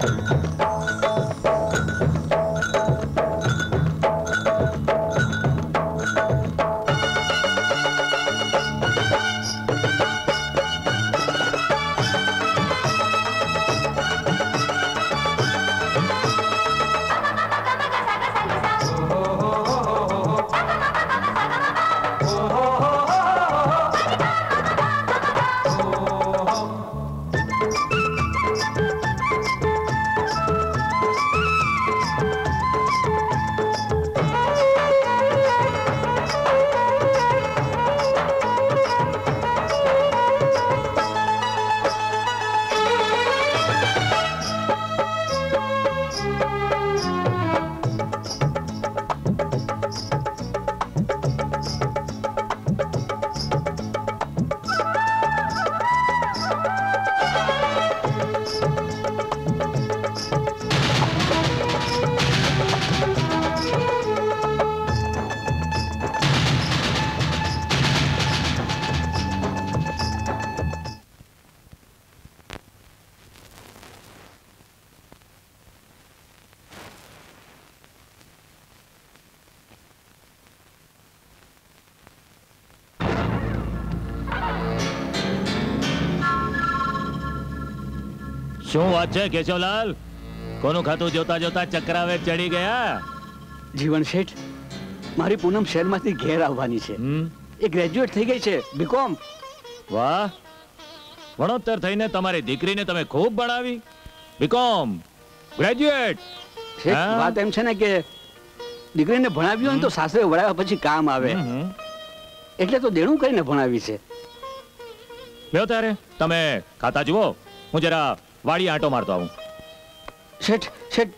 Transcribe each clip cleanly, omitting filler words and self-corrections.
શું વાત છે કેશવલાલ? કોનું ખાતું જોતા જોતા ચક્રાવે ચડી ગયા? જીવન શેઠ, મારી પૂનમ શહેરમાંથી ઘેર આવવાની છે. એ ગ્રેજ્યુએટ થઈ ગઈ છે, બીકોમ. વાહ, ભણોતર થઈને તમારી દીકરીને તમે ખૂબ ભણાવી. B Com graduate. શેઠ, વાત એમ છે ને કે દીકરીને ભણાવી હોય ને તો સાસરે વળાવ્યા પછી કામ આવે, એટલે તો દેણું કરીને ભણાવી છે. લ્યો ત્યારે તમે ખાતા જુઓ, હું જરા વાડી આંટો મારતો આવું. શેઠ, શેઠ,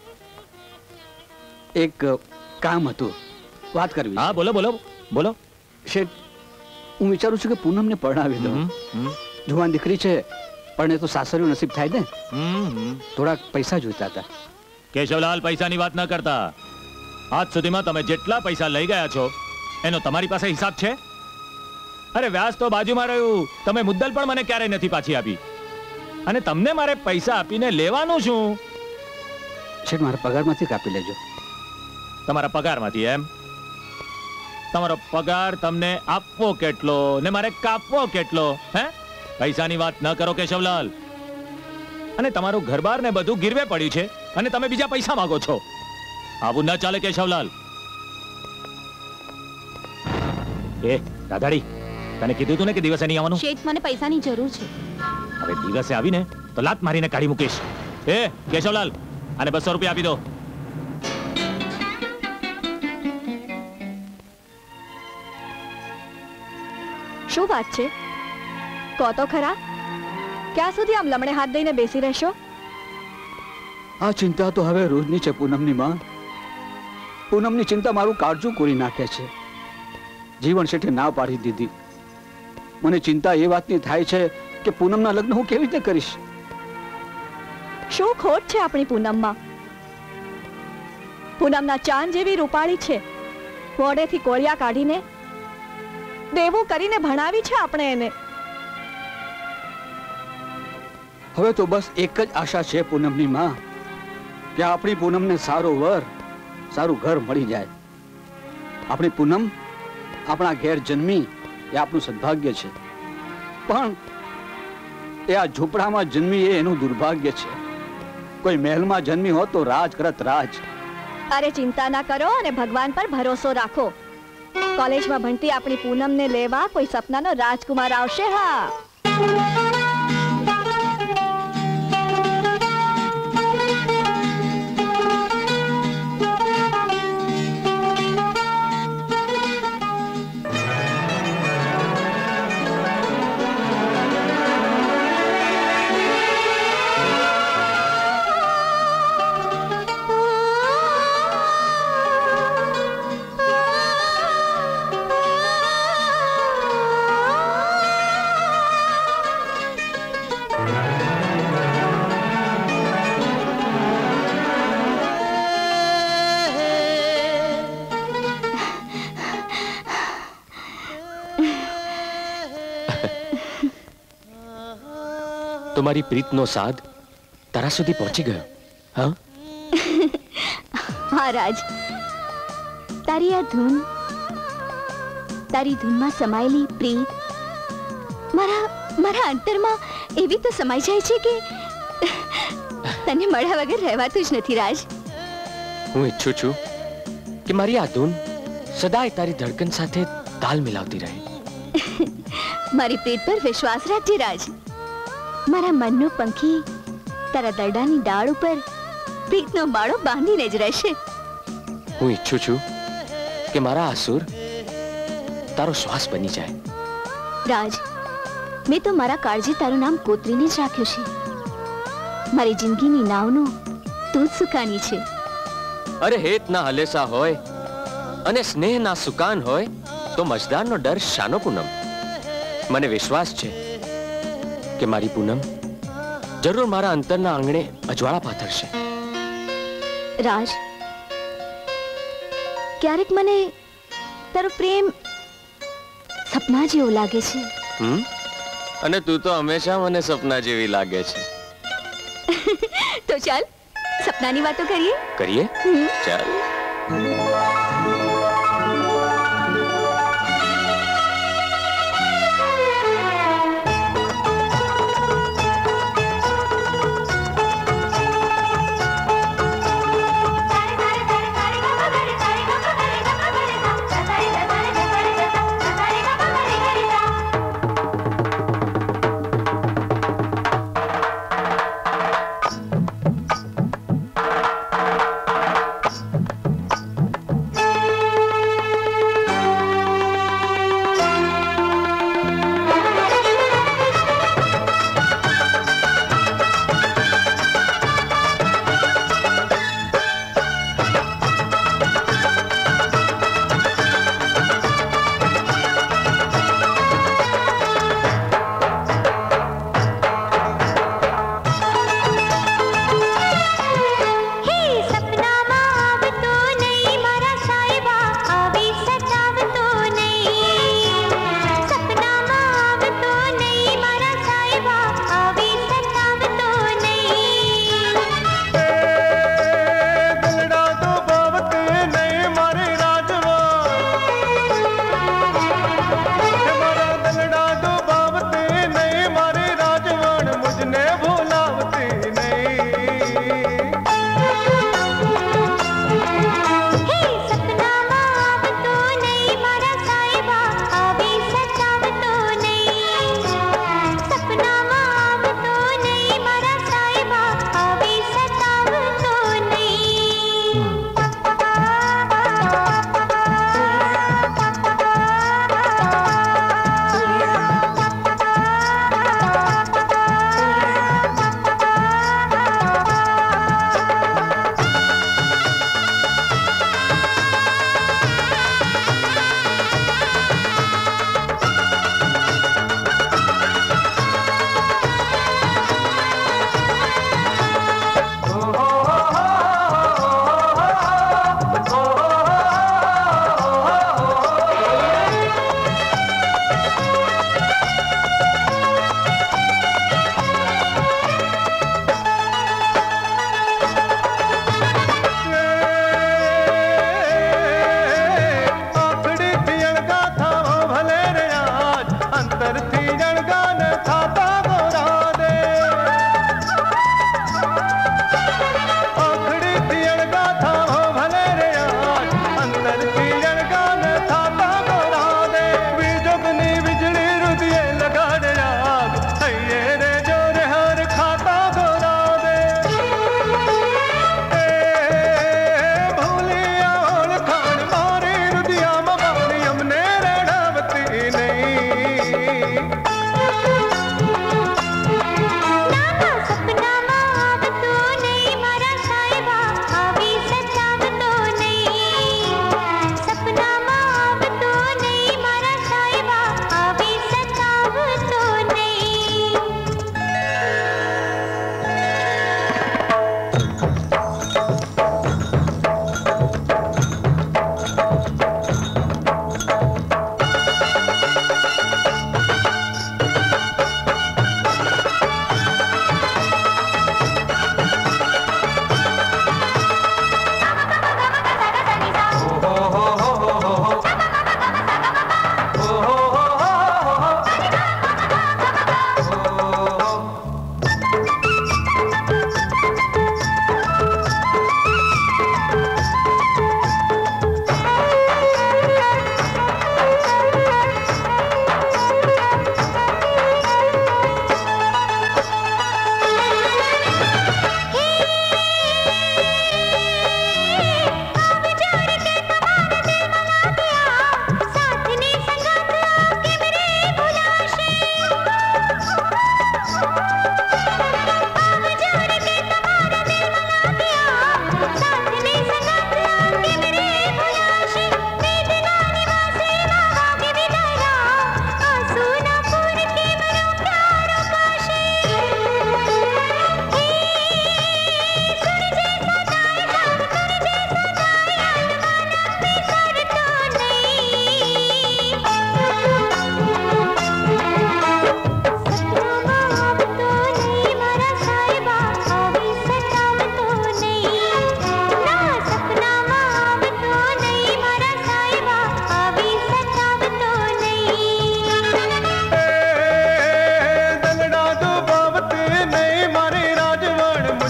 એક કામ હતું, વાત કરવી. હા, બોલો બોલો બોલો. શેઠ, હું વિચારું છું કે પૂનમને પરણાવી દઉં. જુવાન દીકરી છે, પરણે તો સાસરિયું નસીબ થાય ને. થોડાક પૈસા જોઈતા હતા. કેશવલાલ, પૈસાની વાત ન કરતા. આજ સુધીમાં તમે જેટલા પૈસા લઈ ગયા છો એનો તમારી પાસે હિસાબ છે? અરે વ્યાજ તો બાજુમાં રહ્યું, તમે મુદ્દલ પણ મને ક્યારેય નથી પાછી આપી. અને તમને મારે પૈસા આપીને લેવાનું શું? શેઠ, મારા પગારમાંથી કાપી લેજો. તમારા પગારમાંથી? એમ? તમારો પગાર તમને આપવો કેટલો ને મારે કાપવો કેટલો? હે, પૈસાની વાત ન કરો કેશવલાલ. અને તમારું ઘરબાર ને બધું ગીરવે પડ્યું છે અને તમે બીજા પૈસા માંગો છો. આવું ન ચાલે કેશવલાલ. એ રાધાડી, તને કીધું તું ને કે દિવસે નહીં આવવાનું? શેઠ, મને પૈસાની જરૂર છે. હવે દિવસે આવીને તો લાત મારીને કાઢી મૂકીશ. એ કેશવલાલ, આને 200 રૂપિયા આપી દો. શું વાત છે? કહો તો ખરા, ક્યાં સુધી આમ લમણે હાથ દઈને બેસી રહેશો? આ ચિંતા તો હવે રોજની છે પૂનમની માં. પૂનમની ચિંતા મારું કાળજું કોરી નાખે છે. જીવન શેઠે ના પાડી દીધી. મને ચિંતા એ વાતની થાય છે કે પૂનમના લગ્ન હું કેવી રીતે કરીશ. શું ખોટ છે આપણી પૂનમમાં? પૂનમના ચાંદ જેવી રૂપાળી છે, મોઢેથી કોળિયા કાઢીને દેવું કરીને ભણાવી છે આપણે એને. હવે તો બસ એક જ આશા છે પૂનમની માં, કે આપણી પૂનમને સારો વર, સારું ઘર મળી જાય. આપણી પૂનમ આપણા ઘેર જન્મી એ આપણું સદભાગ્ય છે, પણ એ આ ઝૂંપડામાં જન્મી એ એનું દુર્ભાગ્ય છે. કોઈ મહેલમાં જન્મી હોત તો રાજ કરત રાજ. અરે ચિંતા ના કરો અને ભગવાન પર ભરોસો રાખો. કોલેજમાં ભણતી આપણી પૂનમને લેવા કોઈ સપનાનો રાજકુમાર આવશે. હા, તમારી પ્રીતનો સાદ તારા સુધી પહોંચી ગયો. હા હા રાજ, તારી આ ધૂન, તારી ધૂનમાં સમાયેલી પ્રીત મારા અંતરમાં એવી તો સમાઈ જાય છે કે તને મળ્યા વગર રહેવાતું જ નથી રાજ. હું ઈચ્છું છું કે મારી આ ધૂન સદાય તારી ધડકન સાથે તાલ મિલાવતી રહે. મારી પ્રીત પર વિશ્વાસ રાખજે રાજ. મારા મનનો પંખી તારા દરડાની ડાળ ઉપર પ્રીતનો માળો બાંધીને જ રહેશે. હું ઈચ્છું છું કે મારા આસુર તારો શ્વાસ બની જાય. રાજ, મેં તો મારા કાળજી તારું નામ કોતરીને જ રાખ્યું છે. મારી જિંદગીની નાવનો તું જ સુકાની છે. અરે હેત ના હલેસા હોય અને સ્નેહ ના સુકાન હોય તો મજદારનો ડર શાનો પૂનમ. મને વિશ્વાસ છે કે મારી પૂનમ જરૂર મારા અંતરના આંગણે અજવાળા પાથરશે. રાજ, ક્યારેક મને તારો પ્રેમ સપના જેવો લાગે છે. અને તું તો હંમેશા મને સપના જેવી લાગે છે. તો ચાલ સપનાની વાતો કરીએ. કરીએ? ચાલ.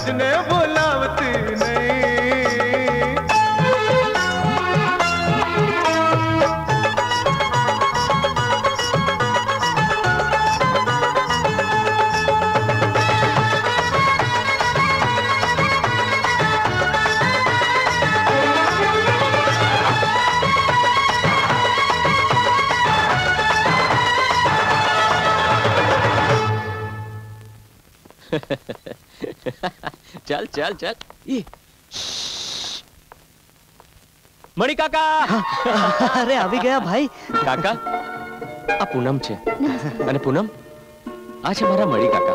सजने बुलावती नहीं। चल चल चल ये मणि काका अरे આવી ગયા ભાઈ કાકા આ પૂનમ છે અને પૂનમ આ છે મારા મણિ કાકા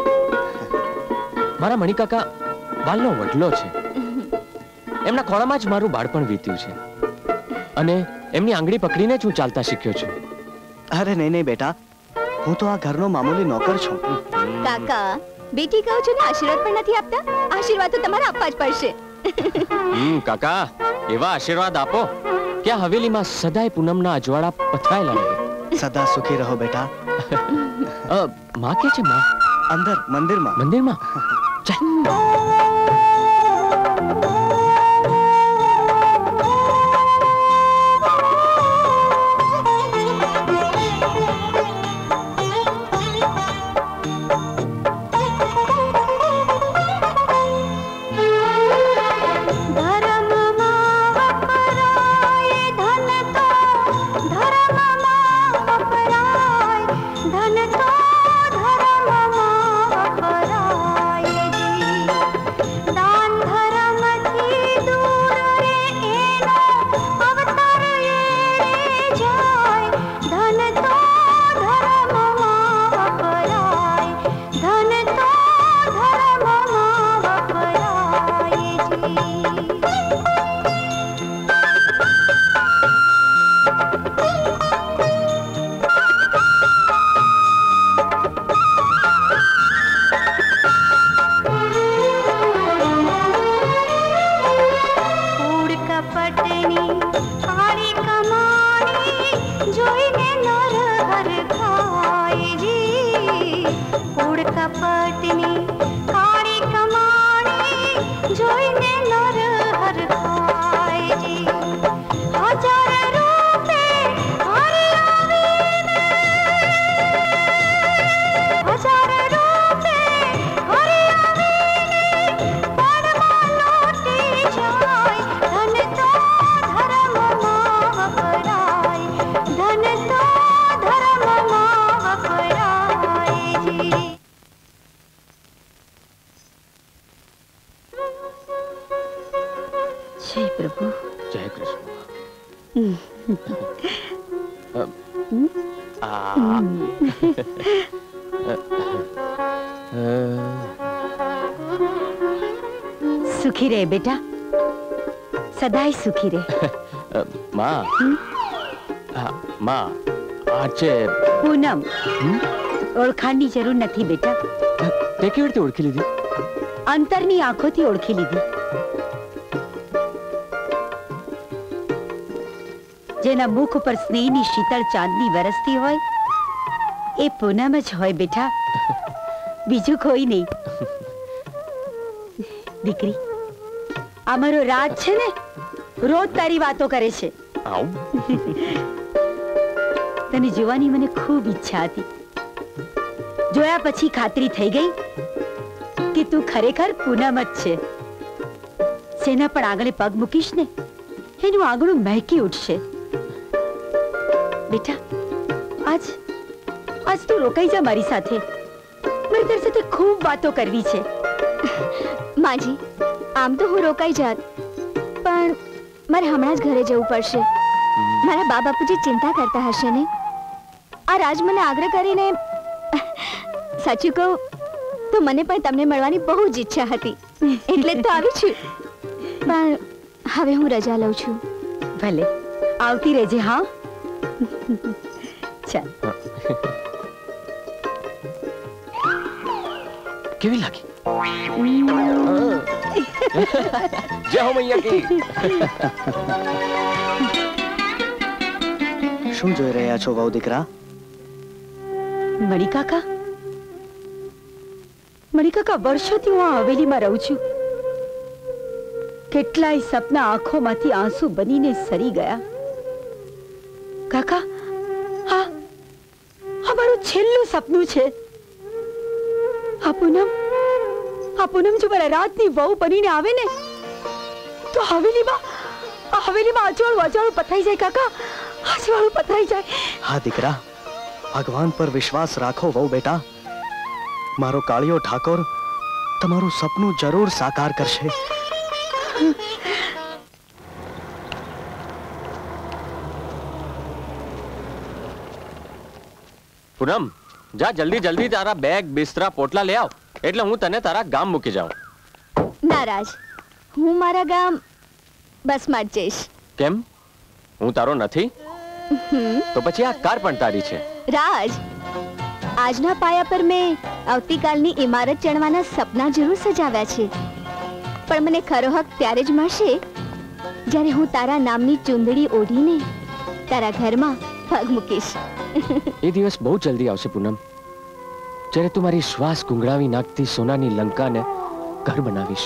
બાલનો વડલો છે એમના ખોળામાં જ મારું બાળપણ વીત્યું છે અને એમની આંગળી પકડીને જ હું ચાલતા શીખ્યો છું અરે નહીં નહીં બેટા હું તો આ ઘરનો મામૂલી નોકર છું કાકા બેટી કહું છું ને આશીર્વાદ પણ નથી આપતા આશીર્વાદ તો તમારે આપવા જ પડશે કાકા એવા આશીર્વાદ આપો કે આ હવેલીમાં સદાય પૂનમના અજવાળા પથરાયેલા રહે સદા સુખી રહો બેટા માં કે છે માં અંદર મંદિરમાં ચાલ सुखी रहे बेटा सदाई सुखी रहे माँ माँ आज पूनम ओळखाणनी जरूर નથી બેટા તે કેવી રીતે ઓળખી લીધી અંતરની આંખોથી ઓળખી લીધી જેના મુખ ઉપર સ્નેહની શીતળ ચાંદની વરસતી હોય એ પૂનમ જ હોય બેટા બીજું કોઈ નહીં દીકરી અમારો રાજ છે ને રોજ તારી વાતો કરે છે તને જોવાની મને ખૂબ ઈચ્છા હતી જોયા પછી ખાતરી થઈ ગઈ કે તું ખરેખર પૂનમ જ છે સેના પણ આગળ પગ મૂકીશ ને એનું આગળું મહેકી ઉઠશે બેટા આજ તું રોકાઈ જા મારી સાથે મારે તારી સાથે ખૂબ વાતો કરવી છે માજી આમ તો હું રોકાઈ જાત પણ મારે હમણાં જ ઘરે જવું પડશે મારા બા બાપુજી ચિંતા કરતા હશે ને આ રાજ મને આગ્રહ કરીને સાચું કહું તો મને પણ તમને મળવાની બહુ જ ઈચ્છા હતી એટલે તો આવી છું પણ હવે હું રજા લઉં છું ભલે આવતી રહેજે હા ચાલ કેવી લાગી જય હો મૈયા કી શું જોઈ રહ્યા છો વહુ દીકરા મણિકાકા વર્ષોથી હું આ હવેલીમાં રહું છું કેટલાય સપના આંખોમાંથી આંસુ બનીને સરી ગયા. કાકા, આ મારું છેલ્લું સપનું છે. આ પૂનમ જો મારા રાતની વહુ બનીને આવે ને તો હવેલીમાં અજવાળું પથરાઈ જાય. કાકા, અજવાળું પથરાઈ જાય. હા દીકરા, ભગવાન પર વિશ્વાસ રાખો વહુ બેટા. મારો કાળિયો ઠાકોર તમારું સપનું જરૂર સાકાર કરશે. પૂનમ, જા જલ્દી તારા બેગ બિસ્તરા પોટલા લઈ આવ, એટલે હું તને તારા ગામ મૂકી જાઉં. ના રાજ, હું મારા ગામ બસમાં જ જઈશ. કેમ? હું તારો નથી? તો પછી આ કાર પણ તારી છે. રાજ, આજના પાયા પર મેં આવતીકાલની ઇમારત ચણવાના સપના જરૂર સજાવ્યા છે, પણ મને ખરો હક ત્યારે જ મળશે જ્યારે હું તારા નામની ચૂંદડી ઓઢીને તારા ઘરમાં પગ મૂકીશ. એ દિવસ બહુ જલ્દી આવશે પૂનમ, જ્યારે તું મારી શ્વાસ ગુંગળાવી નાખતી સોનાની લંકાને ઘર બનાવીશ.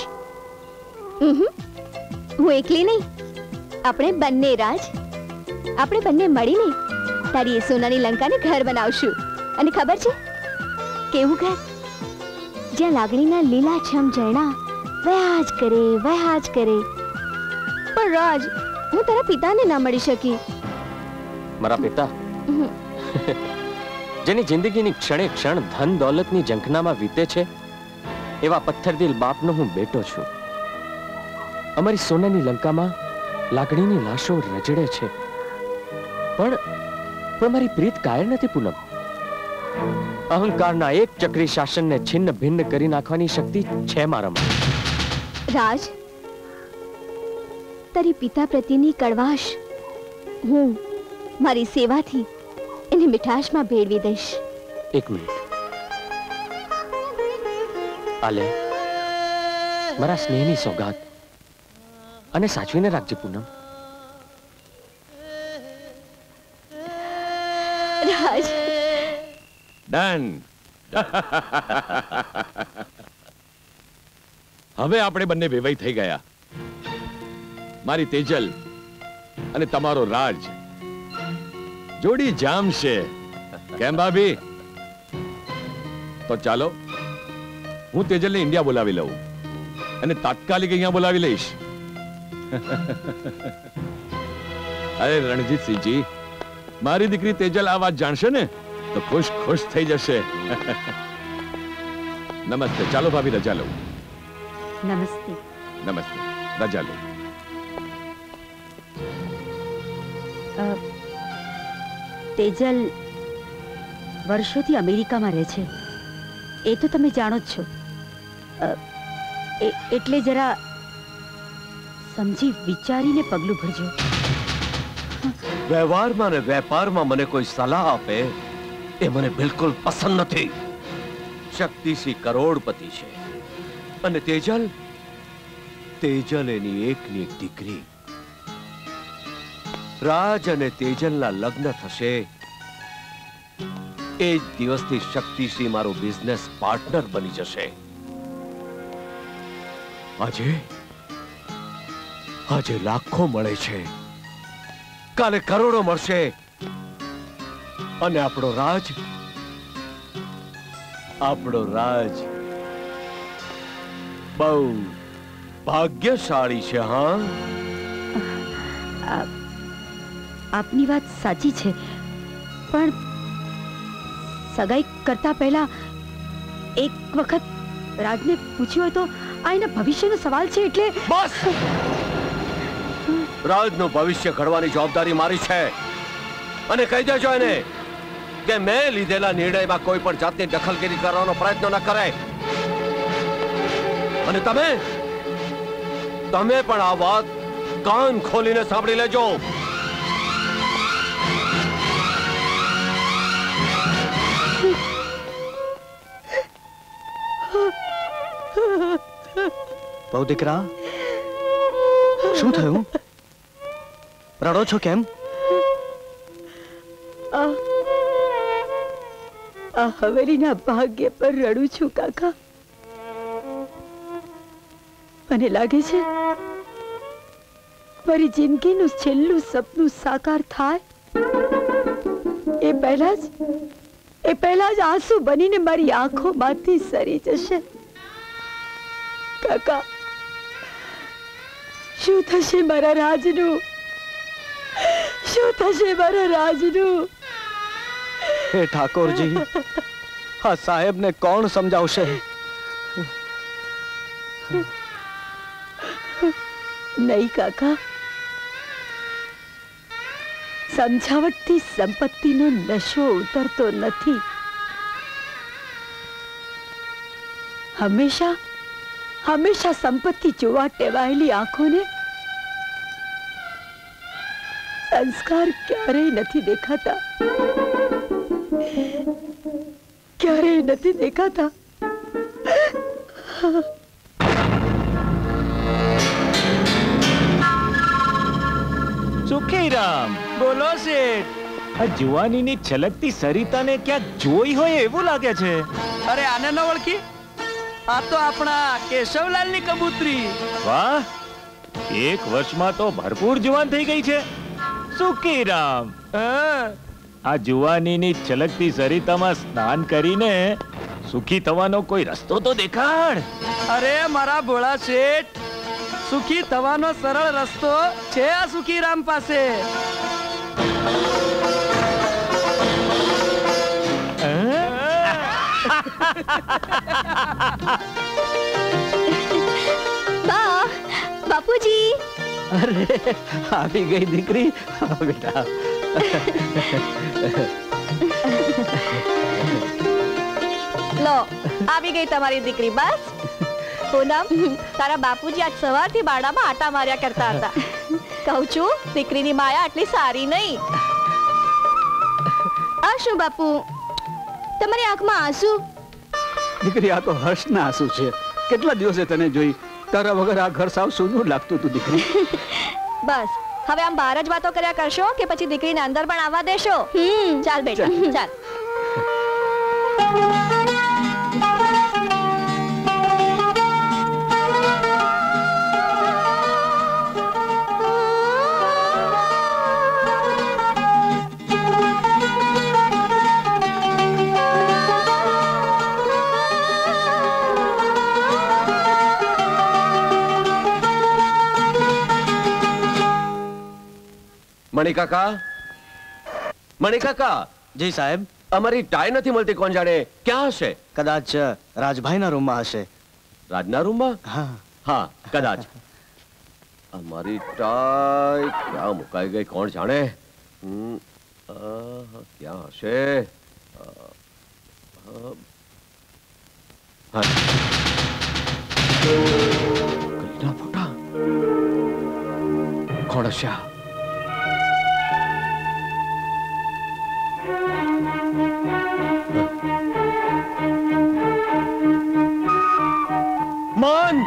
હું એકલી નહીં, આપણે બંને રાજ, આપણે બંને મળીને તારી એ સોનાની લંકાને ઘર બનાવશું. અને ખબર છે કેવું ઘર? જ્યાં લાગણીના લીલાછમ ઝરણા વહ્યા જ કરે. પણ રાજ, હું તારા પિતાને ના મળી શકી. મારા પિતા જેની જિંદગીની ક્ષણે ક્ષણ ધન દોલતની ઝંખનામાં વીતે છે, એવા પથ્થરદિલ બાપનો હું બેટો છું. અમારી સોનાની લંકામાં લાગણીની લાશો રજડે છે, પણ મારી પ્રીત કાયર નથી પૂનમ. અહંકારના એક ચક્રી શાસનને છિન્ન ભિન્ન કરી નાખવાની શક્તિ છે મારામાં. રાજ, તારી પિતા પ્રત્યેની કડવાશ હું મારી સેવાથી એની મીઠાશમાં ભેળવી દઈશ. એક મિનિટ, આલે મારા સ્નેહની સોગાત, અને સાચવીને રાખજે પૂનમ. રાજ, ડન. હવે આપણે બંને વેવાઈ થઈ ગયા. મારી તેજલ અને તમારો રાજ જોડી જામશે. કેમ ભાભી? તો ચાલો, હું તેજલને ઇન્ડિયા બોલાવી લઉં અને તાત્કાલિક અહીંયા બોલાવી લઈશ. અરે રણજીતસિંહજી, મારી દીકરી તેજલ આ વાત જાણશે ને તો ખુશ થઈ જશે. નમસ્તે. ચાલો ભાભી, રજા લઉં. નમસ્તે. નમસ્તે, રજા લઉં. તેજલ વર્ષોથી અમેરિકામાં રહે છે, એ તો તમે જાણો જ છો. એટલે જરા સમજી વિચારીને પગલું ભરજો. વ્યવહારમાં અને વેપારમાં મને કોઈ સલાહ આપે એ મને બિલકુલ પસંદ નથી. શક્તિસિંહ કરોડપતિ છે અને તેજલ એની એકની એક દીકરી. રાજ અને તેજલના લગ્ન થશે એ જ દિવસથી શક્તિસિંહ મારો બિઝનેસ પાર્ટનર બની જશે. આજે લાખો મળે છે, કાલે કરોડો મળશે, અને આપણો રાજ બહુ ભાગ્યશાળી છે. હા, આપની વાત સાચી છે, પણ સગાઈ કરતા પહેલા એક વખત રાજને પૂછ્યું હોય તો આ એના ભવિષ્યનો સવાલ છે. એટલે બસ, રાજનું ભવિષ્ય ઘડવાની જવાબદારી મારી છે, અને કહી દેજો એને કે મેં લીધેલા નિર્ણયમાં કોઈ પણ જાતની દખલગીરી કરવાનો પ્રયત્ન ન કરે. અને તમે પણ આ વાત કાન ખોલીને સાંભળી લેજો. બહુ દીકરા, શું થયું? રડો છો કેમ? આ હવેલીના ભાગ્ય પર રડું છું કાકા. મને લાગે છે મારી જિંદગીનું છેલ્લું સપનું સાકાર થાય એ પહેલા જ આંસુ બનીને મારી આંખોમાંથી સરી જશે. કાકા, શું થશે મારા રાજનું? શું થશે મારા રાજનું? હે ઠાકોરજી, આ સાહેબને કોણ સમજાવશે? નહીં કાકા, સમજાવટથી સંપત્તિનો નશો ઉતરતો નથી. હંમેશા સંપત્તિ જોવા ટેવાયેલી આંખોને સંસ્કાર ક્યારેય નથી દેખાતા. ક્યારેય નથી દેખાતા. સુખીરામ, બોલો શેઠ. આ જુવાનીની છલકતી સરિતાને ક્યાંક જોઈ હોય એવું લાગે છે. અરે આને ન ઓળખી? આ તો આપણા કેશવલાલની કબૂતરી. વાહ, એક વર્ષમાં તો ભરપૂર જુવાન થઈ ગઈ છે. સુખીરામ, આ જુવાનીની છલકતી સરિતામાં સ્નાન કરીને સુખી થવાનો કોઈ રસ્તો તો દેખાડ. અરે મારા ભોળા શેઠ, સુખી થવાનો સરળ રસ્તો છે આ સુખીરામ પાસે. બાપુજી, અરે આવી ગઈ દીકરી. બેટા, લો આવી ગઈ તમારી દીકરી. બસ પૂનમ, તારા બાપુજી આજ સવારથી બાડામાં આટા માર્યા કરતા હતા. કહું છું, દીકરીની માયા આટલી સારી નહીં. આ શું બાપુ, તમારી આંખમાં આંસુ? દીકરી, આ તો હર્ષના આંસુ છે. કેટલા દિવસે તને જોઈ, તારા વગર આ ઘર સાવ સૂનું લાગતું હતું દીકરી. બસ હવે આમ બહાર જ વાતો કર્યા કરશો કે પછી દીકરીને અંદર પણ આવવા દેશો? ચાલ બેટા, ચાલ. મણિકાકા. જી સાહેબ. અમારી ટાઈ નથી મળતી, કોણ જાણે ક્યાં હશે? કદાચ રાજભાઈના રૂમમાં હશે. રાજના રૂમમાં? હા હા, કદાચ. અમારી ટાઈ ક્યાં મુકાઈ ગઈ, કોણ જાણે? ક્યાં હશે? કલીના ફોટા. કોણ હશે? માન!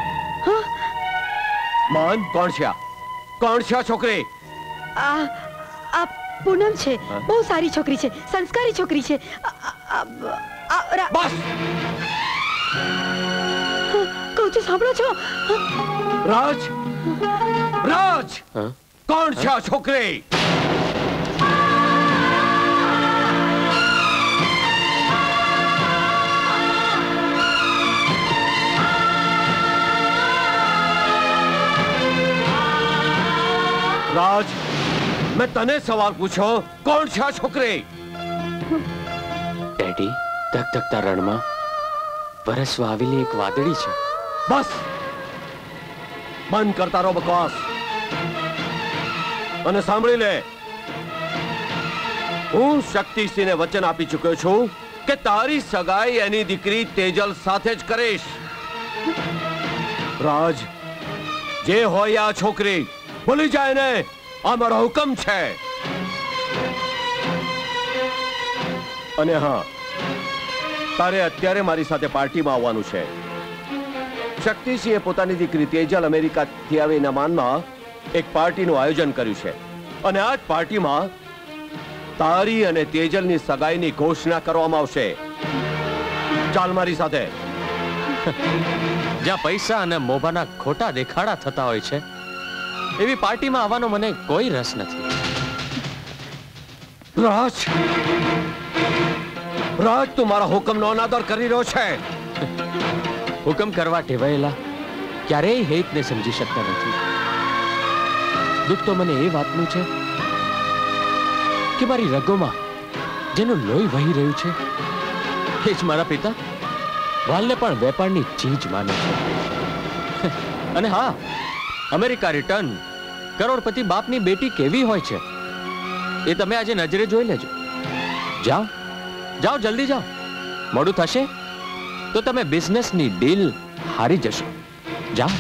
માન, કોણ છે આ? કોણ છે આ છોકરી? આ પૂનમ છે. બહુ સારી છોકરી છે, સંસ્કારી છોકરી છે. બસ! કહું છું, સાંભળો છો? રાજ! રાજ! કોણ છે આ છોકરી? રાજ, મેં તને સવાલ પૂછ્યો, કોણ છે આ છોકરી? ડેડી, ધગધગતા રણમાં વરસવા આવેલી એક વાદળી છે. બસ! બંધ કરતા રહો બકવાસ. અને સાંભળી લે, હું શક્તિસિંહને વચન આપી ચૂક્યો છું કે તારી સગાઈ એની દીકરી તેજલ સાથે જ કરીશ. રાજ, જે હોય આ છોકરી ભૂલી જાય ને, આ મારો હુકમ છે. અને હા, તારે અત્યારે મારી સાથે પાર્ટીમાં આવવાનું છે. શક્તિસિંહે પોતાની દીકરી તેજલ અમેરિકાથી આવીના માનમાં એક પાર્ટીનું આયોજન કર્યું છે. અને આ જ પાર્ટીમાં તારી અને તેજલની સગાઈની ઘોષણા કરવામાં આવશે. ચાલ મારી સાથે. જ્યાં પૈસા અને મોભાના ખોટા દેખાડા થતા હોય છે, એવી પાર્ટીમાં આવવાનો મને કોઈ રસ નથી. રાજ, રાજ તું મારા હુકમનો અનાદર કરી રહ્યો છે. હુકમ કરવા ટેવાયેલા ક્યારેય હેતને સમજી શકતા નથી. દુઃખ તો મને એ વાતનું છે કે મારી રગોમાં જેનું લોહી વહી રહ્યું છે એ જ મારા પિતા વાલને પણ વેપારની ચીજ માને છે. અને હા, અમેરિકા રિટર્ન કરોડપતિ બાપની બેટી કેવી હોય છે એ તમે આજે નજરે જોઈ લેજો. જાઓ જાઓ, જલ્દી જાઓ. મોડું થશે તો તમે બિઝનેસની ડીલ હારી જશો. જાઓ.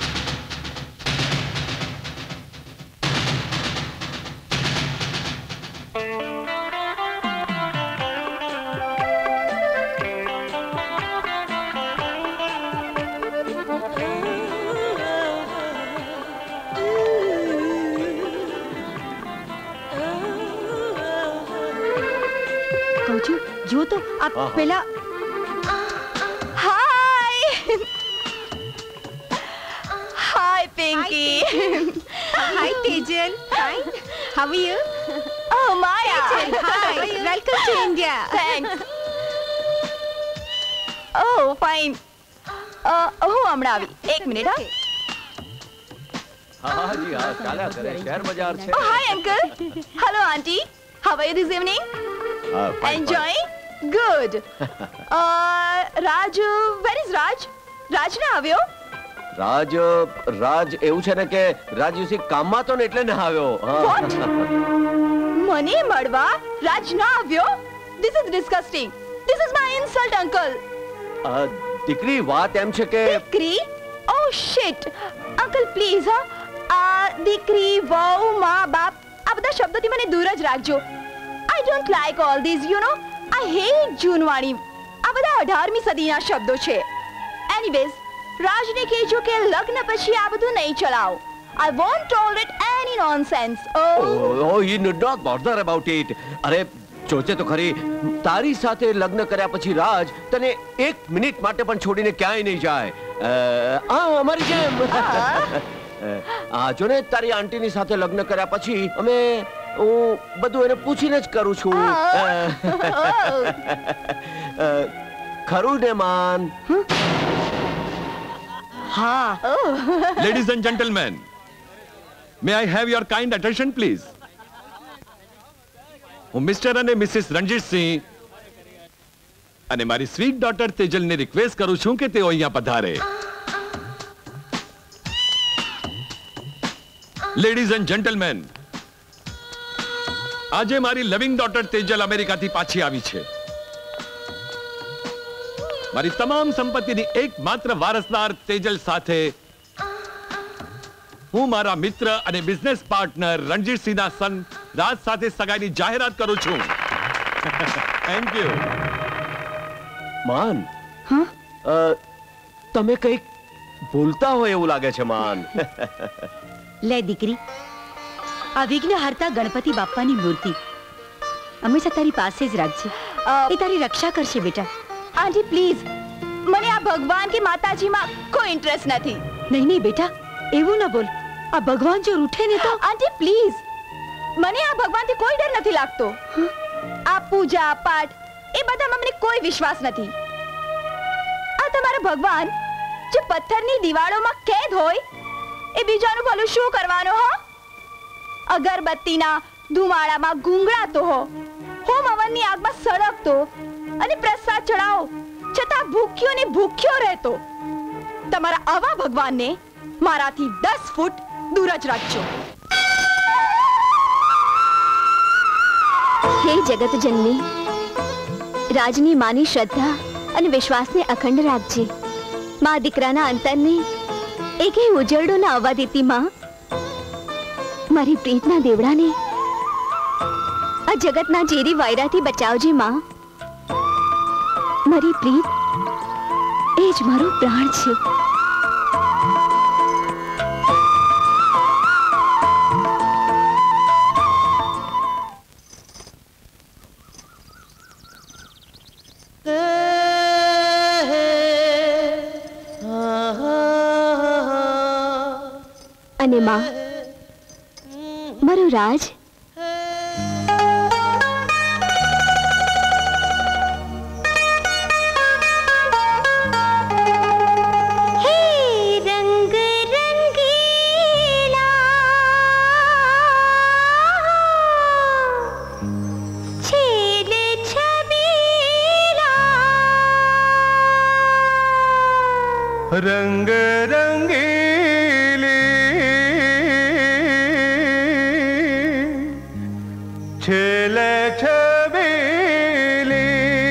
કહું છું, જો તો આ પેલા Hi, Pinky. Hi, Tejal. Hi. How are you? Oh, Maya. Hi. Welcome to India. Thanks. Oh, fine. હું હમણાં આવી. એક મિનિટ હા. હા જી હા, ચાલ્યા કરે. શહેર બજાર છે. Oh, hi, uncle. Hello, auntie. How are you this evening? Enjoying? Good. Raj, where is Raj? Raj ના આવ્યો? રાજ એવું છે ને કે રાજ યુસી કામમાં તો ને એટલે ના આવ્યો. What? મને મળવા રાજ ના આવ્યો? This is disgusting. This is my insult, uncle. દીકરી વાત એમ છે કે દીકરી? Oh shit. Uncle please હા. આ દીકરી, વહુ, માં, બાપ આ બધા શબ્દોથી મને દૂર જ રાખજો. I don't like all these, you know. I hate જૂનવાણી. આ બધા 18મી સદીના શબ્દો છે. Anyways, રાજને કહેજો કે લગ્ન પછી આ બધું નહીં ચલાવો. I won't tolerate any nonsense. Oh, you need not bother about it. અરે જોજે તો ખરી, તારી સાથે લગ્ન કર્યા પછી રાજ તને 1 મિનિટ માટે પણ છોડીને ક્યાંય નહીં જાય. અમારી જેમ. જો ને તારી આંટીની સાથે લગ્ન કર્યા પછી અમે હું બધું એને પૂછીને જ કરું છું. ખરું ને માન? Ladies and gentlemen, may I have your kind attention, please? હું મિસ્ટર અને મિસિસ રણજીતસિંહ અને મારી સ્વીટ ડોટર તેજલને રિક્વેસ્ટ કરું છું કે તેઓ અહીંયા પધારે. Ladies and gentlemen, આજે મારી લવિંગ ડોટર તેજલ અમેરિકાથી પાછી આવી છે. મારી તમામ સંપત્તિની એકમાત્ર વારસદાર તેજલ સાથે હું મારા મિત્ર અને બિઝનેસ પાર્ટનર રણજીતસિંહના સન રાજ સાથે સગાઈની જાહેરાત કરું છું. Thank you. માન, તમે કંઈક ભૂલતા હોય એવું લાગે છે માન. લે દીકરી, આ વિઘ્ન હરતા ગણપતિ બાપ્પાની મૂર્તિ હંમેશા તારી પાસે જ રાખજે. એ તારી રક્ષા કરશે બેટા. આંટી પ્લીઝ, મને આ ભગવાન કે માતાજીમાં કોઈ ઇન્ટરેસ્ટ નથી. નહીં નહીં બેટા, એવું ન બોલ. આ ભગવાન જો રૂઠે ને તો. આંટી પ્લીઝ, મને આ ભગવાનથી કોઈ ડર નથી લાગતો. આ પૂજા પાઠ એ બધામાં મને કોઈ વિશ્વાસ નથી. આ તમારા ભગવાન જે પથ્થરની દિવાળોમાં કેદ હોય એ બીજાનું ભલું શું કરવાનો હો? અગરબત્તીના ધુમાડામાં ગુંગળાતો હો, હોમ હવનની આગમાં સળગતો અને પ્રસાદ ચડાવો છતાં ભૂખ્યો ને ભૂખ્યો રહેતો. તમારા આવા ભગવાનને મારાથી 10 ફૂટ દૂર જ રાખજો. હે જગત જનની, રાજની માની શ્રદ્ધા અને વિશ્વાસને અખંડ રાખજે. મા દીકરાના અંતરને એકેય ઉજરડો ના આવવા દેતી માં. મારી પ્રીતના દેવડાને આ જગતના ઝેરી વાયરાથી બચાવજે માં. મારી પ્રીત એ જ મારો પ્રાણ છે. અને માં, તમારું રાજ रंग रंगीली छेले छबीली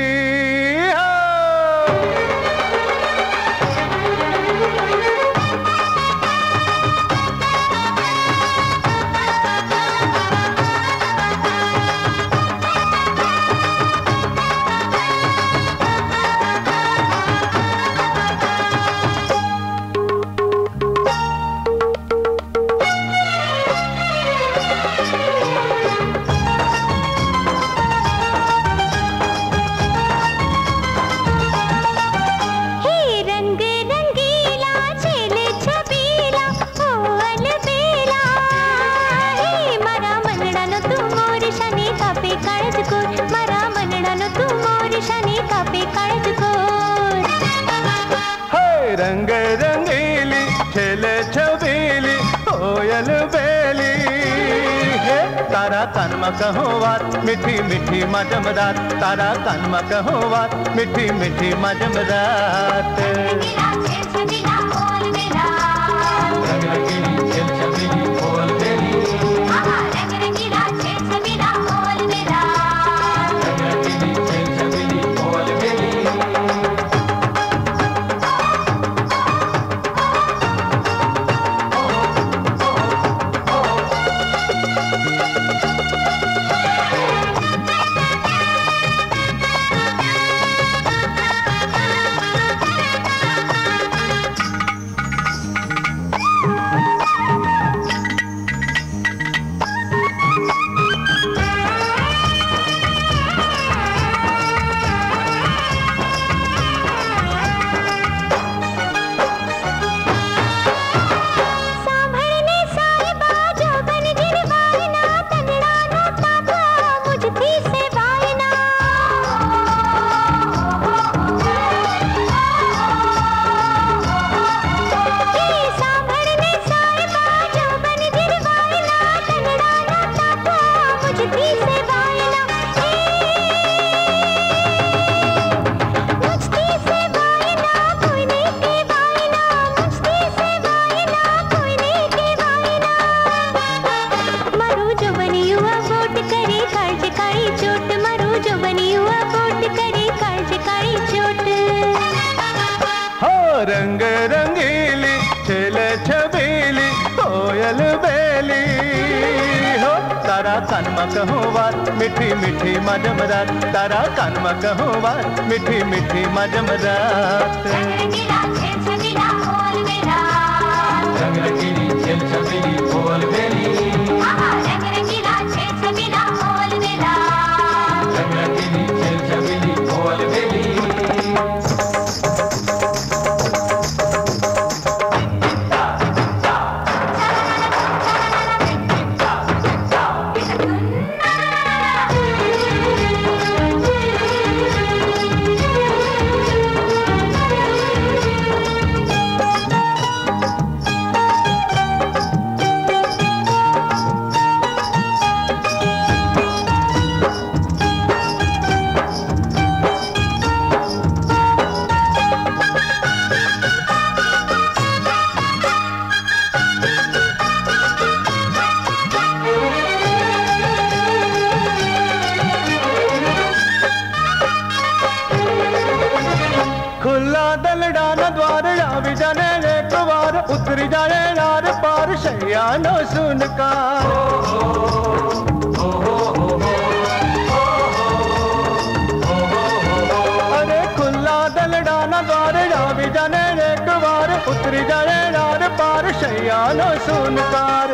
रंग रंगीली छेले छबीली कोयल बेली हे तारा कानमा कहो बात मीठी मीठी मजमदार तारा कानमा कहो बात मीठी मीठी मजमदार रंग रंगीली छेले छबीली कोयल बेली हो तारा कानमा कहो बात मीठी मीठी मजमदार तारा कानमा कहो बात मीठी मीठी मजमदार खुला दलडाना द्वार भी जाने एक बार उतरी जाए नार पार शैयानो सुनका अरे खुला दलडाना द्वार भी जाने एक बार उतरी जाए नार पार शैयानो सुनकार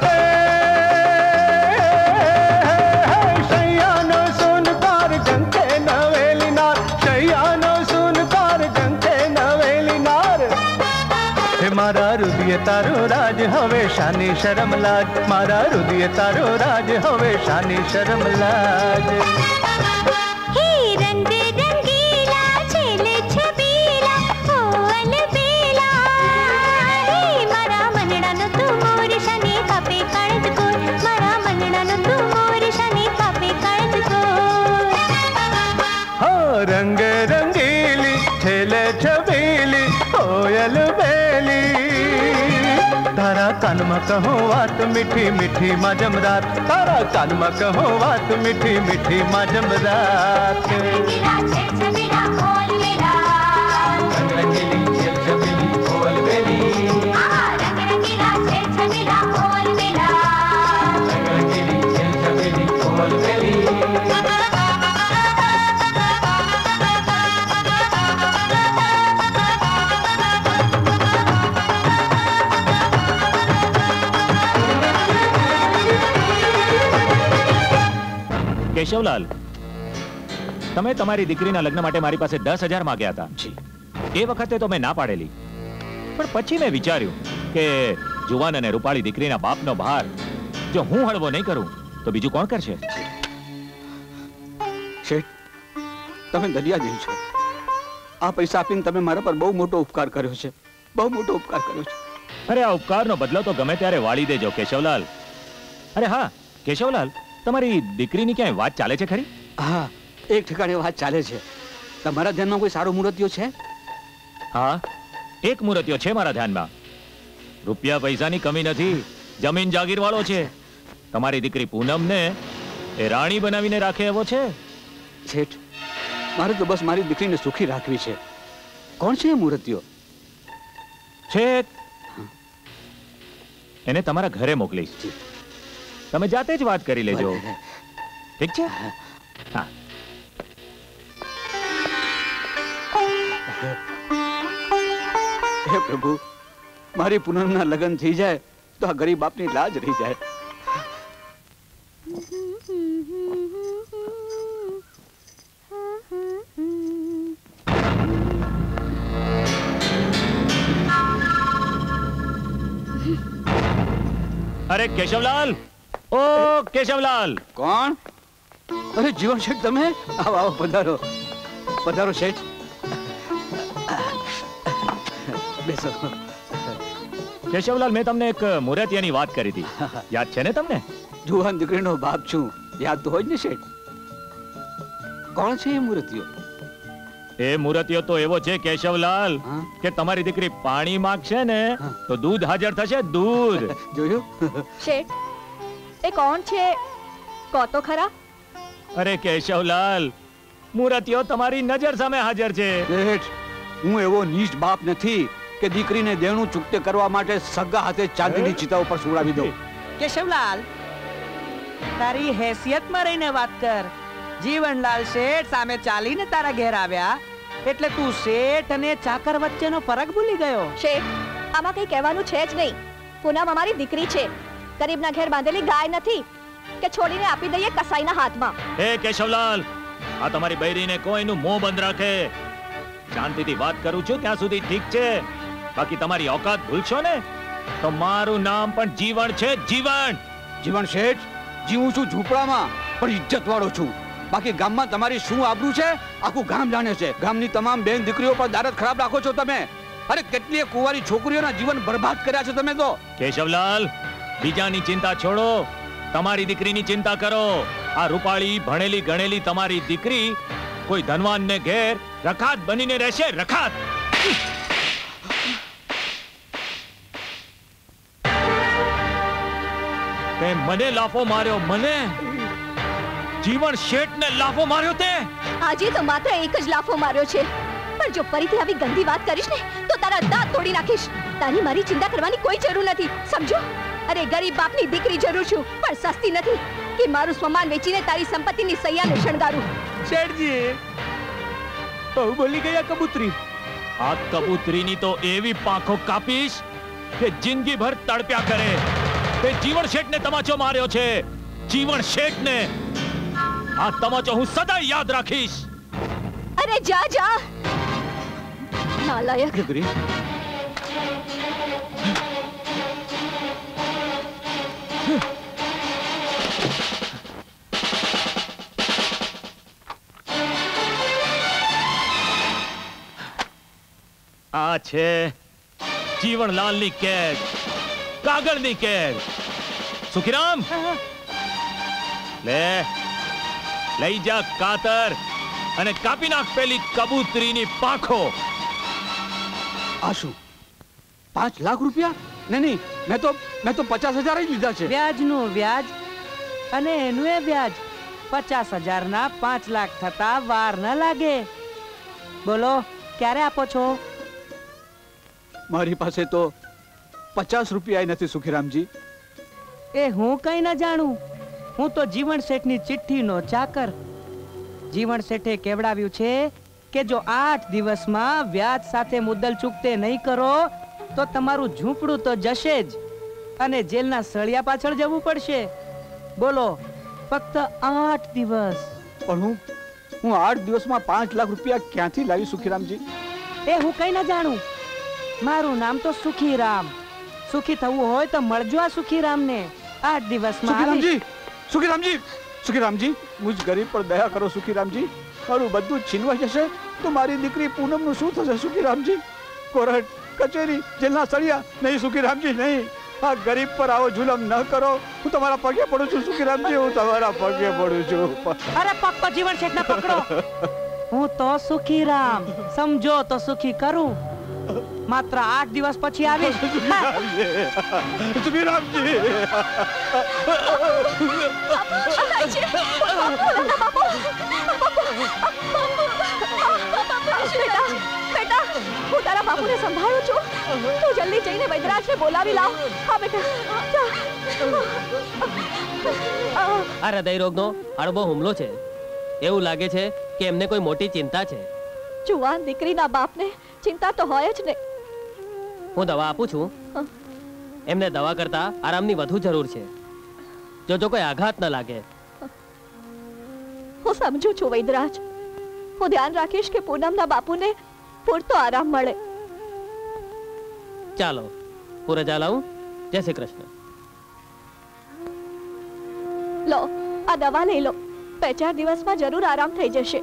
शैयानो सुनकार जंते नवेली नार शैयानो सुनकार जंते नवेली नार मारा हृदय तारो राज हवे शानी शरम लाज मारा हृदय तारो राज हवे शानी शरम लाज हे रंग रंगीला छेले छबीला ओ अलबेला हे मारा मनड़ा नो तू मोर शनी कापे काळज कोर मारा मनड़ा नो तू मोर शनी कापे काळज कोर हो रंग रंगीली छेले छबीली कोयल बेली तारा कान में कहो बात मीठी मीठी माँ जमरात तारा कान में कहो बात मीठी मीठी माँ जमरात કેશવલાલ, તમે તમારી દીકરીના લગ્ન માટે મારી પાસે 10,000 માંગ્યા હતા. એ વખતે તો મેં ના પાડેલી, પણ પછી મેં વિચાર્યું કે જુવાન અને રૂપાળી દીકરીના બાપનો ભાર જો હું હળવો નહીં કરું તો બીજું કોણ કરશે? શેઠ, તમે દરિયાદિલ છો. આ પૈસા આપીને તમે મારા પર બહુ મોટો ઉપકાર કર્યો છે, બહુ મોટો ઉપકાર કર્યો છે. અરે આ ઉપકારનો બદલો તો ગમે ત્યારે વાળી દેજો કેશવલાલ. અરે હા કેશવલાલ, તમારી દીકરીની ક્યાંય વાત ચાલે છે ખરી? હા, એક ઠેકાણે વાત ચાલે છે. તમારા ધ્યાનમાં કોઈ સારો મુહૂર્તિયો છે? હા, એક મુહૂર્તિયો છે મારા ધ્યાનમાં. રૂપિયા પૈસાની કમી નથી, જમીન જાગીર વાળો છે. તમારી દીકરી પૂનમને એ રાણી બનાવીને રાખે એવો છે. શેઠ, મારે તો બસ મારી દીકરીને સુખી રાખવી છે. કોણ છે એ મુહૂર્તિયો? છે એને તમારા ઘરે મોકલીશ, તમે જાતે જ વાત કરી લેજો. ઠીક છે? હા. હે પ્રભુ, મારી પૂનમના લગ્ન થઈ જાય તો આ ગરીબ બાપની લાજ રહી જાય. અરે કેશવલાલ, ઓ કેશવલાલ. કોણ? અરે જીવન શેઠ, તમે આવો આવો, પધારો પધારો શેઠ, બેસો. કેશવલાલ, મેં તમને એક મુહૂર્તિયાની વાત કરી હતી, યાદ છે ને તમને? જુવાન દીકરીનો બાપ છું, યાદ તો હોય જ ને શેઠ. કોણ છે એ મુહૂર્તિયો? એ મુહૂર્તિયો તો એવો છે કેશવલાલ કે તમારી દીકરી પાણી માંગશે ને તો દૂધ હાજર થશે, દૂધ. જોયું? શેઠ, એ કોણ છે કહો તો ખરા? અરે કેશવલાલ, મુહૂર્તિયો તમારી નજર સામે હાજર છે. શેઠ, હું એવો નીચ બાપ નથી કે દીકરીને દેણું ચૂકતે કરવા માટે સગા હાથે ચાંદીની ચિતા ઉપર સુવડાવી દઉં. કેશવલાલ, તારી હેસિયતમાં રહીને વાત કર. જીવનલાલ શેઠ સામે ચાલીને તારા ઘેર આવ્યા એટલે તું શેઠ અને ચાકર વચ્ચેનો ફરક ભૂલી ગયો. શેઠ, આમાં કઈ કહેવાનું છે જ નહીં. પૂનમ અમારી દીકરી છે, ગરીબના ઘેર બાંધેલી ગાય નથી કે છોડીને આપી દઈએ કસાઈના હાથમાં. હે કેશવલાલ, આ તમારી બૈરીને કોઈનું મોં બંધ રાખે. શાંતિથી વાત કરું છું ત્યાં સુધી ઠીક છે, બાકી તમારી औकात ભૂલશો ને તો મારું નામ પણ જીવન છે. જીવન. જીવન શેઠ, જીવું છું ઝૂંપડામાં પણ ઇજ્જત વાળો છું. બાકી ગામમાં તમારી શું આબરૂ છે આખું ગામ જાણે છે. ગામની તમામ બેન દીકરીઓ પર દારત ખરાબ રાખો છો તમે. અરે કેટલીય કુંવારી છોકરીઓના જીવન બરબાદ કર્યા છે તમે તો. કેશવલાલ, બીજાની ચિંતા છોડો, તમારી દીકરીની ચિંતા કરો. આ રૂપાળી ભણેલી ગણેલી તમારી દીકરી કોઈ ધનવાનને ઘેર રખાત બનીને રહેશે. રખાત. તે મને લાફો માર્યો, મને જીવન શેઠને લાફો માર્યો તે. આજે તો માત્ર એક જ લાફો માર્યો છે, પણ જો ફરીથી આવી ગંદી વાત કરીશ ને તો તારા દાંત તોડી નાખીશ. તારી મારી ચિંતા કરવાની કોઈ જરૂર નથી, સમજો? અરે ગરીબ બાપની દીકરી જરૂર છું, પણ સસ્તી નથી કે મારું સ્વમાન વેચીને તારી સંપત્તિની સૈયાને શણગારું. શેઠજી, બહુ બોલી ગયા કબૂતરી. આ કબૂતરીની તો એવી પાંખો કાપીશ કે જિંદગીભર તડપ્યા કરે. તે જીવન શેઠને તમાચો માર્યો છે, જીવન શેઠને. આ તમાચો હું સદાય યાદ રાખીશ. અરે જા જા નાલાયક. આ છે જીવનલાલની કેદ, કાગળની કેદ. સુખીરામ, લે લઈ જા કાતર અને કાપી નાખ પેલી કબૂતરીની પાંખો. આ શું 5 લાખ રૂપિયા? નહીં, મેં તો 50,000 જ લીધા છે. વ્યાજનું વ્યાજ અને એનું એ વ્યાજ. 50,000 ના 5 લાખ થતા વાર ન લાગે. બોલો ક્યારે આપો છો? મારી પાસે તો 50 રૂપિયા નથી સુખીરામજી. એ હું કઈ ન જાણું. હું તો જીવણ શેઠની ચિઠ્ઠીનો ચાકર. જીવણ શેઠે કેવડાવ્યું છે કે જો 8 દિવસમાં વ્યાજ સાથે મુદ્દલ ચૂકતે નહીં કરો તો તમારું ઝૂંપડું તો જશે જ અને જેલના સળિયા પાછળ જવું પડશે. બોલો ફક્ત 8 દિવસ. પણ હું 8 દિવસમાં 5 લાખ રૂપિયા ક્યાંથી લાવી સુખીરામજી? એ હું કઈ ન જાણું. મારું નામ તો સુખીરામ. સુખી થવું હોય તો મળજો આ સુખીરામને. 8 દિવસમાં સુખીરામજી, સુખીરામજી, સુખીરામજી, મુજ ગરીબ પર દયા કરો સુખીરામજી. મારું બધું જ છીનવાઈ જશે તો મારી દીકરી પૂનમનું શું થશે સુખીરામજી? કોર્ટ, કચેરી, જેલના સળિયા નહીં સુખીરામજી, નહીં. આ ગરીબ પર આવો જુલમ ન કરો. હું તમારા પગે પડું છું સુખીરામજી, હું તમારા પગે પડું છું. અરે પપ્પા જીવણ શેઠને પકડો. હું તો સુખીરામ, સમજો તો સુખી કરું. માત્ર 8 દિવસ પછી આવીશ. સુખીરામજી, બેટા, હું તારા બાપુને સંભાળું છું. તું જલ્દી જઈને વૈદ્યરાજને બોલાવી લાવ. હા બેટા. આ હૃદય રોગનો હળવો હુમલો છે. એવું લાગે છે કે એમને કોઈ મોટી ચિંતા છે. જુવાન દીકરીના બાપને ચિંતા તો હોય જ ને. હું દવા આપું છું. એમને દવા કરતા આરામની વધુ જરૂર છે. જો કોઈ આઘાત ન લાગે. હું સમજુ છું વૈદ્યરાજ. હું ધ્યાન રાખીશ કે પૂનમના બાપુને પૂરતો આરામ મળે. ચાલો હું રજા લાવું. જય શ્રી કૃષ્ણ. લો આ દવા લઈ લો. 2-4 દિવસમાં જરૂર આરામ થઈ જશે.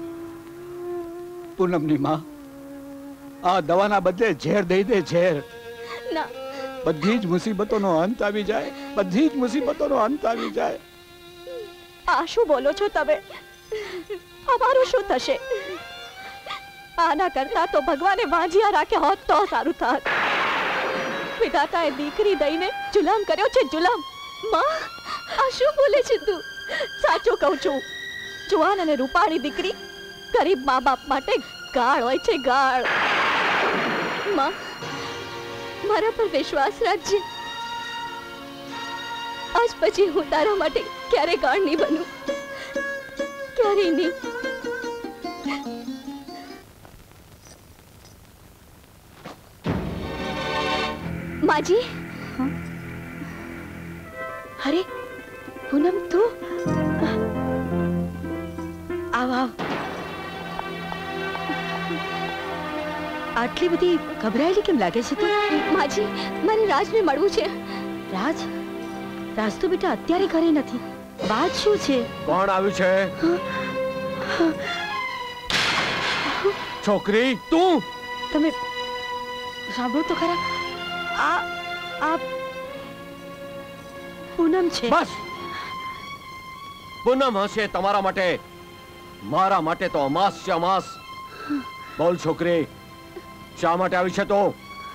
પૂનમની માં, આ દવાના બદલે ઝેર દઈ દે, ઝેર. ના, બધી જ મુસીબતોનો અંત આવી જાય. બધી જ મુસીબતોનો અંત આવી જાય. આ શું બોલો છો તમે? અમારું શું થશે? આના કરતા તો ભગવાને વાંજિયા રાખ્યા હોત તો સારું થાત. વિધાતાએ દીકરી દઈને જુલમ કર્યો છે, જુલમ. માં, આ શું બોલે છે તું? સાચું કહું છું. જુવાન અને રૂપાળી દીકરી ગરીબ મા બાપ માટે ગાળ હોય છે, ગાળ. માં, મારા પર વિશ્વાસ રાખજે. આજ પછી હું તારા માટે ક્યારે ગાળ નહીં બનું, ક્યારે નહીં. માજી. અરે પૂનમ, તું આવ આવ. આટલી બધી ગભરાયેલી કેમ લાગે છે તું? માજી, મારે રાજને મળવું છે. રાજ? રાજ તો બેટા અત્યારે ઘરે નથી. વાત શું છે? કોણ આવ્યું છે? છોકરી, તું? તમે સાંભળો તો ખરા. આ પૂનમ છે. બસ. પૂનમ હશે તમારા માટે, મારા માટે તો અમાસ છે, અમાસ. બોલ છોકરી, શા માટે આવી છે તો?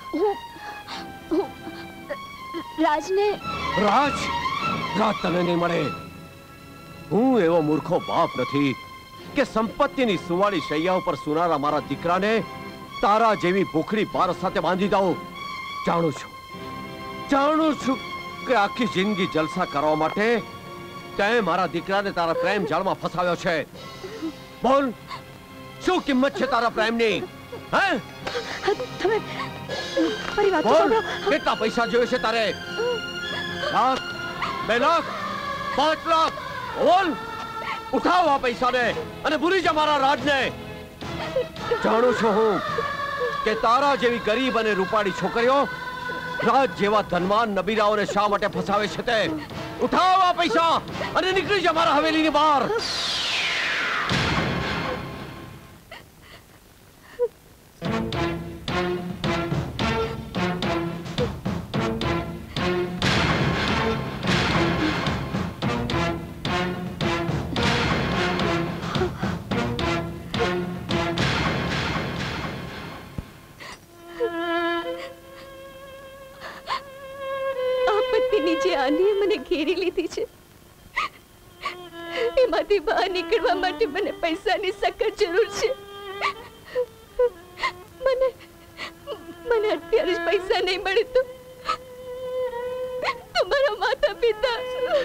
રાજને. રાજ? રાજ તને નહીં મળે. હું એવો મૂર્ખો બાપ નથી કે સંપત્તિની સુવાળી શૈયા ઉપર સુનારા મારા દીકરાને તારા જેવી ભૂખડી પારસ સાથે બાંધી દઉં. જાણું છું કે આખી જિંદગી જલસા કરવા માટે તે મારા દીકરાને તારા પ્રેમ જાળમાં ફસાવ્યો છે. બોલ, શું કિંમત છે તારા પ્રેમની? હે? તમે મારી વાત સાંભળો. કેટલા પૈસા જોઈએ છે તારે? 1 લાખ, 2 લાખ, 5 લાખ? બોલ, ઉઠાવ આ પૈસાને અને ભૂલી જા મારા રાજને. જાણું છું હું કે તારા જેવી ગરીબ અને રૂપાળી છોકરીઓ રાજ જેવા ધનવાન નબીરાઓને શા માટે ફસાવે છે તે. ઉઠાવ આ પૈસા અને નીકળી જા મારા હવેલીની બહાર. આંધીએ મને ઘેરી લીધી છે. એમાંથી બહાર નીકળવા માટે મને પૈસાની સખત જરૂર છે. મને અત્યારે જ પૈસા નહીં મળે તો તમારા માતા પિતા.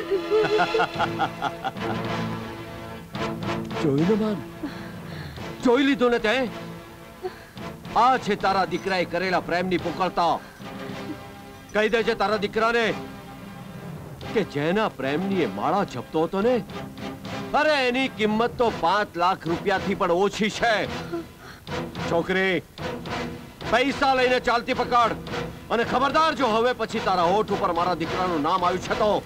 જોયું ને માન, જોઈ લીધું ને તે? આ છે તારા દીકરાએ કરેલા પ્રેમની પુકળતા. કહી દેજે તારા દીકરાને કે જેના પ્રેમની એ માળા જપતો હતો ને, અરે એની કિંમત તો 5 લાખ રૂપિયાથી પણ ઓછી છે. છોકરી, પૈસા લઈને ચાલતી પકડ, અને ખબરદાર જો હવે પછી તારા હોઠ ઉપર મારા દીકરાનું નામ આવ્યું છે તો.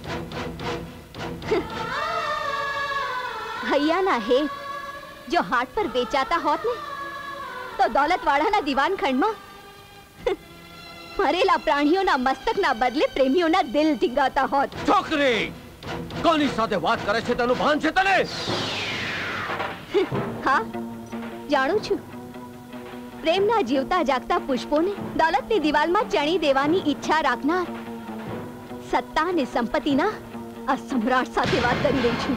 હૈયાના હે જો હાટ પર વેચાતા હોત ને તો દોલતવાળાના દીવાનખંડમાં મરેલા પ્રાણીઓના મસ્તકના બદલે પ્રેમીઓના દિલ ટીંગાતા હોત. છોકરી, કોની સાથે વાત કરે છે તેનું ભાન છે તને? હા, જાણું છું. પ્રેમના જીવતા જાગતા પુષ્પોને દોલતની દિવાલમાં ચણી દેવાની ઈચ્છા રાખનાર સત્તા અને સંપત્તિના આ સમ્રાટ સાથે વાત કરી રહી છું.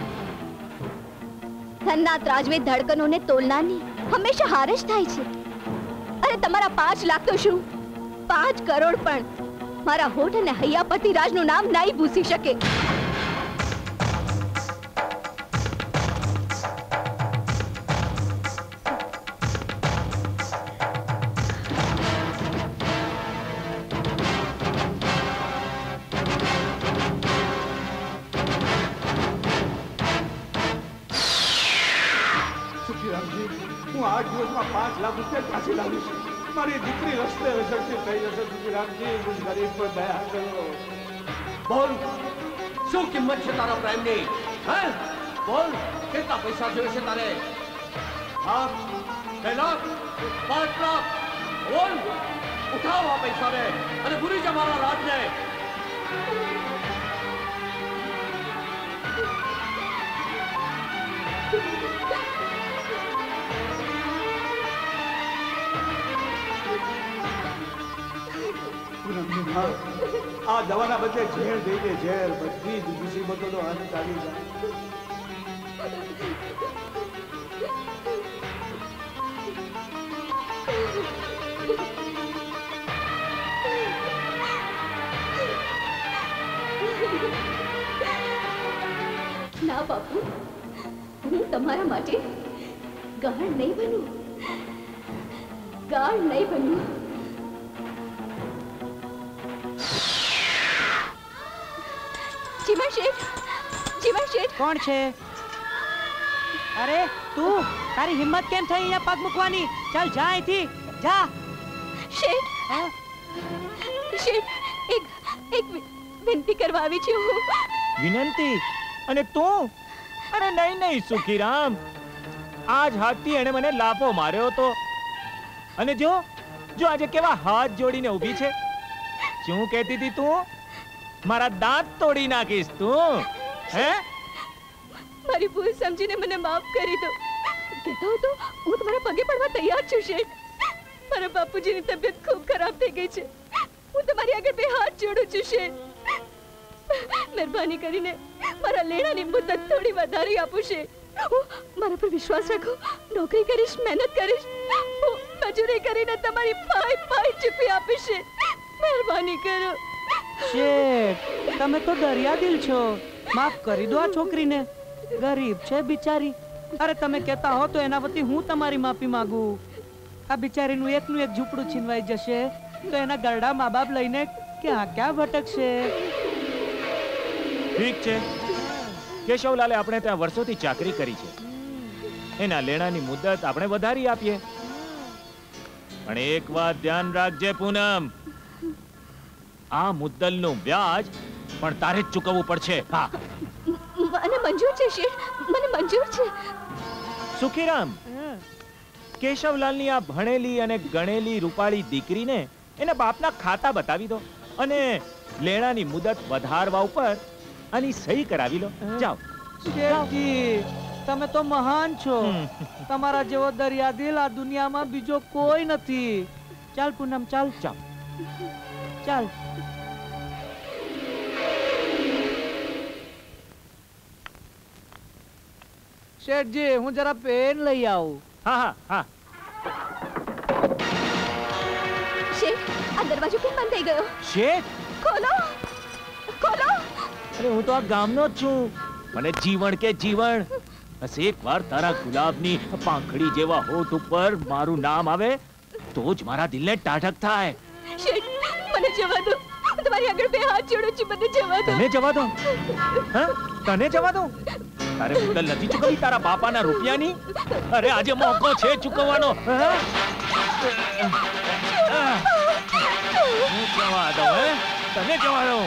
ધનના ત્રાજવે ધડકનોને તોલનારની હંમેશા હાર જ થાય છે. અરે તમારા 5 લાખ તો શું, 5 કરોડ પણ મારા હોઠ અને હૈયા પતિરાજનું નામ નહીં ભૂસી શકે. હું 8 દિવસમાં 5 લાખ રૂપિયા પાછી લાવીશ. મારી દીકરી રસ્તે રસડતી થઈ જશે. સુખીરામજી, મુझ ગરીબ પર દયા કરો. બોલ, શું કિંમત છે તારા પ્રેમની? હે, બોલ, કેટલા પૈસા જોઈએ છે તારે? 2 લાખ, 5 લાખ? બોલ, ઉઠાવ આ પૈસાને અને ભૂલી જા મારા રાજને. આ દવાના બદલે ઝેર દઈ દે, ઝેર. બધી જ મુસીબતો તો અંત આવી જાય. ના બાપુ, હું તમારા માટે ગાળ નહીં બનું, ગાળ નહીં બનું. જીવન શેઠ, જીવન શેઠ. કોણ છે? અરે તું, તારી હિંમત કેમ થઈ અહીંયા પગ મૂકવાની? ચાલ જા અહીંથી, જા. શેઠ, શેઠ, એક વિનંતી કરવા આવી છું હું. વિનંતી? અને તું? અરે નહીં નહીં સુખીરામ, આજ હાથથી એને મને લાફો માર્યો હતો, અને જો જો આજે કેવા હાથ જોડીને ઊભી છે. શું કહેતી હતી તું? મારા દાંત તોડી નાખીશ તું? હે? મારી ભૂલ સમજીને મને માફ કરી દો. કહેતો હતો હું તમારા પગે પડવા તૈયાર છું શેઠ. મારા બાપુજીની તબિયત ખૂબ ખરાબ થઈ ગઈ છે. હું તમારી આગળ 2 હાથ જોડું છું શેઠ. મહેરબાની કરીને મારા લેણાની મુદત થોડી વધારી આપો શેઠ. મારા પર વિશ્વાસ રાખો. નોકરી કરીશ, મહેનત કરીશ, હું મજૂરી કરીને તમારી પાય ચૂકવી આપીશ શેઠ. મહેરબાની કરો શેઠ. તમે તો દરિયાદિલ છો. માફ કરી દો આ છોકરીને, ગરીબ છે બિચારી. અરે તમે કહેતા હો તો એના વતી હું તમારી માફી માંગુ. આ બિચારીનું એકનું એક ઝૂંપડું છીનવાઈ જશે તો એના ગરડા મા બાપ લઈને ક્યાં ક્યાં ભટકશે. ઠીક છે, કેશવલાલે આપણે ત્યાં વર્ષોથી ચાકરી કરી છે, એના લેણાની મુદત આપણે વધારી આપીએ. પણ એક વાત ધ્યાન રાખજે પૂનમ, આ મુદ્દલનું વ્યાજ પણ તારે જ ચૂકવવું પડશે. હા, મને મંજૂર છે શેઠ, મને મંજૂર છે. સુખીરામ, કેશવલાલની આ ભણેલી અને ગણેલી રૂપાળી દીકરીને એના બાપના ખાતા બતાવી દો અને લેણાની મુદત વધારવા ઉપર આની સહી કરાવી લો. જાઓ. શેઠજી, તમે તો મહાન છો. તમારા જેવો દરિયાદિલ આ દુનિયામાં બીજો કોઈ નથી. ચાલ પૂનમ, ચાલ. ચાલ. ચાલ. શેઠજી હું જરા પેન લઈ આવું. હા હા હા. શેઠ આ દરવાજો કેમ બંધ થઈ ગયો? શેઠ ખોલો ખોલો. અરે હું તો આ ગામનો જ છું. મને જીવણ કે જીવણ. બસ એકવાર તારા ગુલાબની પાંખડી જેવા હોઠ ઉપર મારું નામ આવે તો જ મારા દિલને ટાઢક થાય. શેઠ મને જવા દો. તમારી આગળ બે હાથ જોડું છું. મને જવા દો. તને જવા દો? હા તને જવા દો? તારે મુદ્દલ નથી ચૂકવી તારા બાપાના રૂપિયાની? અરે આજે મોકો છે ચૂકવવાનો. જવા દો હે તને જવા દો.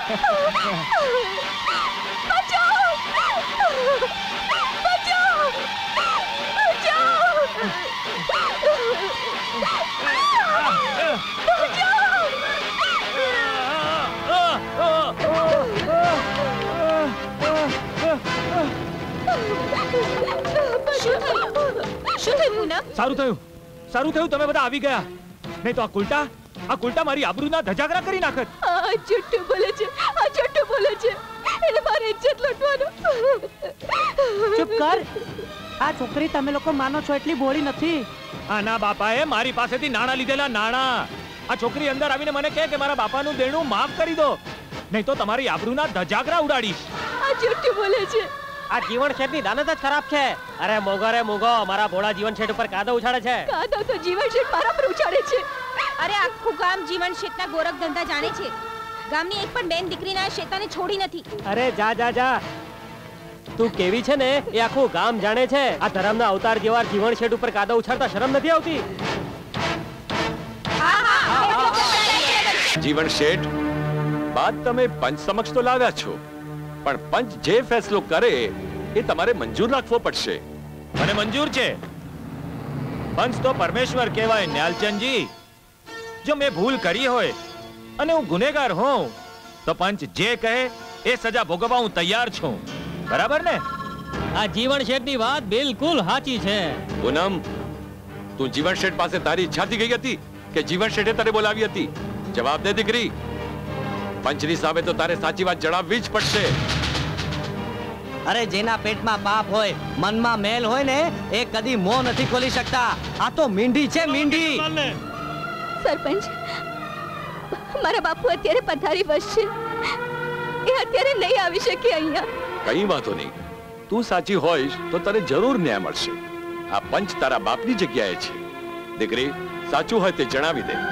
સારું થયું તમે બધા આવી ગયા. નહીં તો આ કુલટા મારી આબરૂના ધજાગરા કરી નાખત. આ જુઠ્ઠું બોલે છે. એને મારી ઇજ્જત લૂંટવાનો. ચૂપ કર. આ છોકરી તમે લોકો માનો છો એટલી ભોળી નથી. આના બાપાએ મારી પાસેથી નાણાં લીધેલા નાણાં. આ છોકરી અંદર આવીને મને કહે કે મારા બાપાનું દેણું માફ કરી દો, નહીં તો તમારી આબરૂના ધજાગરા ઉડાડીશ. આ જુઠ્ઠું બોલે છે. આ જીવન શેઠની દાનત જ ખરાબ છે. અરે મોગો રે મોગો, મારા ભોળા જીવન શેઠ ઉપર કાદવ ઉછાળે છે. કાદવ તો જીવન શેઠ મારા પર ઉછાળે છે. અરે આખું ગામ જીવન શેઠના ગોરખ ધંધા જાણે છે. ગામની એક પણ બેન દીકરીના શેતાને છોડી નથી. અરે જા જા જા. તું કેવી છે ને એ આખું ગામ જાણે છે. આ ધરમના અવતાર જેવા જીવન શેઠ ઉપર કાદવ ઉછાળતા શરમ નથી આવતી? જીવન શેઠ, બાત તમે પંચ સમક્ષ તો લાવ્યા છો, પણ પંચ જે ફેસલો કરે એ તમારે મંજૂર રાખવો પડશે. મને મંજૂર છે. પંચ તો પરમેશ્વર કહેવાય ન્યાલચંદજી. જો મેં ભૂલ કરી હોય અને હું ગુનેગાર હોઉં તો પંચ જે કહે એ સજા ભોગવવા હું તૈયાર છું. બરાબર ને? આ જીવન શેઠની વાત બિલકુલ સાચી છે. પૂનમ, તું જીવન શેઠ પાસે તારી ઈચ્છાથી ગઈ હતી કે જીવન શેઠે તારે બોલાવી હતી? જવાબ દે દીકરી. પંચની સામે તો તારે સાચી વાત જણાવવી જ પડશે. અરે જેના પેટમાં પાપ હોય, મનમાં મેલ હોય ને, એ કદી મોં નથી ખોલી શકતા. આ તો મીંઢી છે, મીંઢી. સરપંચ, મારા બાપુ અત્યારે પથારી વશ છે. એ અત્યારે નહીં આવી શકે અહીંયા. કઈ વાંધો નહીં. તું સાચી હોઈશ તો તને જરૂર ન્યાય મળશે. આ પંચ તારા બાપની જગ્યાએ છે. દીકરી, સાચું હોય તે જણાવી દે.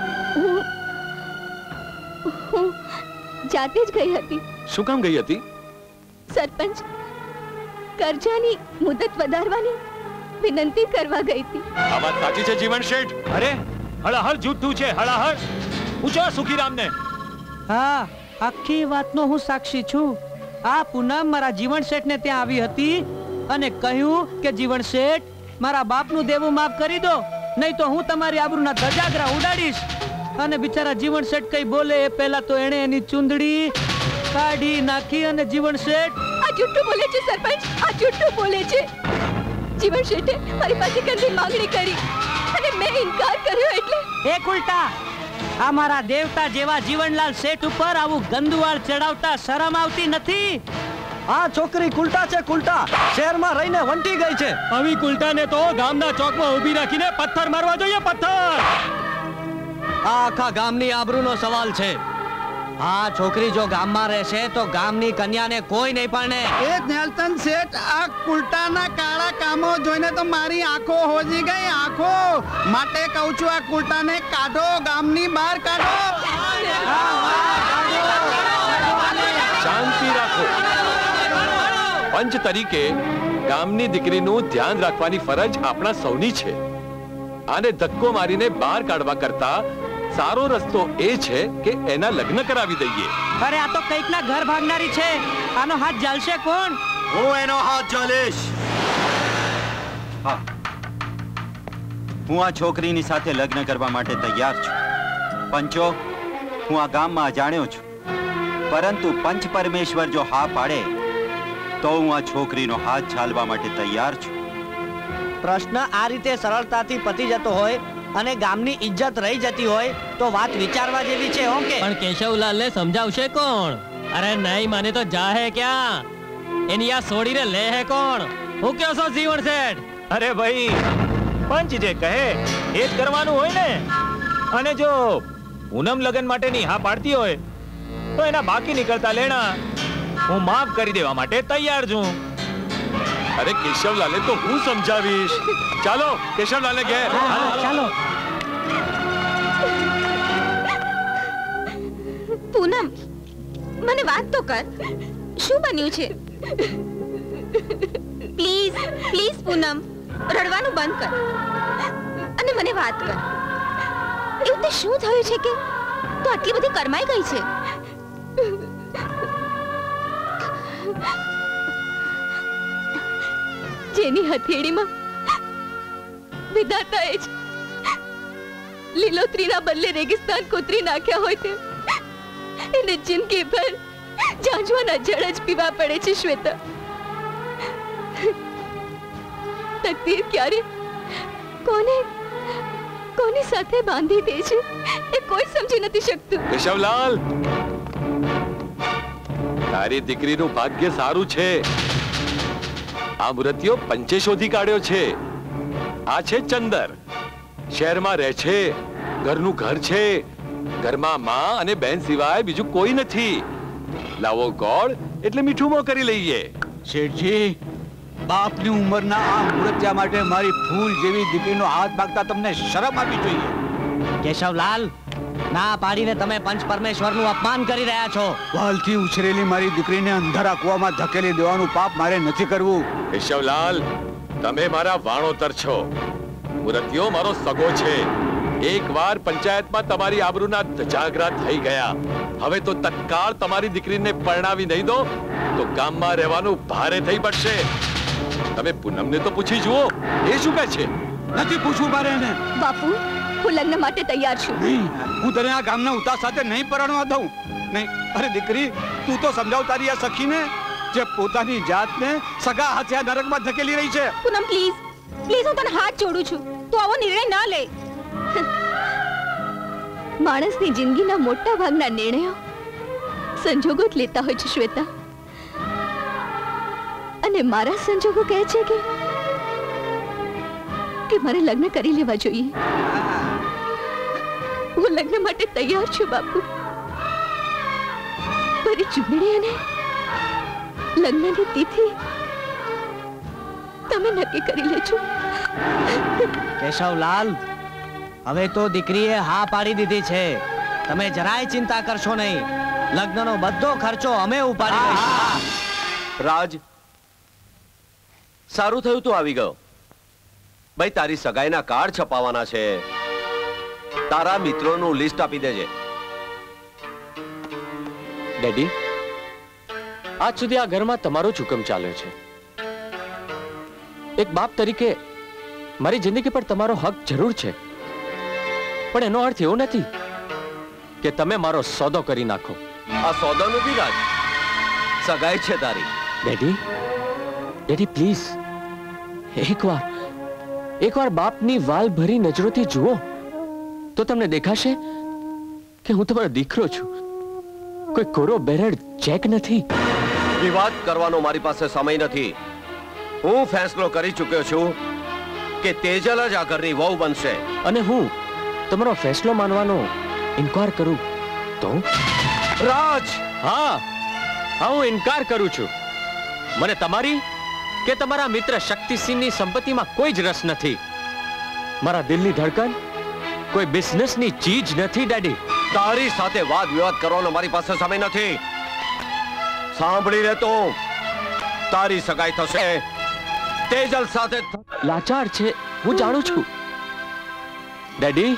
હું જાતે જ ગઈ હતી. શું કામ ગઈ હતી? સરપંચ, કરજાની મુદત વધારવાની વિનંતી કરવા ગઈ હતી. આ વાત સાચી છે જીવન શેઠ? અરે હળહળ જૂઠું છે, હળહળ. પૂછો સુખીરામને. હા, આખી વાતનો હું સાક્ષી છું. આ પૂનમ મારા જીવન શેઠને ત્યાં આવી હતી અને કહ્યું કે જીવન શેઠ, મારા બાપનું દેવું માફ કરી દો, નહીં તો હું તમારી આબરૂના ધજાગરા ઉડાડીશ. અને બિચારા જીવન શેઠ કઈ બોલે એ પહેલા તો એણે એની ચુંદડી કાઢી નાખી. અને જીવન શેઠ આ જુઠ્ઠું બોલે છે. સરપંચ, આ જુઠ્ઠું બોલે છે. જીવન શેઠે મારી પાસે ઘરની માંગણી કરી અને મેં ઇનકાર કર્યો. એટલે એક ઉલટા આ મારા દેવતા જેવા જીવનલાલ શેઠ ઉપર આવું ગંદુવાળ ચડાવતા શરમ આવતી નથી? આ છોકરી કુલટા છે, કુલટા. શહેરમાં રહીને વંટી ગઈ છે. આવી કુલટાને તો ગામના ચોકમાં ઊભી રાખીને પથ્થર મારવા જોઈએ, પથ્થર. આ આખા ગામની આબરૂનો સવાલ છે. આ છોકરી જો ગામમાં રહેશે તો ગામની કન્યાને કોઈ નહીં પરણે. એ નેલ્સન શેઠ, આ કુલટાના કાળા કામો જોઈને તો મારી આંખો હોજી ગઈ, આંખો. માટે કહું છું, આ કુલટાને કાઢો, ગામની બહાર કાઢો. શાંતિ રાખો. પંચ તરીકે ગામની દીકરીનું ધ્યાન રાખવાની ફરજ આપણા સૌની છે. આને ધક્કો મારીને બહાર કાઢવા કરતા સારો રસ્તો એ છે કે એના લગ્ન કરાવી દઈએ. અરે આ તો કઈકના ઘર ભાગનારી છે. આનો હાથ ઝાલશે કોણ? હું એનો હાથ ઝાલીશ. હા, હું આ છોકરીની સાથે લગ્ન કરવા માટે તૈયાર છું. પંચો, હું આ ગામમાં અજાણ્યો છું, પરંતુ પંચ પરમેશ્વર જો હા પાડે તો હું આ છોકરીનો હાથ ઝાલવા માટે તૈયાર છું. પ્રશ્ન આ રીતે સરળતાથી પતી જતો હોય અને ગામની ઇજ્જત રહી જતી હોય તો વાત વિચારવા જેવી છે. ઓકે, પણ કેશવલાલને સમજાવશે કોણ? અરે નહીં માને તો જાહે ક્યાં? એની આ છોડીને લે હે કોણ? હું કહો છો જીવણ શેઠ? અરે ભાઈ, પંચ જે કહે એ જ કરવાનું હોય ને. અને જો પૂનમ લગન માટેની હા પાડતી હોય તો એના બાકી નીકળતા લેણા હું માફ કરી દેવા માટે તૈયાર છું. અરે કેશવલાલે તો હું સમજાવીશ. ચાલો કેશવલાલે ઘેર. ચાલો. પૂનમ, મને વાત તો કર. શું બન્યું છે? પ્લીઝ પ્લીઝ પૂનમ, રડવાનું બંધ કર અને મને વાત કર. એવું તે શું થયું છે કે તું આટલી બધી કરમાઈ ગઈ છે? જેની હથેળીમાં વિધાતાએ જ લીલોતરીના બદલે રેગિસ્તાન કોતરી નાખ્યા હોય તે એને જિંદગીભર જાંજવાના જળ જ પીવા પડે છે શ્વેતા. તકદીર ક્યારે કોની સાથે બાંધી દે છે એ કોઈ સમજી નથી શકતું. કેશવલાલ, તારી દીકરીનું ભાગ્ય સારું છે. આ મૂર્તિઓ પંચે શોધી કાઢ્યો છે. આ છે ચંદર, શહેરમાં રહે છે, ઘરનું ઘર છે, ઘરમાં માં અને બેન સિવાય બીજું કોઈ નથી. લાવો ગોળ એટલે મીઠું કરી લઈએ. શેઠજી, બાપની ઉંમરના આ મૂર્ત્યા માટે મારી ફૂલ જેવી દીકરીનો હાથ માગતા તમને શરમ આપવી જોઈએ. કેશવલાલ, ના પાડીને તમે પંચ પરમેશ્વરનું અપમાન કરી રહ્યા છો. વાલથી ઉછરેલી મારી દીકરીને અંધારા કૂવામાં ધકેલી દેવાનું પાપ મારે નથી કરવું. કેશવલાલ, તમે મારા વાણોતર છો. મૂર્તિઓ મારો સગો છે. એકવાર પંચાયતમાં તમારી આબરૂના ધજાગરા થઈ ગયા. હવે તો તત્કાળ તમારી દીકરીને પરણાવી નહીં દો તો ગામમાં રહેવાનું ભારે થઈ પડશે. તમે પૂનમને તો પૂછી જુઓ, એ શું કહે છે? નથી પૂછવું મારે એને. બાપુ, હું લગ્ન માટે તૈયાર છું. નહીં, હું તને આ ગામના ઉતા સાથે નહીં પરણવા દઉં. નહીં. અરે દીકરી, તું તો સમજાવ તારી આ સખીને જે પોતાની જાતને સગા હાથે આ નરકમાં ધકેલી રહી છે. પૂનમ પ્લીઝ પ્લીઝ, હું તને હાથ જોડું છું. તું આવો નિર્ણય ના લે. માણસની જિંદગીના મોટા ભાગના નિર્ણયો સંજોગો જ લેતા હોય છે શ્વેતા. અને મારા સંજોગો કહે છે કે મારે લગ્ન કરી લેવા જોઈએ. હું લગ્ન માટે તૈયાર છું બાપુ. મારી ચૂંટણી અને લગ્નની તિથિ તમે નક્કી કરી લેજો. કેશવલાલ, હવે તો દીકરીએ હા પાડી દીધી છે. તમે જરાય ચિંતા કરશો નહીં. લગ્નનો બધો ખર્ચો અમે ઉપાડી લઈશું. રાજ, સારું થયું તું આવી ગયો. ભાઈ, તારી સગાઈના કાર્ડ છપાવવાના છે. તારા મિત્રોનું લિસ્ટ આપી દેજે. ડેડી, આજ સુધી આ ઘરમાં તમારો જ હુકમ ચાલ્યો છે. એક બાપ તરીકે મારી જિંદગી પર તમારો હક જરૂર છે, પણ એનો અર્થ એવો નથી કે તમે મારો સોદો કરી નાખો. આ સોદો નથી રાજ, સગાઈ છે તારી. ડેડી પ્લીઝ, એકવાર બાપની વાલ ભરી નજરોથી જુઓ તો તમને દેખાશે કે હું તમારો દીકરો છું, કોઈ કોરો બેરડ ચેક નથી. વિવાદ કરવાનો મારી પાસે સમય નથી. હું ફેસલો કરી ચૂક્યો છું કે તેજલ જ આ ઘરની વહુ બનશે. અને હું તમારો ફેસલો માનવાનો ઇનકાર કરું તો? રાજ! હા, હું ઇનકાર કરું છું. મને તમારી કે તમારા મિત્ર શક્તિસિંહની સંપત્તિમાં કોઈ જ રસ નથી. મારા દિલની ધડકન કોઈ બિઝનેસની ચીજ નથી. ડેડી, તારી સાથે વાદ વિવાદ કરવાનો મારી પાસે સમય નથી. સાંભળી લે તો, તારી સગાઈ થશે તેજલ સાથે. લાચાર છે, હું જાણું છું. ડેડી,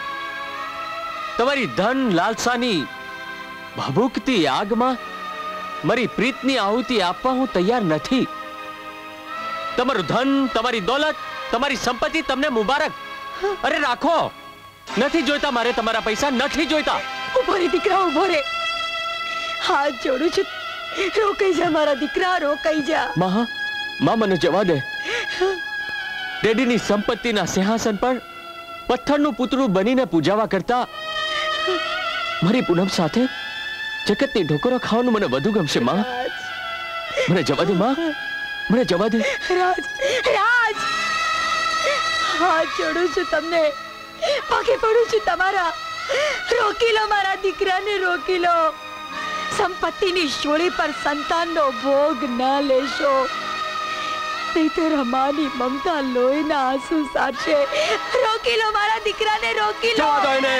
તમારી ધન લાલસાની ભભૂકતી આગમાં મારી પ્રીતની આહુતિ આપવા હું તૈયાર નથી. તમારું ધન, તમારી દોલત, તમારી સંપત્તિ તમને મુબારક. અરે રાખો, નથી જોઈતા મારે તમારા પૈસા, નથી જોઈતા. ઉભો રે દીકરા, ઉભો રે. હાથ જોડું છું, રોકાઈ જા મારા દીકરા, રોકાઈ જા. માં, મને જવા દે. ડેડીની સંપત્તિના સિંહાસન પર પથ્થરનું પુતળું બનીને પૂજાવા કરતા મારી પૂનમ સાથે જગતની ઢોકરો ખાવાનું મને વધુ ગમશે. માં, મને જવા દે. માં, મને જવા દે. રાજ, રાજ, હાથ જોડું છું તમને, પગે પડું છું તમારા. રોકી લો મારા દીકરાને, રોકી લો. સંપત્તિની શોળી પર સંતાનનો ભોગ ન લેશો, નહીતર અમારી મમતા લોહીના આંસુ સાચે. રોકી લો મારા દીકરાને, રોકી લો. જવા દો એને.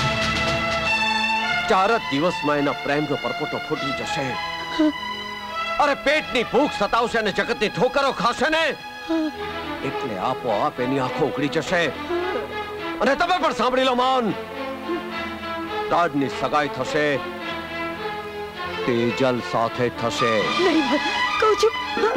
4 જ દિવસમાં એના પ્રેમનો પરપોટો ફૂટી જશે. અરે પેટની ભૂખ સતાવશે અને જગતની ઠોકરો ખાશે ને, એટલે આપોઆપ એની આંખો ઉઘડી જશે. અને તમે પણ સાંભળી લો મૌન, રાજની સગાઈ થશે, તેજલ સાથે થશે. નહીં, કહું છું.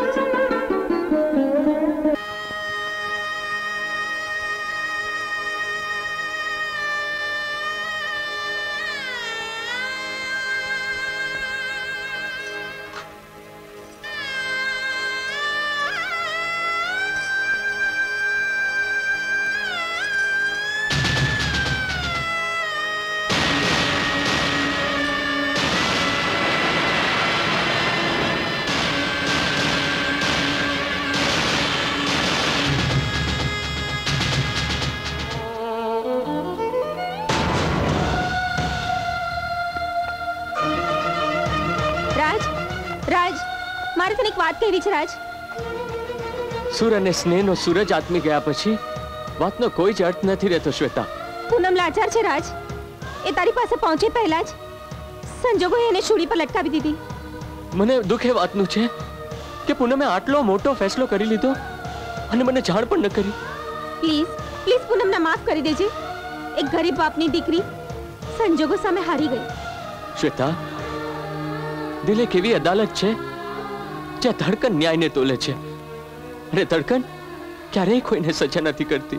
મારે તને એક વાત કહેવી છે રાજ. સુર અને સ્નેહનો સૂરજ આત્મી ગયા પછી વાતનો કોઈ જ અર્થ નથી રહેતો શ્વેતા. પૂનમ લાચાર છે રાજ. એ તારી પાસે પહોંચે પહેલા જ સંજોગોએ એને છોડી પર લટકાવી દીધી. મને દુઃખ એ વાતનું છે કે પૂનમે આટલો મોટો ફેસલો કરી લીધો અને મને જાણ પણ ન કરી. પ્લીઝ પ્લીઝ પૂનમને માફ કરી દેજે. એક ગરીબ બાપની દીકરી સંજોગો સામે હારી ગઈ. શ્વેતા, દિલ એક એવી અદાલત છે જ્યાં ધડકન ન્યાયને તોલે છે અને ધડકન ક્યારેય કોઈને સજા નથી કરતી.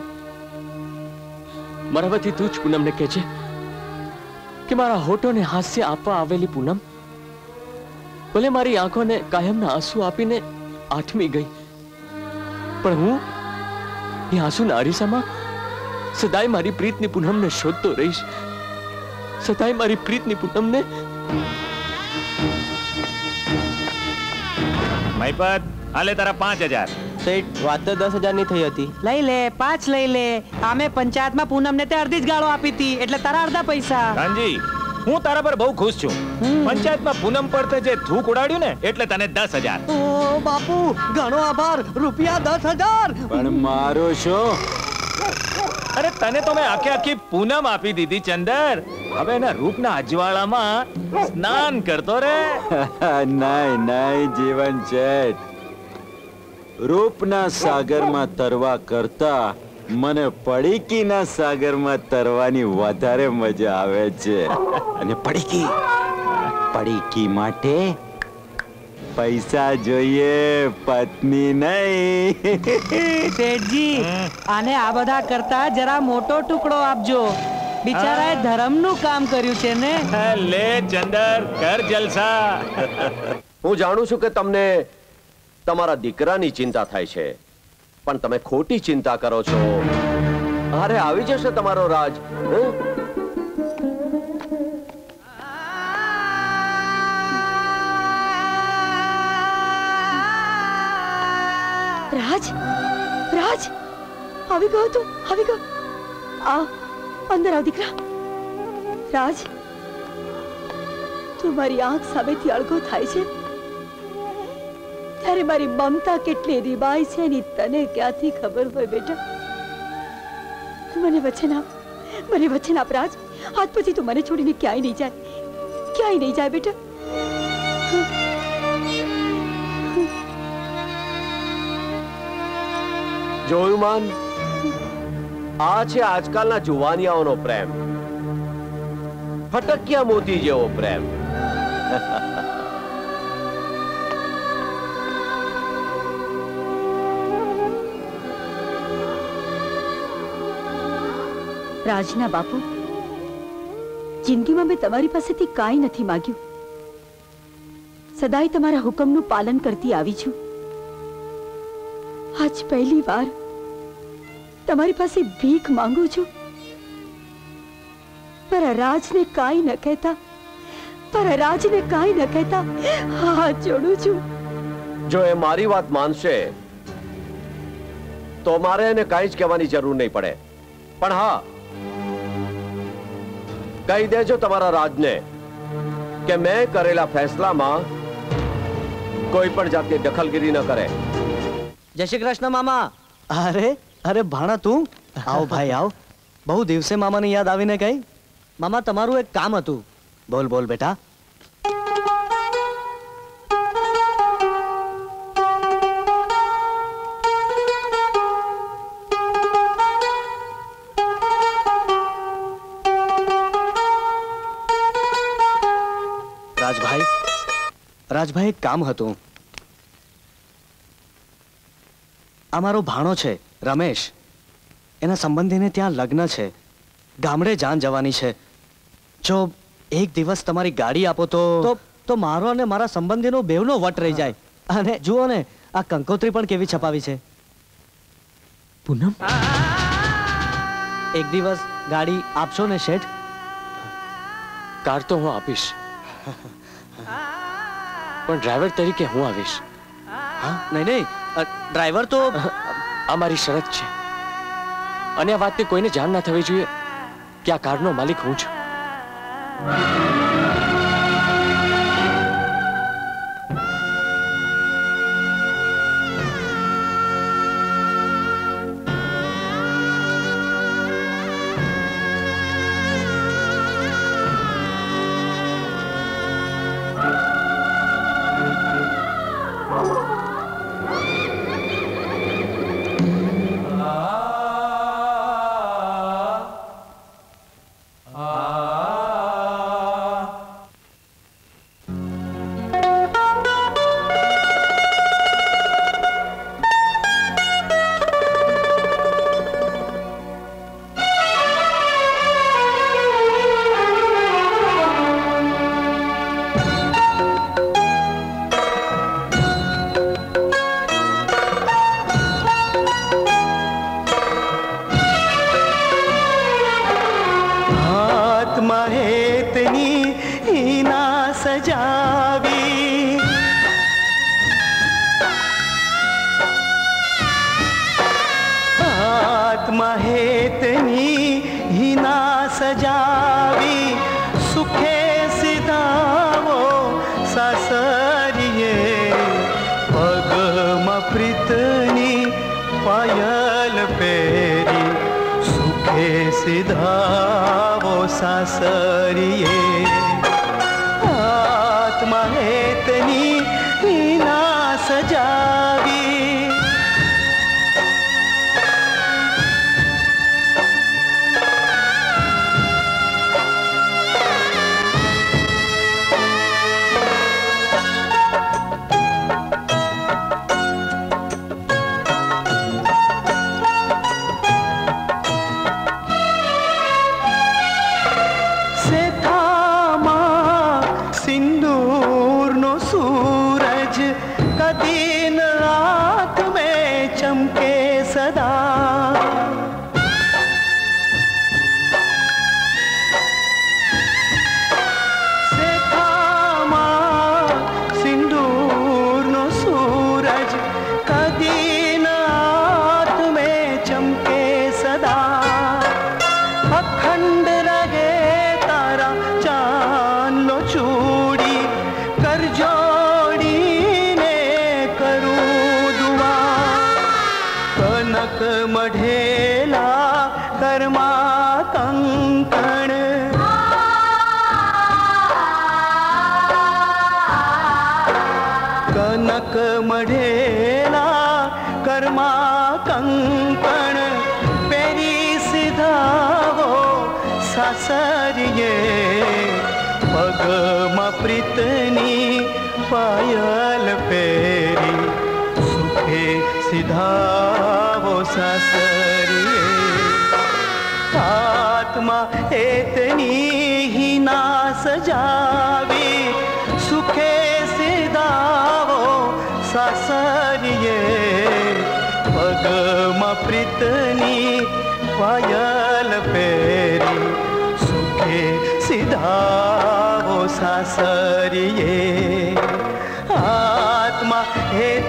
મારા વતી તું જ પૂનમને કહેજે કે મારા હોઠોને હાસ્ય આપવા આવેલી પૂનમ ભલે મારી આંખોને કાયમના આંસુ આપીને આઠમી ગઈ, પણ હું એ આંસુના અરીસામાં સદાય મારી પ્રીતની પૂનમને શોધતો રહીશ. સદાય મારી પ્રીતની પૂનમને. મહીપત, હાલે તારા 5000. સેઠ, વાત તો 10,000 ની થઈ હતી. લઈ લે, 5 લઈ લે. આમે પંચાયતમાં પૂનમને તે અડધી જ ગાળો આપી હતી, એટલે તારા અડધા પૈસા. કાનજી, હું તારા પર બહુ ખુશ છું. પંચાયતમાં પૂનમ પર તે જે થૂક ઉડાડ્યું ને, એટલે તને 10,000. ઓ બાપુ, ઘણો આભાર. રૂપિયા 10,000. પણ મારો શું? અરે તને તો મેં આખી પૂનમ આપી દીધી ચંદર. હવે એના રૂપના અજવાળામાં સ્નાન કરતો રે. નહીં નહીં જીવન શેઠ, રૂપના સાગરમાં તરવા કરતા મને પડીકીના સાગરમાં તરવાની વધારે મજા આવે છે. અને પડીકી માટે પૈસા જોઈએ, પત્ની નહીં. શેઠજી, આને આ બધા કરતા જરા મોટો ટુકડો આપજો. બિચારાએ ધર્મનું કામ કર્યું છે ને. લે ચંદર, કર જલસા. હું જાણું છું કે તમને તમારા દીકરાની ચિંતા થાય છે, પણ તમે ખોટી ચિંતા કરો છો. અરે આવી જશે તમારો રાજ. રાજ, રાજ, આવી ગયો તું, આવી ગયો. આ અંદર આવ દીકરા. રાજ, તું મારી આંખ સામેથી અળગો થાય છે ત્યારે મારી મમતા કેટલી રીબાય છે એની તને ક્યાંથી ખબર હોય બેટા? મને વચન આપ, મને વચન આપ રાજ. આજ પછી તું મને છોડીને ક્યાંય નહીં જાય, ક્યાંય નહીં જાય બેટા. જોયું માન, આ છે આજકાલના જુવાનિયાઓનો પ્રેમ. ફટકિયા મોતી જેવો પ્રેમ. રાજના બાપુ, જિંદગીમાં મેં તમારી પાસેથી કાંઈ નથી માંગ્યું. સદાય તમારા હુકમનું પાલન કરતી આવી છું. આજ પહેલી વાર તમારી પાસે ભીખ માંગુ છું. પર રાજને કાંઈ ન કહેતા, પર રાજને કાંઈ ન કહેતા હાથ જોડું છું. જો એ મારી વાત માનશે તો મારે એને કાંઈ જ કહેવાની જરૂર નહીં પડે. પણ હા, કહી દેજો તમારા રાજને કે મેં કરેલા ફેસલામાં કોઈ પણ જાતની દખલગીરી ન કરે. જય શ્રી કૃષ્ણ મામા. અરે અરે ભાણા તું આવ ભાઈ આવ. બહુ દિવસે મામાની યાદ આવીને કઈ? મામા તમારું એક કામ હતું. બોલ બોલ બેટા. રાજભાઈ એક કામ હતું. અમારો ભાણો છે રમેશ, એના સંબંધીને ત્યાં લગ્ન છે. ગામડે જાન જવાની છે. જો એક દિવસ તમારી ગાડી આપો તો મારો અને મારા સંબંધીનો બેવનો વટ રહી જાય. અને જુઓ ને આ કંકોત્રી પણ કેવી છપાવી છે. પૂનમ, એક દિવસ ગાડી આપશો ને શેઠ? કાર તો હું આપીશ, પણ ડ્રાઈવર તરીકે હું આવીશ. નહીં નહીં, ડ્રાઈવર તો અમારી શરત છે. અને આ વાતની કોઈને જાણ ના થવી જોઈએ કે આ કારનો માલિક હું છું. सासरिये आत्मा हे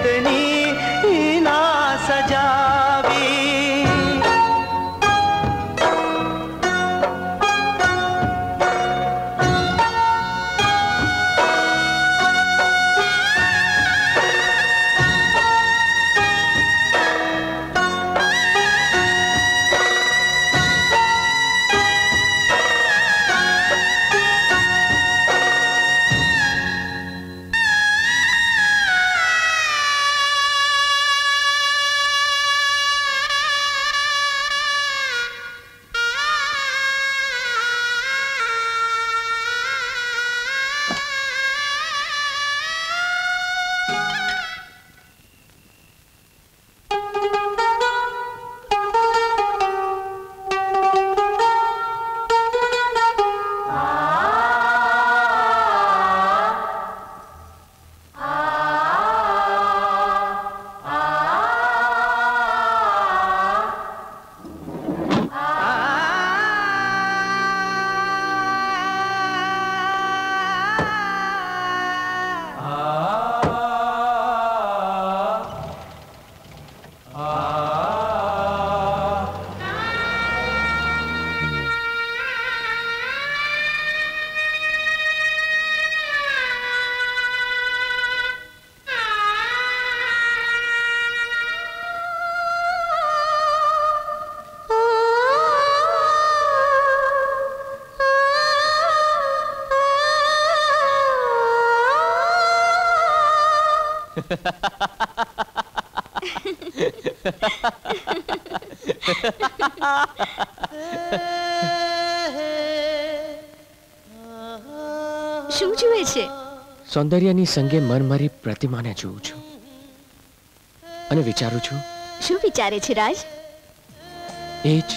શું જુએ છે? સૌંદર્યની સંગે મરમરી પ્રતિમાને જોઉં છું અને વિચારું છું. શું વિચારે છે રાજ? એ જ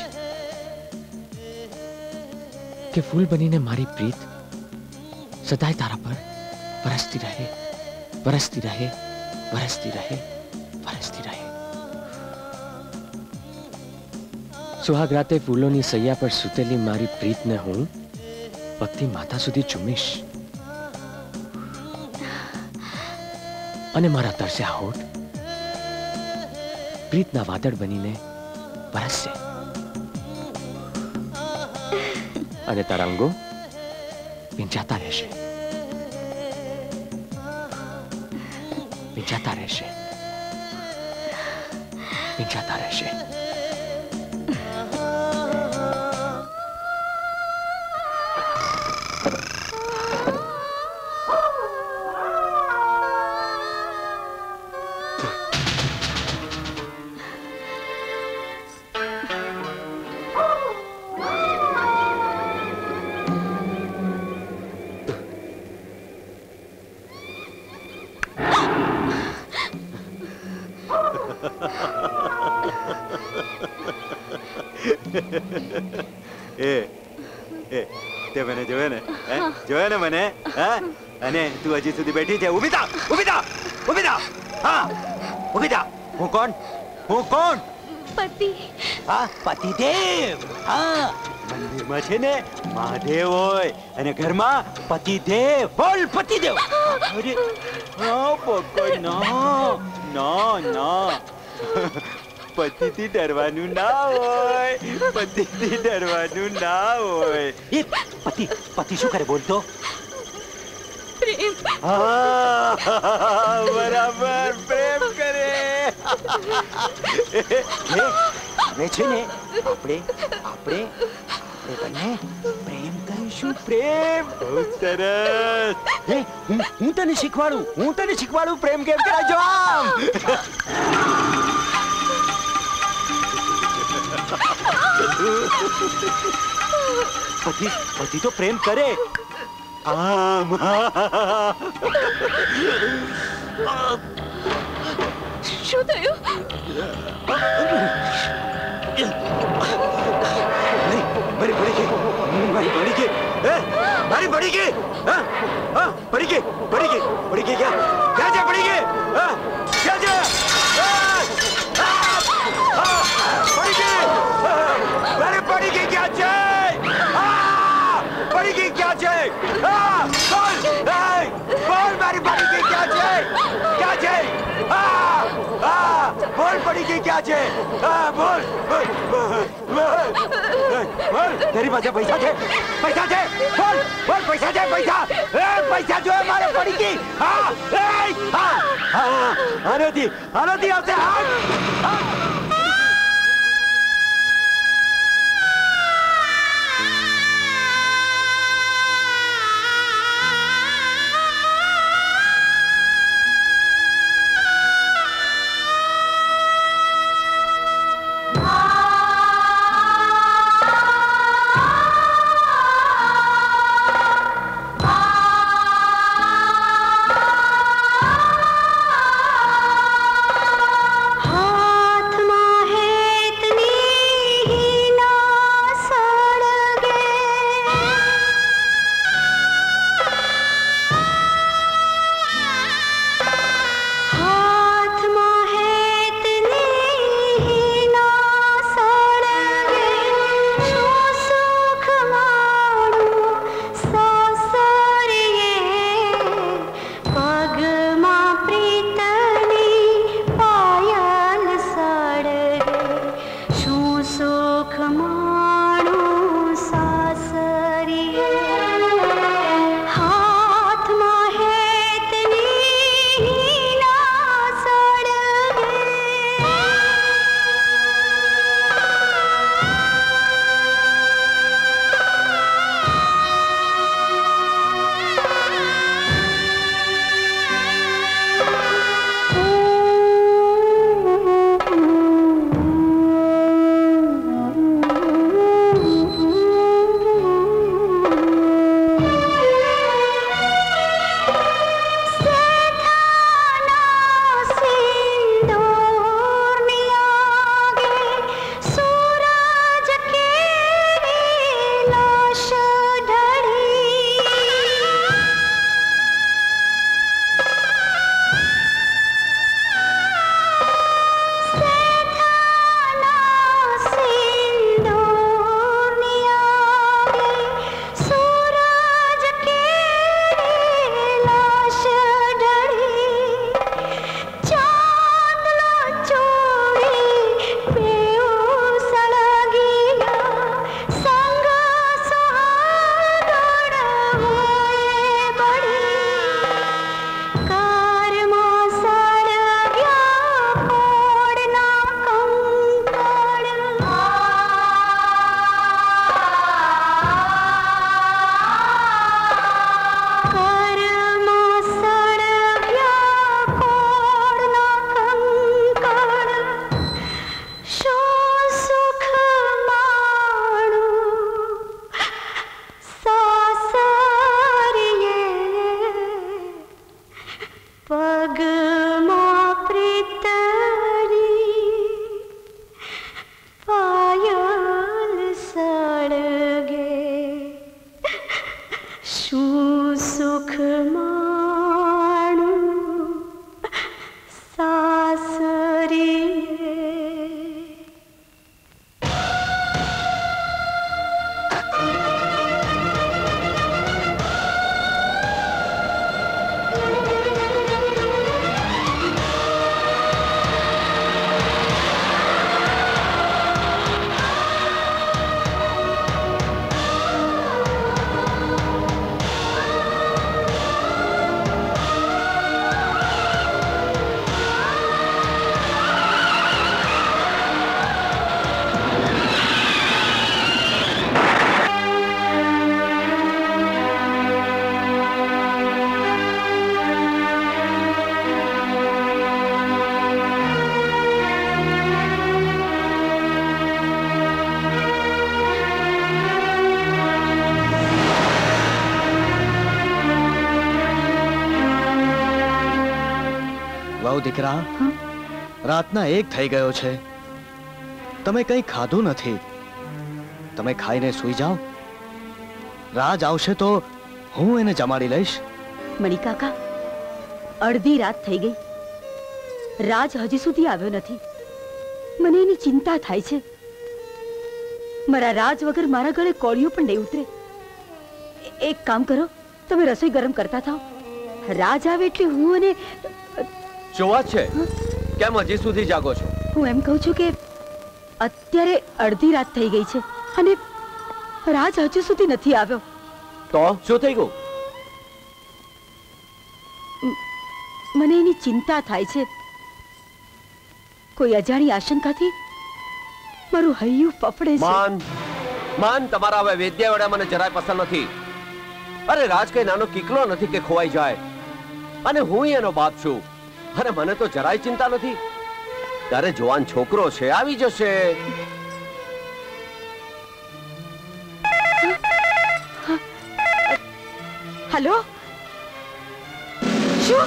કે ફૂલ બનીને મારી પ્રીત સદાય તારા પર વરસતી રહે, વરસતી રહે, વરસતી રહે, વરસતી રહે. સુહાગ રાતે ફૂલોની સૈયા પર સૂતેલી મારી પ્રીતને હું પગથી માથા સુધી ચૂમીશ અને મારા તરસ્યા હોઠ પ્રીતના વાદળ બનીને વરસશે અને તરંગો પિંજાતા રહેશે, પિંજાતા રહેશે, પિંજાતા રહેશે. તે મને જોયો ને? જોયો ને મને? અને તું હજી સુધી બેઠી છે? ઊભી થા, ઊભી થા, ઊભી થા. હા, ઊભી થા. હું કોણ? હું કોણ? પતિ. હા, પતિદેવ. હા, મંદિરમાં છે ને મહાદેવ હોય અને ઘરમાં પતિદેવ. બોલ પતિદેવ. અરે હા પકડ ના ના ના. પતિથી ડરવાનું ના હોય, પતિથી ડરવાનું ના હોય. એ પતિ પતિ શું કરે બોલતો? પ્રેમ. હા બરાબર, પ્રેમ કરે. હવે છે ને આપણે આપણે બંને પ્રેમ કરીશું. પ્રેમ બહુ સરસ. હું તને શીખવાડું પ્રેમ કેમ કરાય. જો આમ પતિ તો પ્રેમ કરે. આમ શું થયું? મારી પડી ગઈ, મારી પડી ગઈ, મારી પડી ગઈ. પડી ગઈ, પડી ગઈ, પડી ગઈ. ક્યાં છે? પડી ગઈ. ક્યાં છે? પડી ગઈ. મારી પડી ગઈ. ક્યાં છે? પડી ગઈ. ક્યાં છે? બોલ, બોલ. મારી પડી ગઈ. ક્યાં છે? ક્યાં છે? બોલ, પડી ગઈ. ક્યાં છે? બોલ, બોલ, બોલ, બોલ. તારી પાસે પૈસા છે? પૈસા છે? બોલ, બોલ. પૈસા છે? પૈસા. પૈસા જો મારે પડી ગઈ. આનાથી આવશે. हाथ પગમાં પ્રીતની પાયલ સળગે શું સુખ માણું સાસરીએ. દીકરા, રાતના 1 થઈ ગયો છે. તમે કંઈ ખાધું નથી. તમે ખાઈને સૂઈ જાઓ. રાજ આવશે તો હું એને જમાડી લઈશ. મણી કાકા, અડધી રાત થઈ ગઈ. રાજ હજી સુધી આવ્યો નથી. મને એની ચિંતા થાય છે. મારા રાજ વગર મારા ગળે કોળિયો પણ નહીં ઉતરે. એક કામ કરો, તમે રસોઈ ગરમ કરતા થાઓ. રાજ આવે એટલે હું અને જોવા છે. કેમ હજી સુધી જાગો છો? હું એમ કહું છું કે અત્યારે અડધી રાત થઈ ગઈ છે અને રાજ હજુ સુધી નથી આવ્યો. તો શું થઈ ગયું? મને એની ચિંતા થાય છે. કોઈ અજાણી આશંકાથી મારું હૈયું ફફડે છે. માન તમારા હવે વેદ્યાવાળા મને જરાય પસંદ નથી. અરે રાજ કઈ નાનો કીકલો નથી કે ખોવાઈ જાય. અને હું એનો બાપ છું અને મને તો જરાય ચિંતા નથી. તારે જવાન છોકરો છે, આવી જશે. હેલો, શું?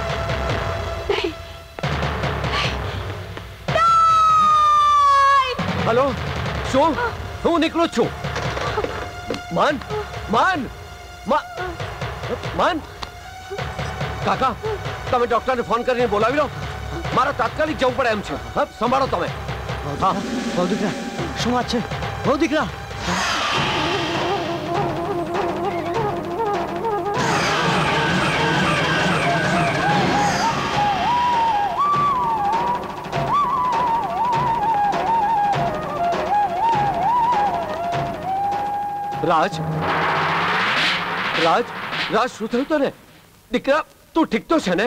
હેલો, શું? હું નીકળું છું. માન માન માન કાકા, તમે ડોક્ટરને ફોન કરીને બોલાવી લો. મારે તાત્કાલિક જવું પડે એમ છે. સંભાળો તમે. હા બહુ દીકરા, શું વાત છે? બહુ દીકરા, રાજ રાજ રાજ શું થયું તને? દીકરા, તું ઠીક તો છે ને?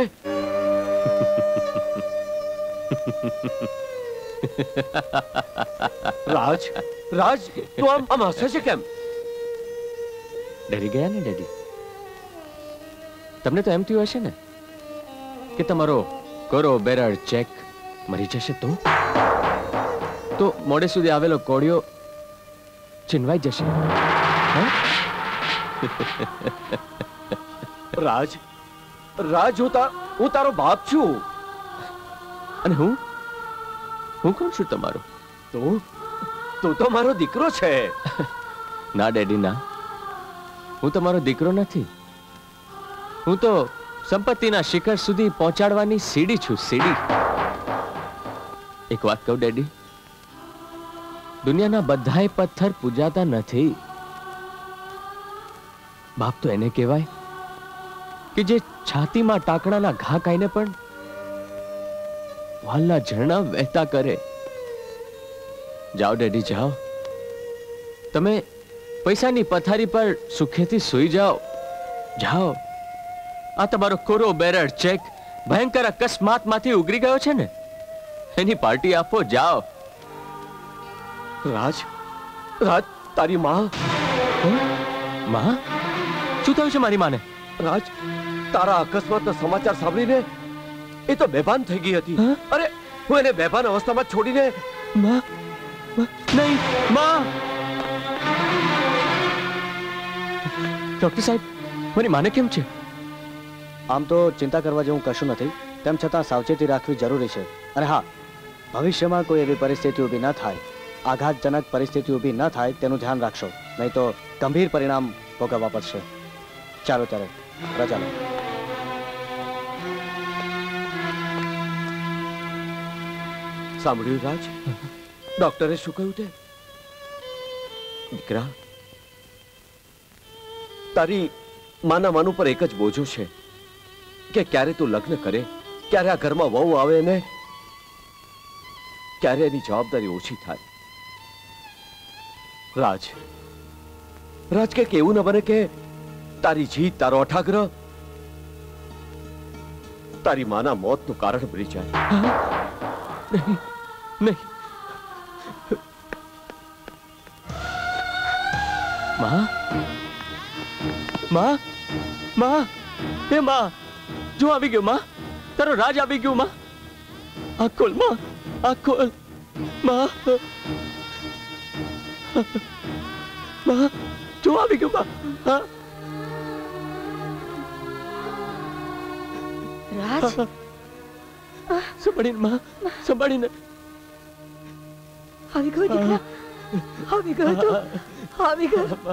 રાજ રાજ તું આમ હસે છે કેમ? ડરી ગયા ને ડેડી? તમને તો એમ થયું હશે ને કે તમારો કોરો બેરડ ચેક મરી જશે તો મોડે સુધી આવેલો કોળિયો છીનવાઈ જશે. રાજ રાજ હું તારો બાપ છું. અને હું કોણ છું તમારો? તું તો મારો દીકરો છે. ના ડેડી ના, હું તમારો દીકરો નથી. હું તો સંપત્તિના શિખર સુધી પહોંચાડવાની સીડી છું, સીડી. એક વાત કહું ડેડી, દુનિયાના બધાય પથ્થર પૂજાતા નથી. બાપ તો એને કહેવાય કે જે છાતીમાં ટાકણાના ઘા ખાઈને પણ વાલના ઝરણા વહેતા કરે. જાઓ ડેડી જાઓ, તમે પૈસાની પથારી પર સુખેથી સૂઈ જાઓ. જાઓ. આ તમારો કોરો બેરડ ચેક ભયંકર અકસ્માતમાંથી ઉગરી ગયો છે ને, એની પાર્ટી આપો. જાઓ. રાજ રાજ તારી માં શું થયું છે મારી માને? રાજ, તારા અકસ્માતના સમાચાર સાંભળીને એ તો બેભાન થઈ ગઈ હતી. અરે હું એને બેભાન અવસ્થામાં છોડીને નહીં ડોક્ટર સાહેબ, મારી માને કેમ છે? આમ તો ચિંતા કરવા જેવું કશું નથી, તેમ છતાં સાવચેતી રાખવી જરૂરી છે. અને હા, ભવિષ્યમાં કોઈ એવી પરિસ્થિતિ ઊભી ન થાય, આઘાતજનક પરિસ્થિતિ ઊભી ન થાય તેનું ધ્યાન રાખશો, નહીં તો ગંભીર પરિણામ ભોગવવા પડશે. ચાલો ત્યારે રજા લો. સાંભળ્યું રાજ? ડોક્ટરે શું કહ્યું તે? દીકરા, તારી માના મન ઉપર એક જ બોજો છે કે ક્યારે તું લગ્ન કરે, ક્યારે આ ઘરમાં વહુ આવે ને ક્યારે એની જવાબદારી ઓછી થાય. રાજ, રાજ કે એવું ન બને કે તારી જીત, તારો અઠાગ્રહ તારી માના મોતનું કારણ બની જાય. નહીં. માં, માં, માં, એ માં, જો આવી ગયો માં, તારો રાજ આવી ગયો માં. આ ખોલ માં, આ ખોલ માં, માં, જો આવી ગયો માં. હા રાજ, સંભાળીને માં, સંભાળીને. આવી ગયો દીકરા, આવી ગયો તું, આવી ગયો.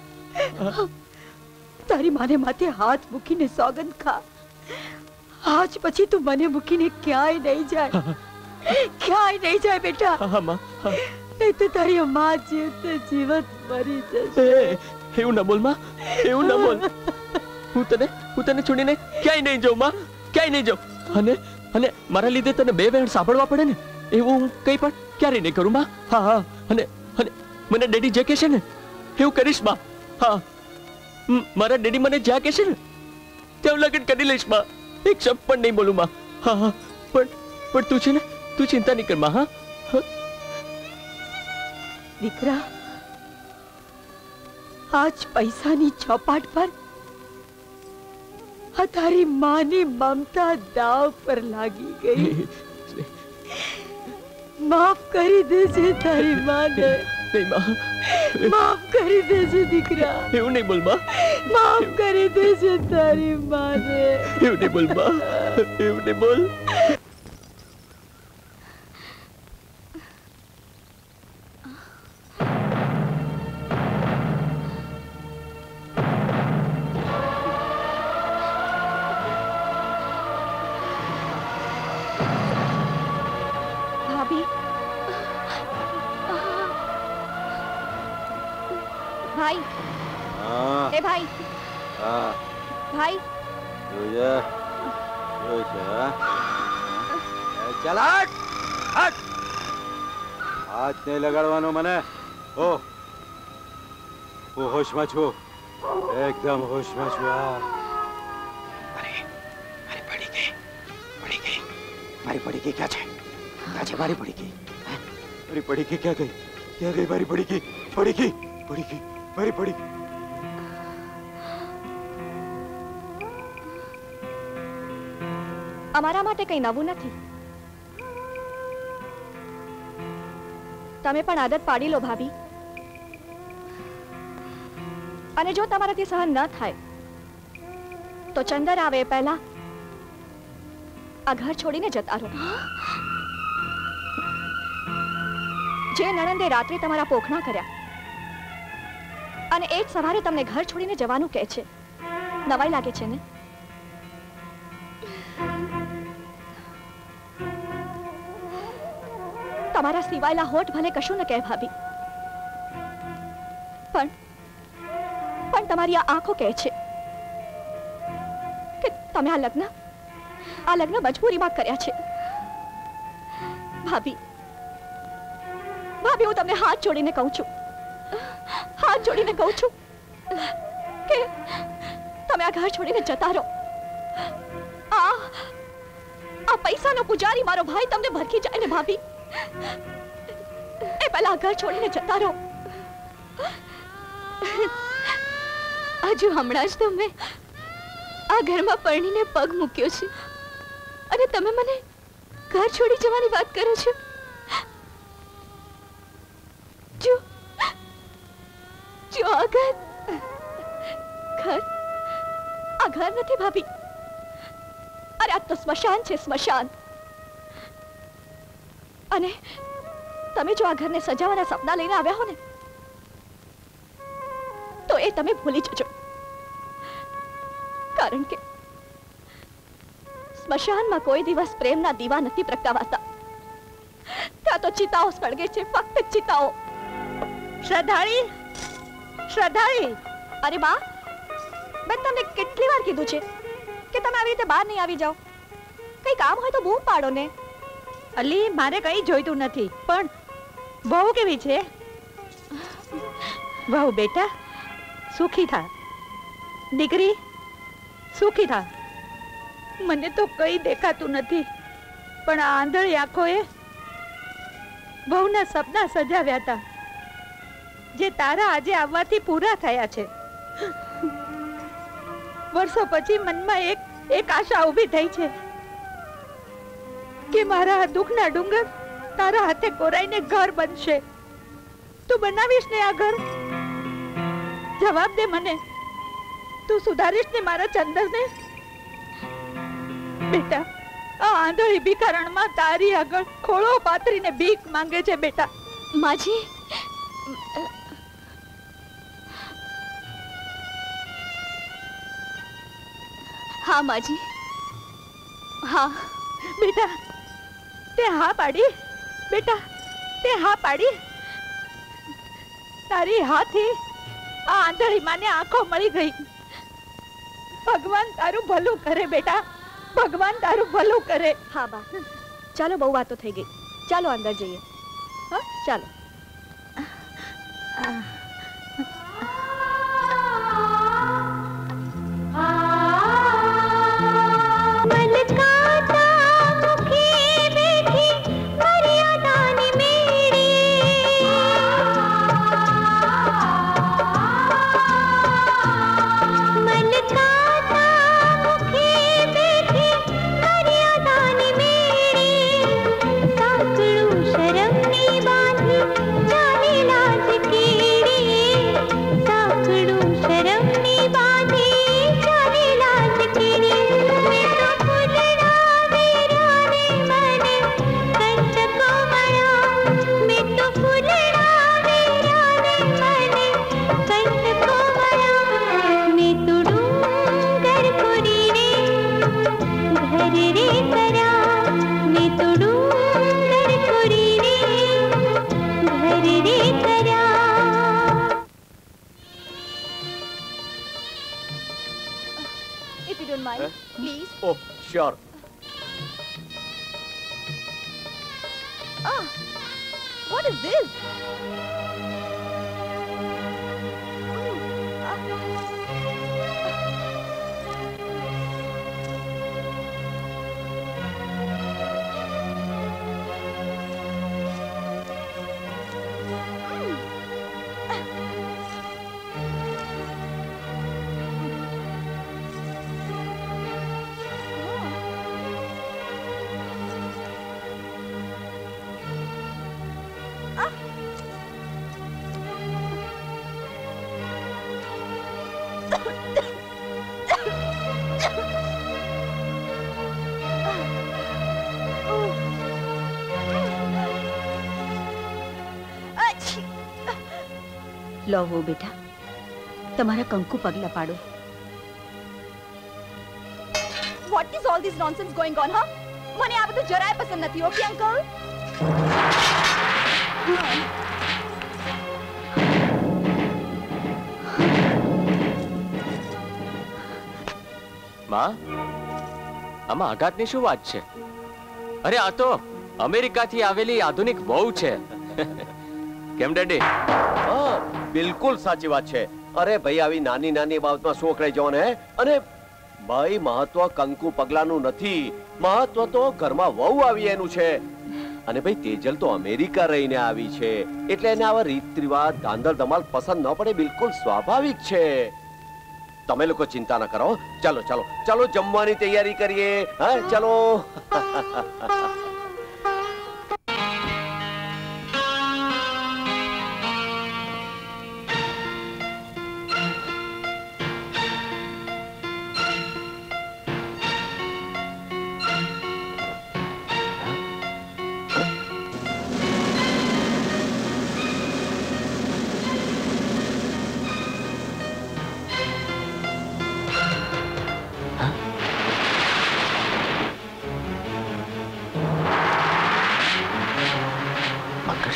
તારી માને માથે હાથ મૂકીને સોગંદ ખા. આજ પછી તું મને મૂકીને ક્યાંય નહીં જાય, ક્યાંય નહીં જાય બેટા. નહીં તો તારી માં જીવતે જીવત મરી જશે. એવું ના બોલ માં, એવું ના બોલ. હું તને છોડીને ક્યાંય નહીં જાઉં માં, ક્યાંય નહીં જાઉં. અને મારા લીધે તને બે વેણ સાંભળવા પડે ને, એવું હું કઈ પણ ક્યારેય નહીં કરું માં. હા હા, અને મને ડેડી જે કહેશે ને એવું કરીશ માં. હા, મારા ડેડી મને જ્યાં કહેશે ને ત્યાં લગ્ન કરી લઈશ માં. એક શબ્દ પણ નહીં બોલું માં. હા હા, પણ તું છે ને, તું ચિંતા નહીં કર માં. હા દીકરા, આજ પૈસાની ચોપાટ પર આ તારી માની મમતા દાવ પર લાગી ગઈ. માફ કરી દેજે તારી માને. નહીં માં, માફ કરી દેજે દીકરા. એવું નહીં બોલ માં. માફ કરી દેજે તારી માને. એવું નહીં બોલ માં, એવું નહીં બોલ. ભાઈ, એ ભાઈ, ભાઈ, ચાલ હટ, હટ. હાથ નહીં લગાડવાનો મને. હું હોશમાં છું, એકદમ હોશમાં છું. મારી પડી ગઈ ક્યાં છે? ક્યાં છે મારી પડી ગઈ? મારી પડી ગઈ ક્યાં ગઈ? ક્યાં ગઈ મારી પડી ગઈ? પડી ગઈ મારી પડી. અમારા માટે કઈ નવું નથી. તમે પણ આદત પાડી લો ભાભી. અને જો તમારાથી સહન ન થાય તો ચંદર આવે એ પહેલા આ ઘર છોડીને જતા રહો. જે નણંદે રાત્રે તમારા પોખણા કર્યા અને એ જ સવારે તમને ઘર છોડીને જવાનું કહે છે, નવાઈ લાગે છે ને? તમારા સિવાયેલા હોઠ ભલે કશું ન કહે ભાભી, પણ તમારી આ આંખો કહે છે કે તમે આ લગ્ન મજબૂરીમાં કર્યા છે. ભાભી, હું તમને હાથ જોડીને કહું છું કે તમે આ ઘર છોડીને જતા રહો. આ પૈસાનો પુજારી મારો ભાઈ તમને ભરખી જાય ને ભાભી, એ પહેલા ઘર છોડીને જતા રહો. હજુ હમણાં જ તો મેં આ ઘરમાં પરણીને પગ મૂક્યો છે અને તમે મને ઘર છોડી જવાની વાત કરો છો. જો આ ઘર નથી ભાભી, અરે આ તો સ્મશાન છે, સ્મશાન. અને તમે જો આ ઘરને સજાવવાના સપના લઈને આવ્યા હો ને તો એ તમે ભૂલી જજો, કારણ કે સ્મશાનમાં કોઈ દિવસ પ્રેમના દીવા નથી પ્રગટાવાતા. ત્યાં તો ચિતાઓ સળગે છે, ફક્ત ચિતાઓ. શ્રદ્ધાળી, શ્રદ્ધાળી. અરે બા, મેં તમને કેટલી વાર કીધું છે કે તમે આવી રીતે બહાર નહીં આવી જાઓ. કઈ કામ હોય તો બૂમ પાડો ને. અલી, મારે કઈ જોઈતું નથી, પણ બહુ કેવી છે? બહુ બેટા સુખી થા, દીકરી સુખી થા. મને તો કઈ દેખાતું નથી, પણ આ આંધળી આંખોએ બહુના સપના સજાવ્યા હતા, જે તારા આજે આવવાથી પૂરા થયા છે. વર્ષો પછી મનમાં એક આશા ઊભી થઈ છે કે મારા દુઃખના ડુંગર તારા હાથે કોરાઈને ઘર બનશે. તું બનાવીશ ને આ ઘર? જવાબ દે મને. તું સુધારીશ ને મારા ચંદરને? બેટા, આ આંધળી ભિખારણમાં તારી આગળ ખોળો પાથરીને ભીખ માંગે છે બેટા. માજી, હા માજી, હા. બેટા, તે હા પાડી. બેટા, તે હા પાડી. તારી હાથી આ આંધળી માને આંખો મળી ગઈ. ભગવાન તારું ભલું કરે બેટા, ભગવાન તારું ભલું કરે. હા બા, ચાલો, બહુ વાતો થઈ ગઈ. ચાલો અંદર જઈએ. હા, ચાલો. Oh, sure. Ah, what is this? લો હો બેટા, તમારા કંકુ પગલા પાડો. What is all this nonsense going on, huh? મને આ બધું જરાય પસંદ નથી. Okay uncle? માં, આમાં આઘાતની શું વાત છે? અરે આ તો અમેરિકાથી આવેલી આધુનિક વહુ છે. કેમ ડેડી? હા, બિલકુલ સાચી વાત છે. અરે ભાઈ, આવી નાની નાની બાબતમાં શું અકળાઈ જવાનું હે? અને ભાઈ, મહત્વ કંકુ પગલાનું નથી, મહત્વ તો ઘરમાં વહુ આવી એનું છે. અને ભાઈ, તેજલ તો અમેરિકા રહીને આવી છે, એટલે એને આવા રીત રિવાજ ધાંધલ ધમાલ પસંદ ન પડે, બિલકુલ સ્વાભાવિક છે. તમે લોકો ચિંતા ન કરો. ચાલો ચાલો ચાલો, જમવાની તૈયારી કરીએ. હા, ચાલો.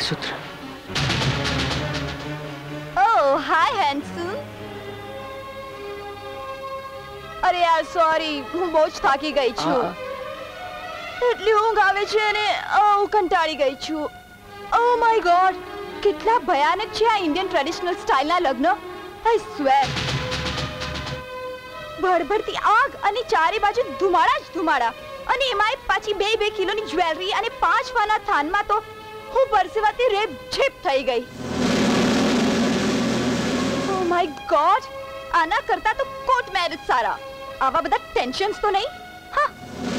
મંગળસૂત્ર. Oh hi handsome. અરે યાર સોરી, હું બહુ જ થાકી ગઈ છું. એટલી ઊંઘ આવે છે અને હું કંટાળી ગઈ છું. ઓહ માય ગોડ, કેટલા ભયાનક છે આ ઇન્ડિયન ટ્રેડિશનલ સ્ટાઇલના લગ્ન. આઈ સ્વેર. ભડભડતી આગ અને ચારે બાજુ ધુમાડા જ ધુમાડા, અને એમાંય પાછી 2 કિલોની જ્વેલરી અને 5 વાના થાનમાં તો હું પરસેવાથી રેપઝેપ થઈ ગઈ. ઓ માય ગોડ, આના કરતા તો કોર્ટ મેરેજ સારા. આવા બધા ટેન્શન્સ તો નહીં. હા,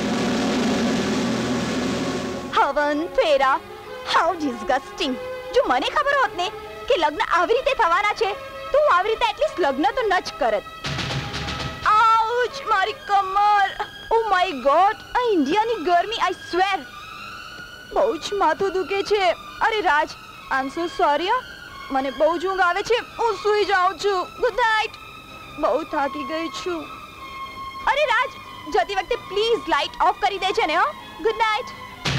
હવન ફેરા, હાઉ ડિસ્ગસ્ટિંગ. જો મને ખબર હોત ને કે લગ્ન આવી રીતે થવાના છે તો હું આવી રીતે એટલીસ્ટ લગ્ન તો ન જ કરત. આઉચ, મારી કમર. ઓ માય ગોડ, આ ઇન્ડિયાની ગરમી, આઈ સ્વેર. બહુ જ માથું દુખે છે. અરે રાજ, આઈ એમ સો સોરી. મને બહુ જ ઊંઘ આવે છે, હું સૂઈ જાઉં છું. Good night. બહુ થાકી ગઈ છું. અરે રાજ, જતી વખતે પ્લીઝ લાઇટ ઓફ કરી દે છે ને. હો, ગુડ નાઇટ.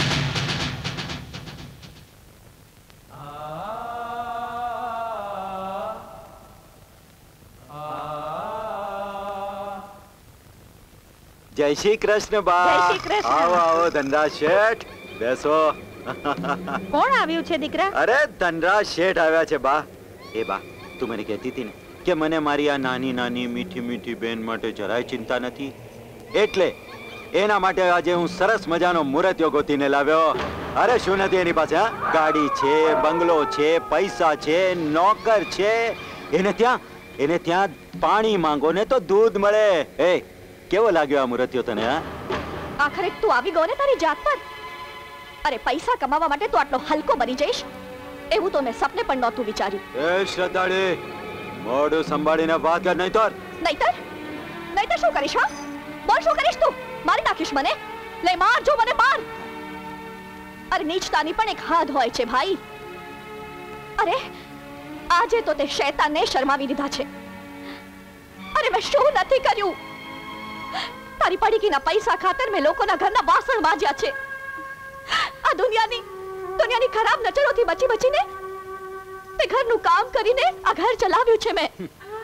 જય શ્રી કૃષ્ણ બા. જય શ્રી કૃષ્ણ. આવો આવો ધનરાજ શેઠ, બેસો. કોણ આવ્યું છે દીકરા? અરે ધનરાજ શેઠ આવ્યા છે બા. એ બા, તું મને કહેતી હતી ને કે મને મારી આ નાની નાની મીઠી મીઠી બેન માટે જરાય ચિંતા નથી, એટલે એના માટે આજે હું સરસ મજાનો મુહૂર્ત્યો ગોતીને લાવ્યો. અરે શું નથી એની પાસે? ગાડી છે, બંગલો છે, પૈસા છે, નોકર છે. એને ત્યાં પાણી માંગો ને તો દૂધ મળે. એ કેવો લાગ્યો આ મુહૂર્ત્યો તને? આખરે તું આવી ગયો ને તારી જાત પર. અરે પૈસા કમાવા માટે તું આટલો હલકો બની જઈશ એવું તો મેં સપને પણ નહોતું વિચાર્યું. એ શ્રદ્ધાળી, મોઢું સંભાળીને વાત કર, નહીતર શું કરીશ? હા, બોલ શું કરીશ તું? મારી નાખીશ મને? લે માર, જો મને માર. અરે નીચતાની પણ એક હદ હોય છે ભાઈ. અરે આજે તો તે શૈતાનને શરમાવી દીધા છે. અરે મેં શું નથી કર્યું? તારી પડીકીના પૈસા ખાતર મેં લોકોના ઘરના વાસણ વાજ્યા છે. આ દુનિયાની ખરાબ નજરોથી બચી બચીને તે ઘરનું કામ કરીને આ ઘર ચલાવ્યું છે મેં.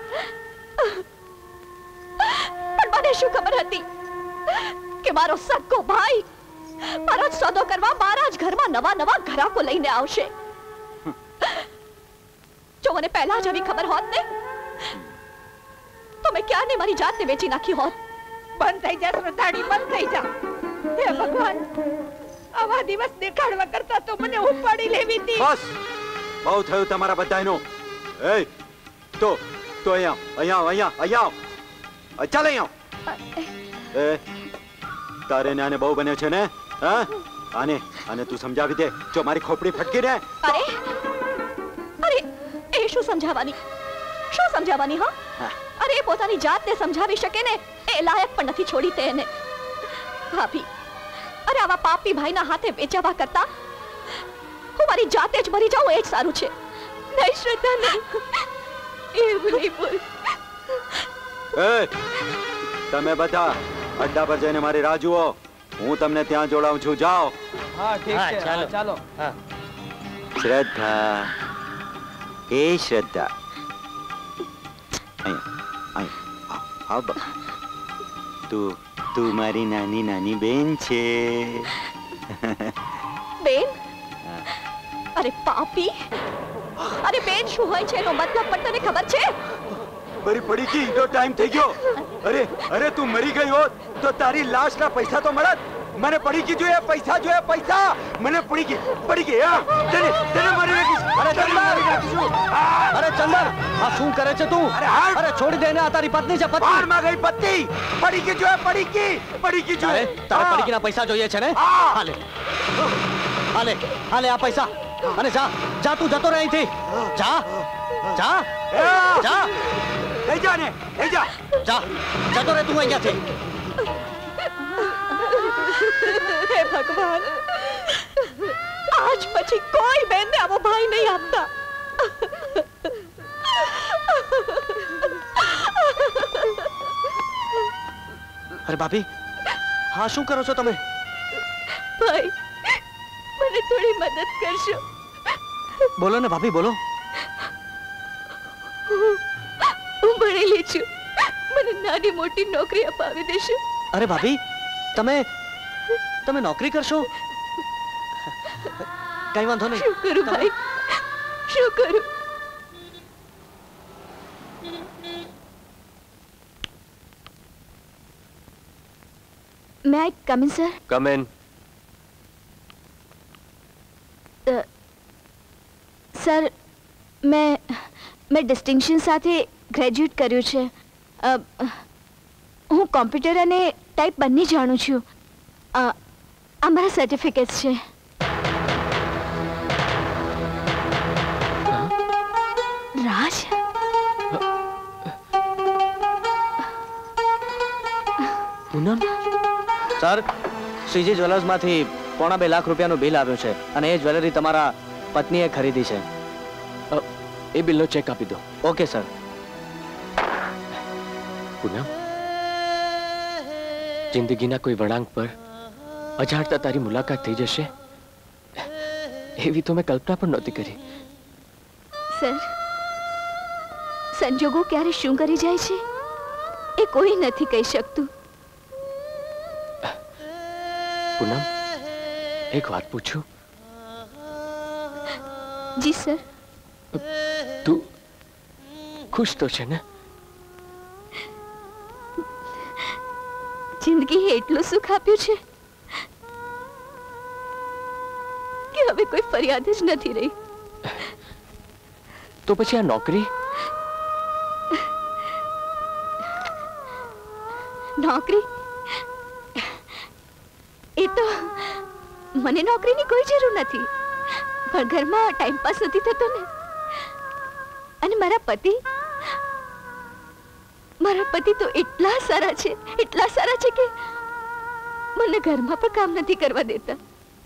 પણ મને શું ખબર હતી કે મારો સગો ભાઈ મારો જ સોદો કરવા મારા જ ઘરમાં નવા નવા ઘરાકો લઈને આવશે. જો મને પહેલા જ આવી ખબર હોત ને તો મેં ક્યારને મારી જાતને વેચી નાખી હોત. બંધ થઈ જા શ્રદ્ધાળી, બંધ થઈ જા. હે ભગવાન, આવા દિવસ દેખાડવા કરતા તો મને ઉપાડી લેવી હતી. બસ, બહુ થયું તમારા બધાયનું. એ તો અહીંયા ચાલ અહીંયા. એ તારે ને આને બહુ બને છે ને? હા, આને તું સમજાવી દે. જો મારી ખોપડી ફટકી ને. અરે એ શું સમજાવવાની? હા, અરે એ પોતાની જાતને સમજાવી શકે ને એ લાયક પણ નથી છોડી તેને. ભાભી, અરે આવા પાપી ભાઈના હાથે વેચાવા કરતા હું મારી જાતે જ મરી જાઉં એ જ સારું છે. નહીં શ્રદ્ધા, નહીં. એવું નહીં બોલ. તમે બધા અડ્ડા પર જઈને મારી રાહ જુઓ. હું તમને ત્યાં જોડાઉં છું. જાઓ. હા ઠીક છે, ચાલો. શ્રદ્ધા, એ શ્રદ્ધા, અહીંયા તું મારી નાની નાની બેન છે. બેન? અરે પાપી, અરે બેન શું હોય છે એનો મતલબ પણ તને ખબર છે? બરી પડી ગઈ, ઈનો ટાઈમ થઈ ગયો. અરે તું મરી ગઈ હોત તો તારી લાશના પૈસા તો મળત. મને પડી ગઈ જોઈએ પૈસા, મને પડી ગઈ. તને મારી નાખીશ. અરે ચંદર, આ શું કરે છે તું? અરે છોડી દે ને, આ તારી પત્ની છે. બાર માં ગઈ પત્ની. પડી ગઈ જોઈએ, પડી ગઈ જોઈએ. તારે પડીકીના પૈસા જોઈએ છે ને? હાલે આ પૈસા. અને જા તું જતો રહે અહીંથી. જા. લઈ જા ને, લઈ જા. જતો રહે તું અહીંયાથી. હે ભગવાન, આજ પછી કોઈ બેનને આવો ભાઈ નહીં આપતા. અરે ભાભી, હા શું કરો છો તમે? ભાઈ, મને થોડી મદદ કરશો? બોલો ને ભાભી બોલો. હું ભણેલી છું, મને નાની મોટી નોકરી અપાવી દેશો. અરે ભાભી, તમે નોકરી કરશો? કઈ વાંધો નહીં. શું કરું ભાઈ, શું કરું? May I come in sir? Come in. Sir, મેં ડિસ્ટિંક્શન સાથે ગ્રેજ્યુએટ કર્યું છે. હું કોમ્પ્યુટર અને ટાઈપ બંને જાણું છું. આ મારા સર્ટિફિકેટ્સ છે. રાજ, પૂનમ સર, શ્રીજી જ્વેલર્સમાંથી 2.5 લાખ રૂપિયાનું બિલ આવ્યું છે અને એ જ્વેલરી તમારા પત્નીએ ખરીદી છે. એ બિલનો ચેક આપી દો. Okay sir. પૂનમ, જિંદગીના કોઈ વળાંક પર અજાણતા તારી મુલાકાત થઈ જશે એવી તો મેં કલ્પના પણ નહોતી કરી. સર, સંજોગો ક્યારે શું કરી જાય છે એ કોઈ નથી કહી શકતું. પૂનમ, એક વાત પૂછું? જી સર. તું ખુશ તો છે ને? જિંદગીએ એટલું સુખ આપ્યું છે કે હવે કોઈ ફરિયાદ જ નથી રહી. તો પછી આ નોકરી? નોકરી એ તો મને નોકરીની કોઈ જરૂર નથી, પણ ઘરમાં ટાઈમ પાસ નથી થતો ને. અને મારા પતિ તો એટલા સારા છે કે મને ઘરમાં પણ કામ નથી કરવા દેતા.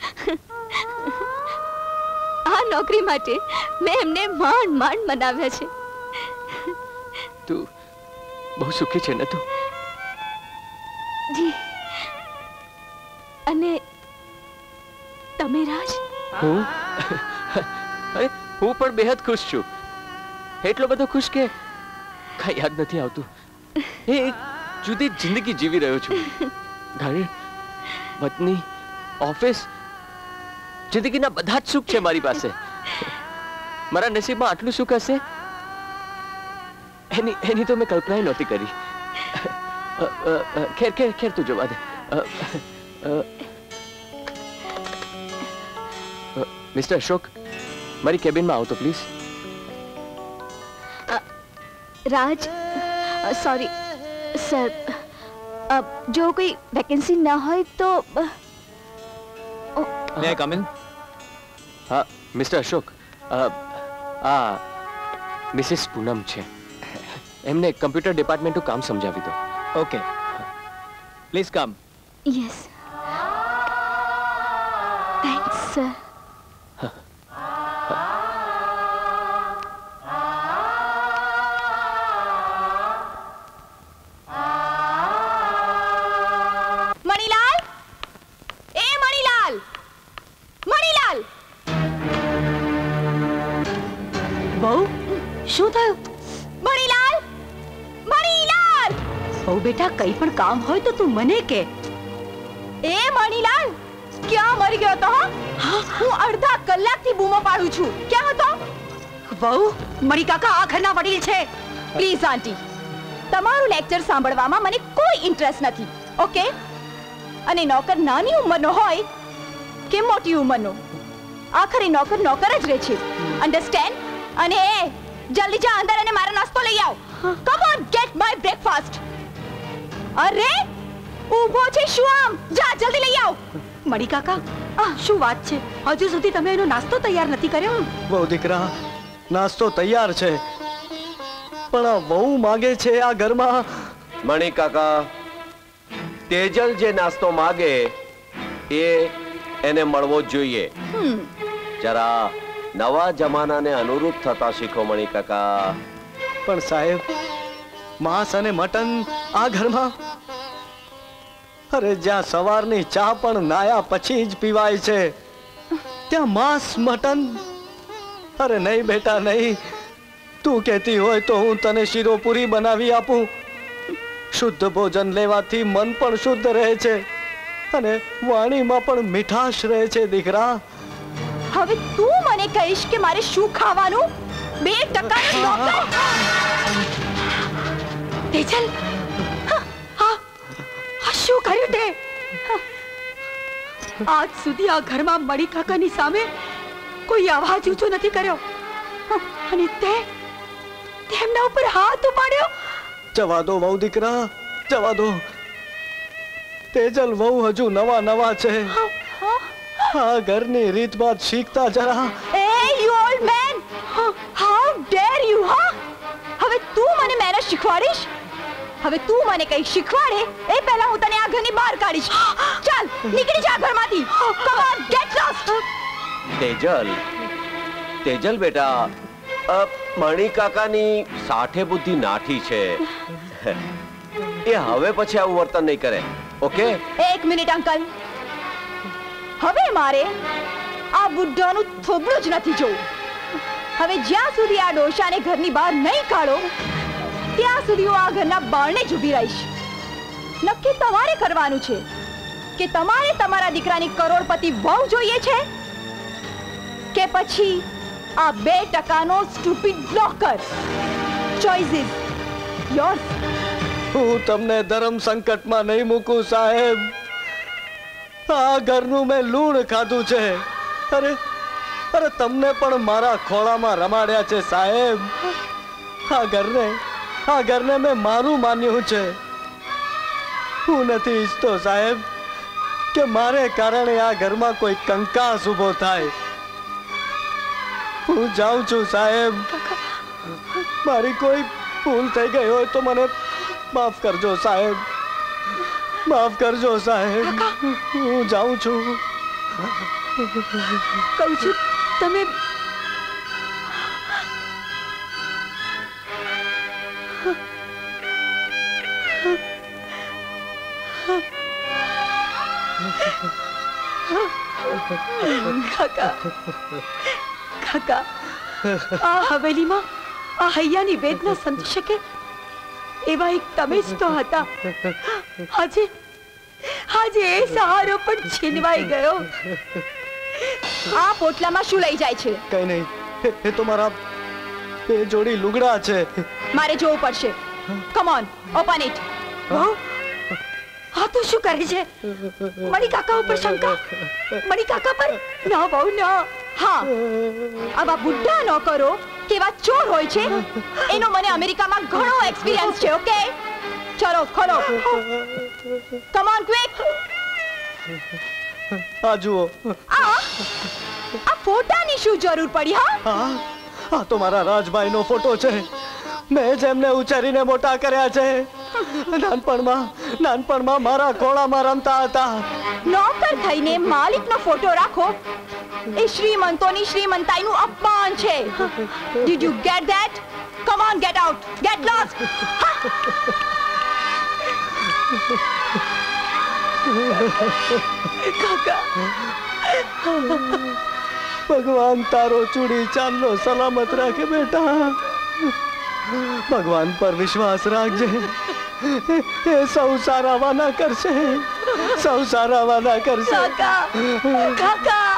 આ નોકરી માટે મેં એમને માંડ મનાવ્યા છે. તું બહુ સુખી છે ને તું? જી. અને તમે રાજ? હું પણ બેહદ ખુશ છું. એટલો બધો ખુશ કે કઈ યાદ નથી આવતું. એક જુદી જિંદગી જીવી રહ્યો છું. ઘર, પત્ની, ઓફિસ, જિંદગીના બધા જ સુખ છે મારી પાસે. મારા નસીબમાં આટલું સુખ હશે એની તો મેં કલ્પના નહોતી કરી. ખેર તું જવા દે. મિસ્ટર અશોક, મારી કેબિનમાં આવો તો પ્લીઝ. રાજ, સોરી સર, જો કોઈ વેકેન્સી ન હોય તો. May come in? હા મિસ્ટર અશોક, આ મિસિસ પૂનમ છે. એમને કમ્પ્યુટર ડિપાર્ટમેન્ટનું કામ સમજાવી દો. Okay, please come. Yes, thanks sir. શું થયું? મણીલાલ, મણીલાલ! બહુ બેટા, કઈ પણ કામ હોય તો તું મને કે. એ મણીલાલ, ક્યાં મરી ગયો તો? હું અડધા કલાકથી બૂમો પાડું છું. ક્યાં હતો? બહુ, મણી કાકા આ ઘરના વડીલ છે. પ્લીઝ આંટી, તમારું લેક્ચર સાંભળવામાં મને કોઈ ઇન્ટરેસ્ટ નથી. ઓકે? અને નોકર નાની ઉંમરનો હોય કે મોટી ઉંમરનો, આખરે નોકર જ રહે છે. અન્ડરસ્ટેન્ડ? અને જલ્દી જા અંદર અને મારો નાસ્તો લઈ આવ. Come on, get my breakfast. અરે ઊભો છે શું આમ? જા જલ્દી લઈ આવ. મણી કાકા, શું વાત છે? હજુ સુધી તમે એનો નાસ્તો તૈયાર નથી કર્યો? બહુ દીકરા, નાસ્તો તૈયાર છે, પણ બહુ માંગે છે આ ઘરમાં. મણી કાકા, તેજલ જે નાસ્તો માંગે એને મળવો જ જોઈએ. જરા નવા જમાનાને અનુરૂપ થતા શીખો મણી કાકા. પણ સાહેબ, માંસ અને મટન આ ઘરમાં? અરે જ્યાં સવારની ચા પણ નાયા પછી જ પીવાય છે, ત્યાં માંસ મટન અરે નહીં બેટા નહીં, તું કહેતી હોય તો હું તને શીરો પૂરી બનાવી આપું. શુદ્ધ ભોજન લેવાથી મન પણ શુદ્ધ રહે છે અને વાણીમાં પણ મીઠાશ રહે છે દીકરા. હવે તું મને કહીશ કે મારે શું ખાવાનું? 2% નોકર. તેજલ, આ શું કર્યું તે? આજ સુધી આ ઘરમાં મણી કાકાની સામે કોઈ અવાજ ઊંચો નથી કર્યો અને તેમના ઉપર હાથ ઉપાડ્યો. જવા દો વહુ દીકરા, જવા દો. તેજલ વહુ હજુ નવા નવા છે. આ ઘરની રીત બાત શીખતા જરા. Eh you old man, how dare you! હા, હવે તું મને મેનર શીખવાડીશ? હવે તું મને કઈ શીખવાડે એ પહેલા હું તને આ ઘરની બહાર કાઢીશ. ચાલ નીકળી જા ઘરમાંથી. Come on, get lost. Tejal, Tejal બેટા, મણી કાકાની સાઠે બુદ્ધિ નાઠી છે. એ હવે પછી આવું વર્તન નહીં કરે. ઓકે? 1 minute uncle. હવે મારે આ બુઢાનું થોબડું જ નથી જોવું. હવે જ્યાં સુધી આ ડોશાને ઘરની બહાર નહીં કાઢો ત્યાં સુધી હું આ ઘરના બારણે જ ઊભી રહીશ. નક્કી તમારે કરવાનું છે કે તમારે તમારા દીકરાની કરોડપતિ વહુ જોઈએ છે કે પછી આ 2% stupid blocker. Choice is yours. હું તમને ધર્મ સંકટમાં નહીં મૂકું સાહેબ. આ ઘરનું મેં લૂણ ખાધું છે. અરે અરે તમને પણ મારા ખોળામાં રમાડ્યા છે સાહેબ. આ ઘરને મેં મારું માન્યું છે. હું નથી ઈચ્છતો સાહેબ કે મારે કારણે આ ઘરમાં કોઈ કંકાસ ઉભો થાય. હું જાઉં છું સાહેબ. મારી કોઈ ભૂલ થઈ ગઈ હોય તો મને માફ કરજો સાહેબ. માફ કરજો સાહેબ. હું જાઉં છું. કહું છું તમે કાકા, કાકા, આ હવેલીમાં આ હૈયાની વેદના સમજી શકે એવા એક તમે જ તો હતા. આજે એ સહારો પણ છીનવાઈ ગયો. આ પોટલામાં શું લઈ જાય છે? કઈ નહીં, એ તો મારા બે જોડી લુગડા છે. મારે જોવું પડશે. Come on, open it. આ તું શું કરે છે? મણી કાકા ઉપર શંકા? મણી કાકા પર? ના બહુ ના. હા, આવા બુઢા નોકરો કેવા ચોર હોય છે એનો મને અમેરિકામાં ઘણો એક્સપિરિયન્સ છે. ઓકે, ચલો ખોલો. Come on quick. આ જુઓ. આ ફોટાની શું જરૂર પડી? હા, આ તો મારા રાજભાઈનો ફોટો છે. મેં જ એમને ઉછેરીને મોટા કર્યા છે. નાનપણમાં મારા ખોળામાં રમતા હતા. નોકર થઈને માલિકનો ફોટો રાખો એ શ્રીમંતોની શ્રીમંતાઈનું અપમાન છે. Did you get that? Come on, get out. Get lost. કાકા, ભગવાન તારો ચૂડી ચાંદલો સલામત રાખે બેટા. ભગવાન પર વિશ્વાસ રાખજે. એ સૌ સારા વાના કરશે. સૌ સારા વાના કરશે. કાકા,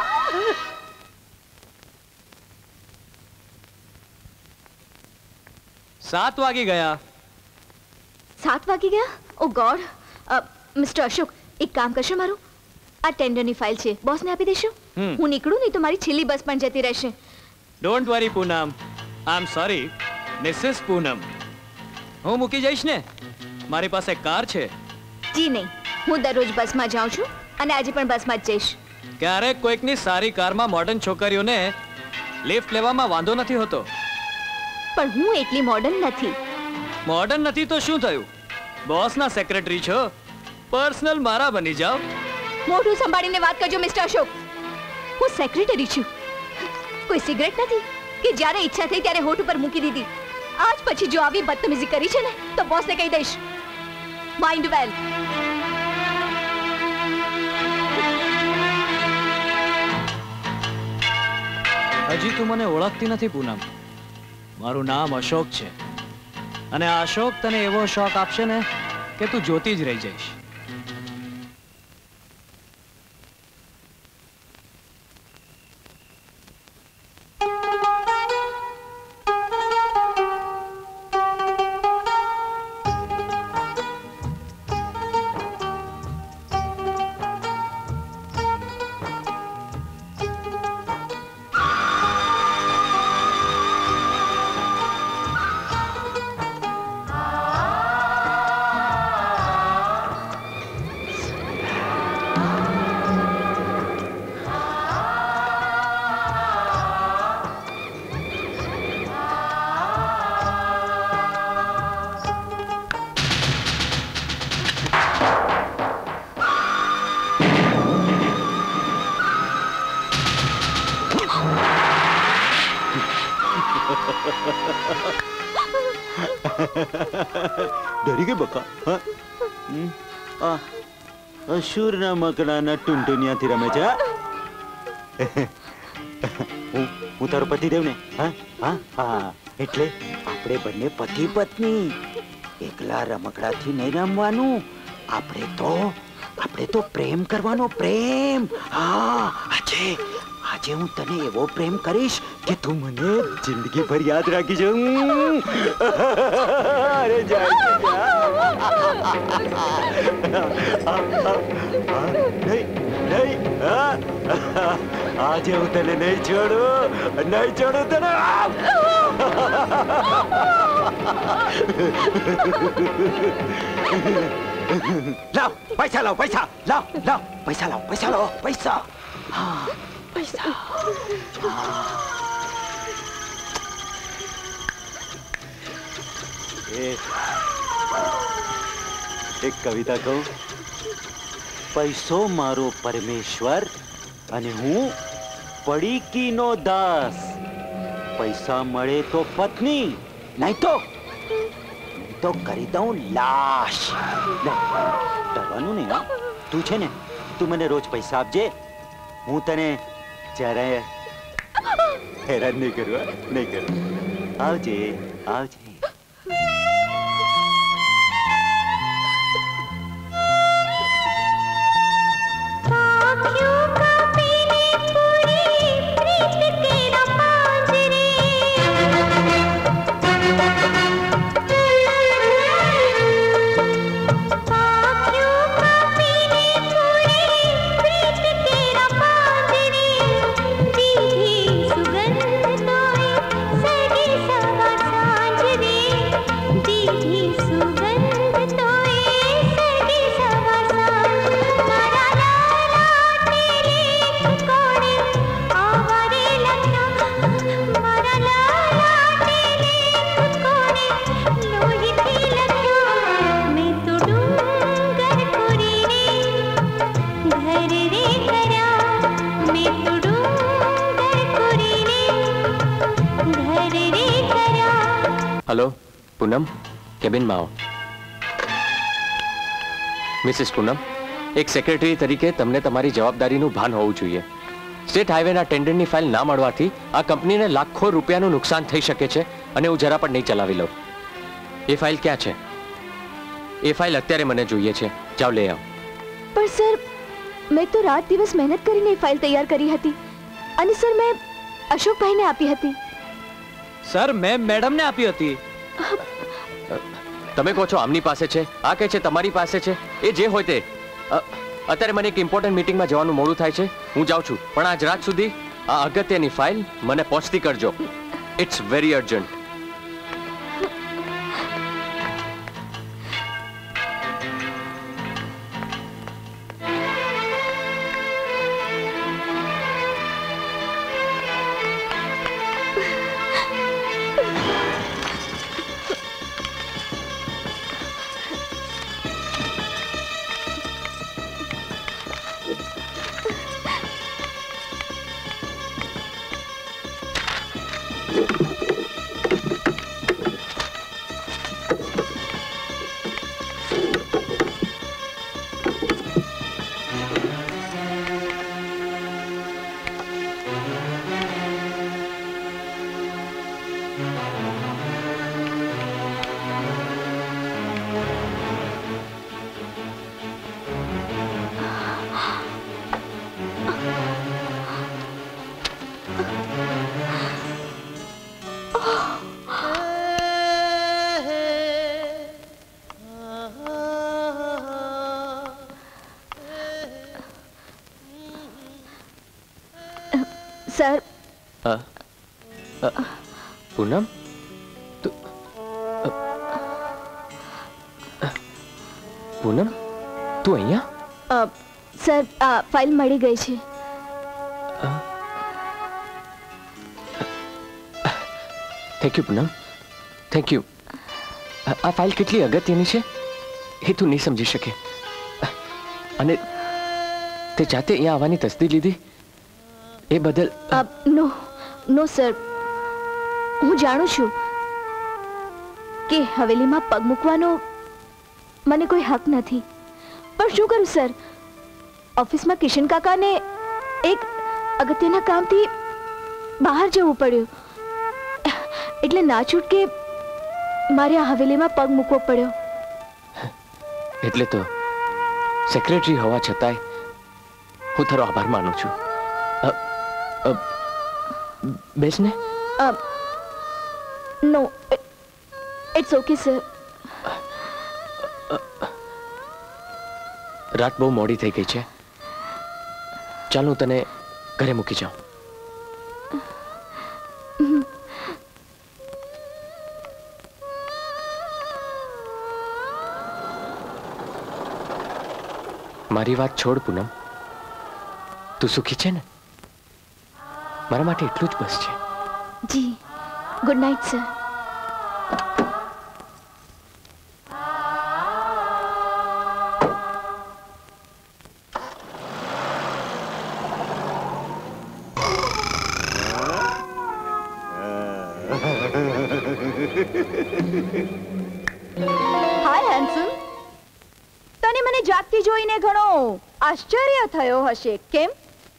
7 વાગી ગયા. 7 વાગી ગયા? ઓ ગોડ. મિસ્ટર અશોક, એક કામ કરશો મારું? આ ટેન્ડરની ફાઇલ છે, બોસને આપી દેશો? હું નીકળું નહીં તો મારી છેલ્લી બસ પણ જતી રહેશે. Don't worry Poonam, I am sorry Mrs Poonam. હું મૂકી જઈશ ને, મારી પાસે કાર છે. જી નહીં, હું દરરોજ બસમાં જાઉં છું અને આજે પણ બસમાં જ જઈશ. ક્યારેક કોઈકની સારી કારમાં મોડર્ન છોકરીઓને લિફ્ટ લેવામાં વાંધો નથી હોતો. પણ હું એટલી મોડર્ન નથી. મોડર્ન નથી તો શું થયું? બોસના સેક્રેટરી છો, પર્સનલ મારા બની જાઓ. મોઢું સંભાળીને વાત કરજો મિસ્ટર અશોક. હું સેક્રેટરી છું, કોઈ સિગરેટ નથી કે જ્યારે ઈચ્છા થઈ ત્યારે હોઠ ઉપર મૂકી દીધી. આજ પછી જો આવી બદતમીજી કરી છે ને તો બોસને કહી દઈશ. Mind well. હજી તું મને ઓળખતી નથી પૂનમ. મારું નામ અશોક છે અને આ અશોક તને એવો શોખ આપશે ને કે તું જોતી જ રહી જઈશ. ડરી ગઈ બકા? અસુરના મકડાના ટુનટુનિયાથી રમે છે. હું તારો પતિદેવ ને? હા હા હા, એટલે આપણે બંને પતિ પત્ની. એકલા રમકડાથી નહીં રમવાનું, આપણે તો પ્રેમ કરવાનો. પ્રેમ. હા, આજે હું તને એવો પ્રેમ કરીશ કે તું મને જિંદગી ભર યાદ રાખીશ. અરે જાય નહીં, આજે હું તને નહીં છોડું તને. લાવ પૈસા, લાવ પૈસા, લાવ પૈસા, લાવ પૈસા, લાવ પૈસા. હા, પૈસા. એક કવિતા કહું. પૈસો મારો પરમેશ્વર અને હું પડીકીનો દાસ. પૈસા મળે તો પત્ની, નહીં તો કરી દઉં લાશ. ડરવાનું નહીં. હા, તું છે ને, તું મને રોજ પૈસા આપજે. હું તને જરાય હેરાન નહીં કરું. આવજે. हेलो पूनम, केबिन में आओ. मिसेस पूनम, एक सेक्रेटरी तरीके तमने तमारी जवाबदारीનું ભાન હોવું જોઈએ. સ્ટેટ હાઈવેના ટેન્ડરની ફાઇલ ના મળવાથી આ કંપનીને લાખો રૂપિયાનું નુકસાન થઈ શકે છે અને હું જરા પણ નહીં ચલાવી લઉં. એ ફાઇલ ક્યાં છે? એ ફાઇલ અત્યારે મને જોઈએ છે. જાઓ લઈ આવો. પણ સર, મેં તો રાત દિવસ મહેનત કરીને ફાઇલ તૈયાર કરી હતી અને સર મેં અશોકભાઈને આપી હતી. સર, મેં મેડમને આપી હતી. તમે કહો છો આમની પાસે છે, આ કહે છે તમારી પાસે છે. એ જે હોય તે. અત્યારે મને એક ઇમ્પોર્ટન્ટ મીટિંગમાં જવાનું મોડું થાય છે. હું જાઉં છું, પણ આજ રાત સુધી આ અગત્યની ફાઇલ મને પહોંચતી કરજો. It's very urgent. Sir Poonam Poonam તું અહીંયા? સર આ ફાઇલ મળી ગઈ છે. Thank you Poonam, thank you. આ ફાઇલ કેટલી અગત્યની છે એ તું નહીં સમજી શકે. અને તે જાતે અહીંયા આવવાની તસ્દી લીધી એ બદલ. નો નો સર, હું જાણું છું કે હવેલીમાં પગ મૂકવાનો મને કોઈ હક નથી, પણ શું કરું સર, ઓફિસમાં કિશન કાકાને એક અગત્યના કામથી બહાર જવું પડ્યું, એટલે ના છૂટકે મારે આ હવેલીમાં પગ મૂકવો પડ્યો. એટલે તો સેક્રેટરી હોવા છતાંય હું તારો આભાર માનું છું. બેસ ને. No, it's okay sir. રાત બહુ મોડી થઈ ગઈ છે, ચાલ હું તને ઘરે મૂકી જાઉં. મારી વાત છોડ પૂનમ, તું સુખી છે ને? મારા માટે એટલું જ બસ છે. જી, good night sir. Hi handsome, તને મને જાગતી જોઈને ઘણો આશ્ચર્ય થયો હશે, કેમ?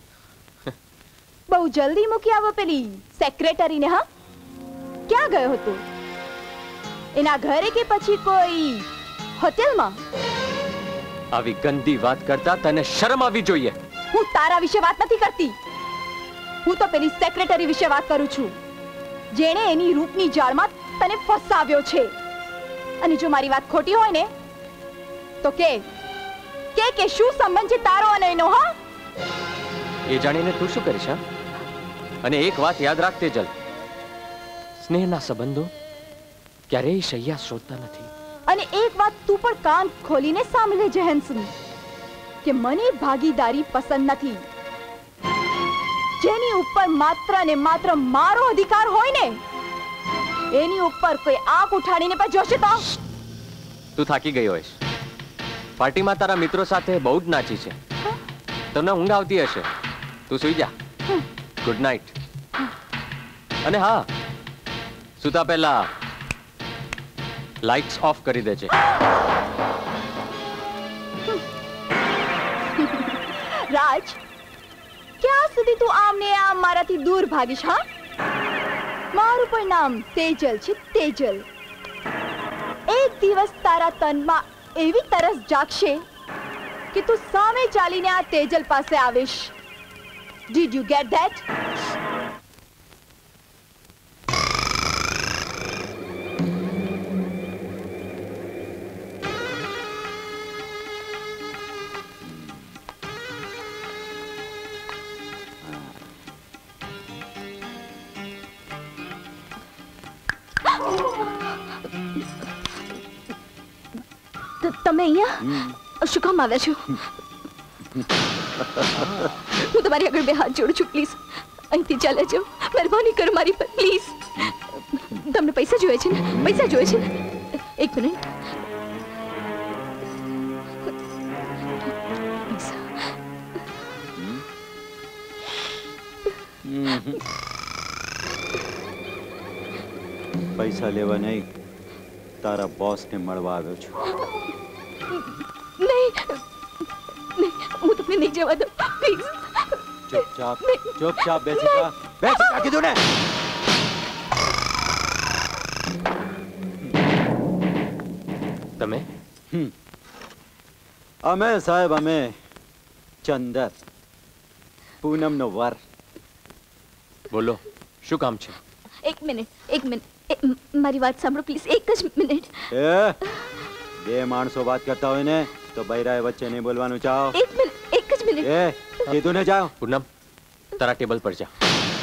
બહુ જલ્દી મૂકી આવો પેલી સેક્રેટરીને. હા, ક્યાં ગયો હતો? એના ઘરે કે પછી કોઈ હોટેલમાં? આવી ગંદી વાત કરતા તને શરમ આવવી જોઈએ. હું તારા વિશે વાત નથી કરતી, હું તો પેલી સેક્રેટરી વિશે વાત કરું છું, જેણે એની રૂપની જાળમાં તને ફસાવ્યો છે. અને જો મારી વાત ખોટી હોય ને તો કે શું સંબંધ છે તારો અને એનો? હા, એ જાણીને તું શું કરીશ? અને એક વાત યાદ રાખ તેજલ, સ્નેહના સંબંધો ક્યારેય શૈયા શોધતા નથી. અને એક વાત તું પણ કાન ખોલીને સાંભળે છે હેન્સમ, કે મને ભાગીદારી પસંદ નથી. જેની ઉપર માત્ર ને માત્ર મારો અધિકાર હોય ને, એની ઉપર કોઈ આંખ ઉઠાડીને પણ જોશે તો. તું થાકી ગઈ હોઈશ. પાર્ટીમાં તારા મિત્રો સાથે બહુ જ નાચી છે, તમને ઊંઘ આવતી હશે, તું સૂઈ જા. Good night. અને હા, સૂતા પહેલા લાઇટ્સ ઓફ કરી દેજે. રાજ, ક્યાં સુધી તું આમ ને આમ મારાથી દૂર ભાગીશ? હા, મારું પણ નામ તેજલ છે, તેજલ. એક દિવસ તારા તનમાં એવી તરસ જાગશે કે તું સામે ચાલીને આ તેજલ પાસે આવીશ. Did you get that? તમે અહીંયા શું કામ આવ્યા છો? હું તમારી આગળ બે હાથ જોડું છું, પ્લીઝ અહીંથી ચાલે જાઓ. મહેરબાની કરો મારી પર, પ્લીઝ. તમને પૈસા જોઈએ છે ને? પૈસા જોઈએ છે ને? એક મિનિટ. પૈસા લેવા નહીં, તારા બોસને મળવા આવ્યો છું. નહીં, હું તમને નહીં જવા દઉં, પ્લીઝ. ચૂપચાપ બેસી જા. બેસી જા કીધું ને. તમે? અમે સાહેબ, અમે ચંદર, પૂનમનો વર. બોલો, શું કામ છે? એક મિનિટ, એક મિનિટ, મારી વાત સાંભળો પ્લીઝ, એક જ મિનિટ. બે માણસો વાત કરતા હોય ને તો બૈરાએ વચ્ચે નહીં બોલવાનું. ચાઓ. એક મિનિટ, એક જ મિનિટ. કીધું ને જાઓ. પૂનમ, તારા ટેબલ પર જા.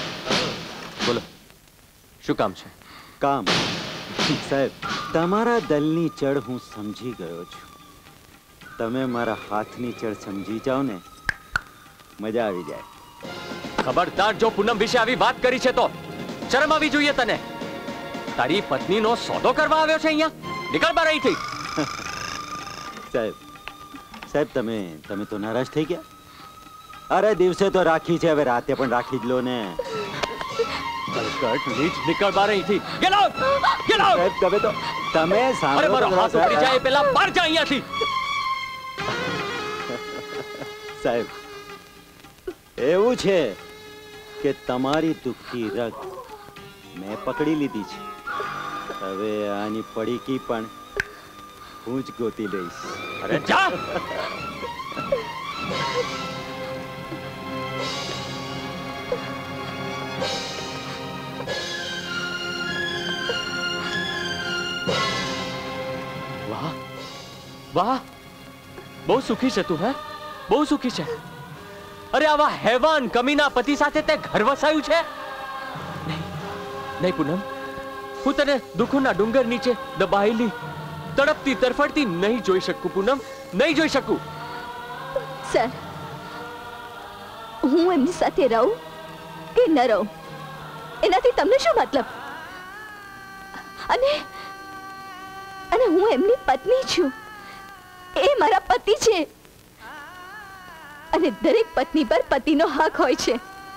બોલો શું કામ છે? કામ સાહેબ, તમારા દલની ચડ હું સમજી ગયો છું. તમે મારા હાથની ચડ સમજી જાઓ ને, મજા આવી જાય. ખબરદાર જો પૂનમ વિશે આવી વાત કરી છે તો શરમ આવી જોઈએ તને. તારી પત્નીનો સોદો કરવા આવ્યો છે અહીંયા? નીકળ બહાર અહીંથી. સાહેબ તમે તો નારાજ થઈ ગયા? અરે દિવસે તો રાખી છે, હવે રાતે પણ રાખી જ લો ને. નીકળ બહાર અહીંથી. Get out, get out. તમે અરે મારો હાથ ઉપડી જાય પહેલા બહાર જા અહીંયાથી. સાહેબ એવું છે કે તમારી દુખતી રગ મેં પકડી લીધી છે. હવે આની પડીકી પણ હું જ ગોતી લઈશ. અરે જા. વાહ વાહ, બહુ સુખી છે તું. હે, બહુ સુખી છે. અરે આવા હેવાન કમીના પતિ સાથે તે ઘર વસાયું છે? નહીં પૂનમ, હું તને દુઃખોના ડુંગર નીચે દબાયેલી તડપતી તરફડતી નહીં જોઈ શકું. પૂનમ, નહીં જોઈ શકું. સર, હું એમની સાથે રહું કે ન રહું એનાથી તમને શું મતલબ? અને હું એમની પત્ની છું, એ મારા પતિ છે, અને દરેક પત્ની પર પતિનો હક હોય છે.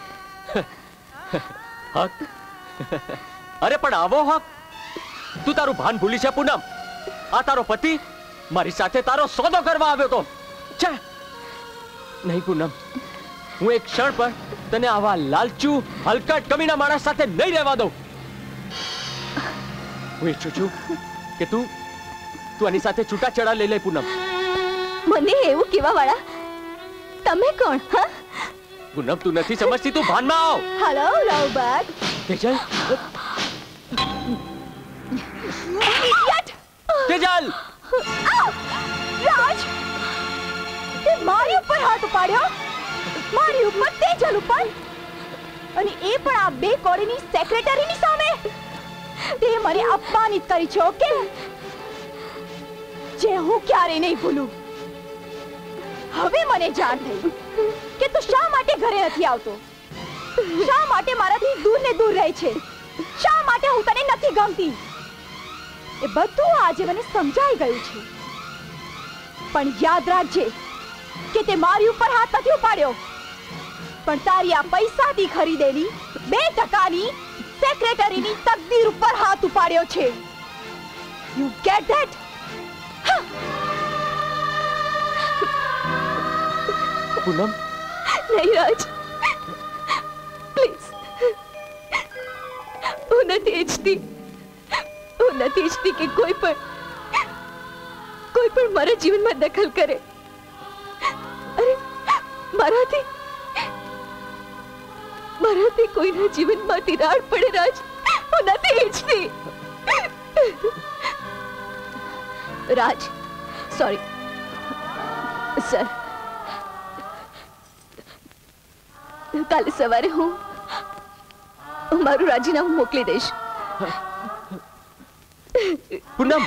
હક? અરે પણ આવો હક? તું તારું ભાન ભૂલી છે પૂનમ? આ તારો પતિ મારી સાથે તારો સોદો કરવા આવ્યો તો. છે નહીં પૂનમ, હું એક ક્ષણ પર તને આવા લાલચુ હલકટ કમીના માણસ સાથે નહીં રહેવા દઉં. હું ઈચ્છું છું કે તું આની સાથે છૂટાછેડા લઈ લે પૂનમ. મને એવું કેવા વાળા તમે કોણ? હા પૂનમ, તું નથી સમજતી, તું ભાનમાં આવ. હેલો રાવબાગ. તેજલ, ઇડિયટ! તેજલ! રાજ, તે મારી ઉપર હાથ ઉપાડ્યો, મારી ઉપર, તેજલ ઉપર, અને એ પણ આ બે કોળીની સેક્રેટરીની સામે. તે મને અપમાનિત કરી છે, ઓકે? જે હું ક્યારે નહીં ભૂલું. હવે મને જાણ થઈ કે તું શા માટે ઘરે નથી આવતો, શા માટે મારાથી દૂર ને દૂર રહે છે, શા માટે હું તને નથી ગમતી. એ બધું આજે મને સમજાઈ ગયું છે. પણ યાદ રાખજે કે તે મારી ઉપર હાથ નથી ઉપાડ્યો, પણ તારી આ પૈસાથી ખરીદેલી 2% સેક્રેટરીની તકદીર ઉપર હાથ ઉપાડ્યો છે. You get that? પૂનમ, નહીં રાજ, પ્લીઝ. હું નથી ઈચ્છતી કે કોઈ પણ મારા જીવનમાં દખલ કરે. અરે મારાથી કોઈના જીવનમાં તિરાડ પડે રાજ, હું નથી ઈચ્છતી. રાજ, સોરી સર. કાલે સવારે હું મારું રાજીનામું મોકલી દઈશ. પૂનમ,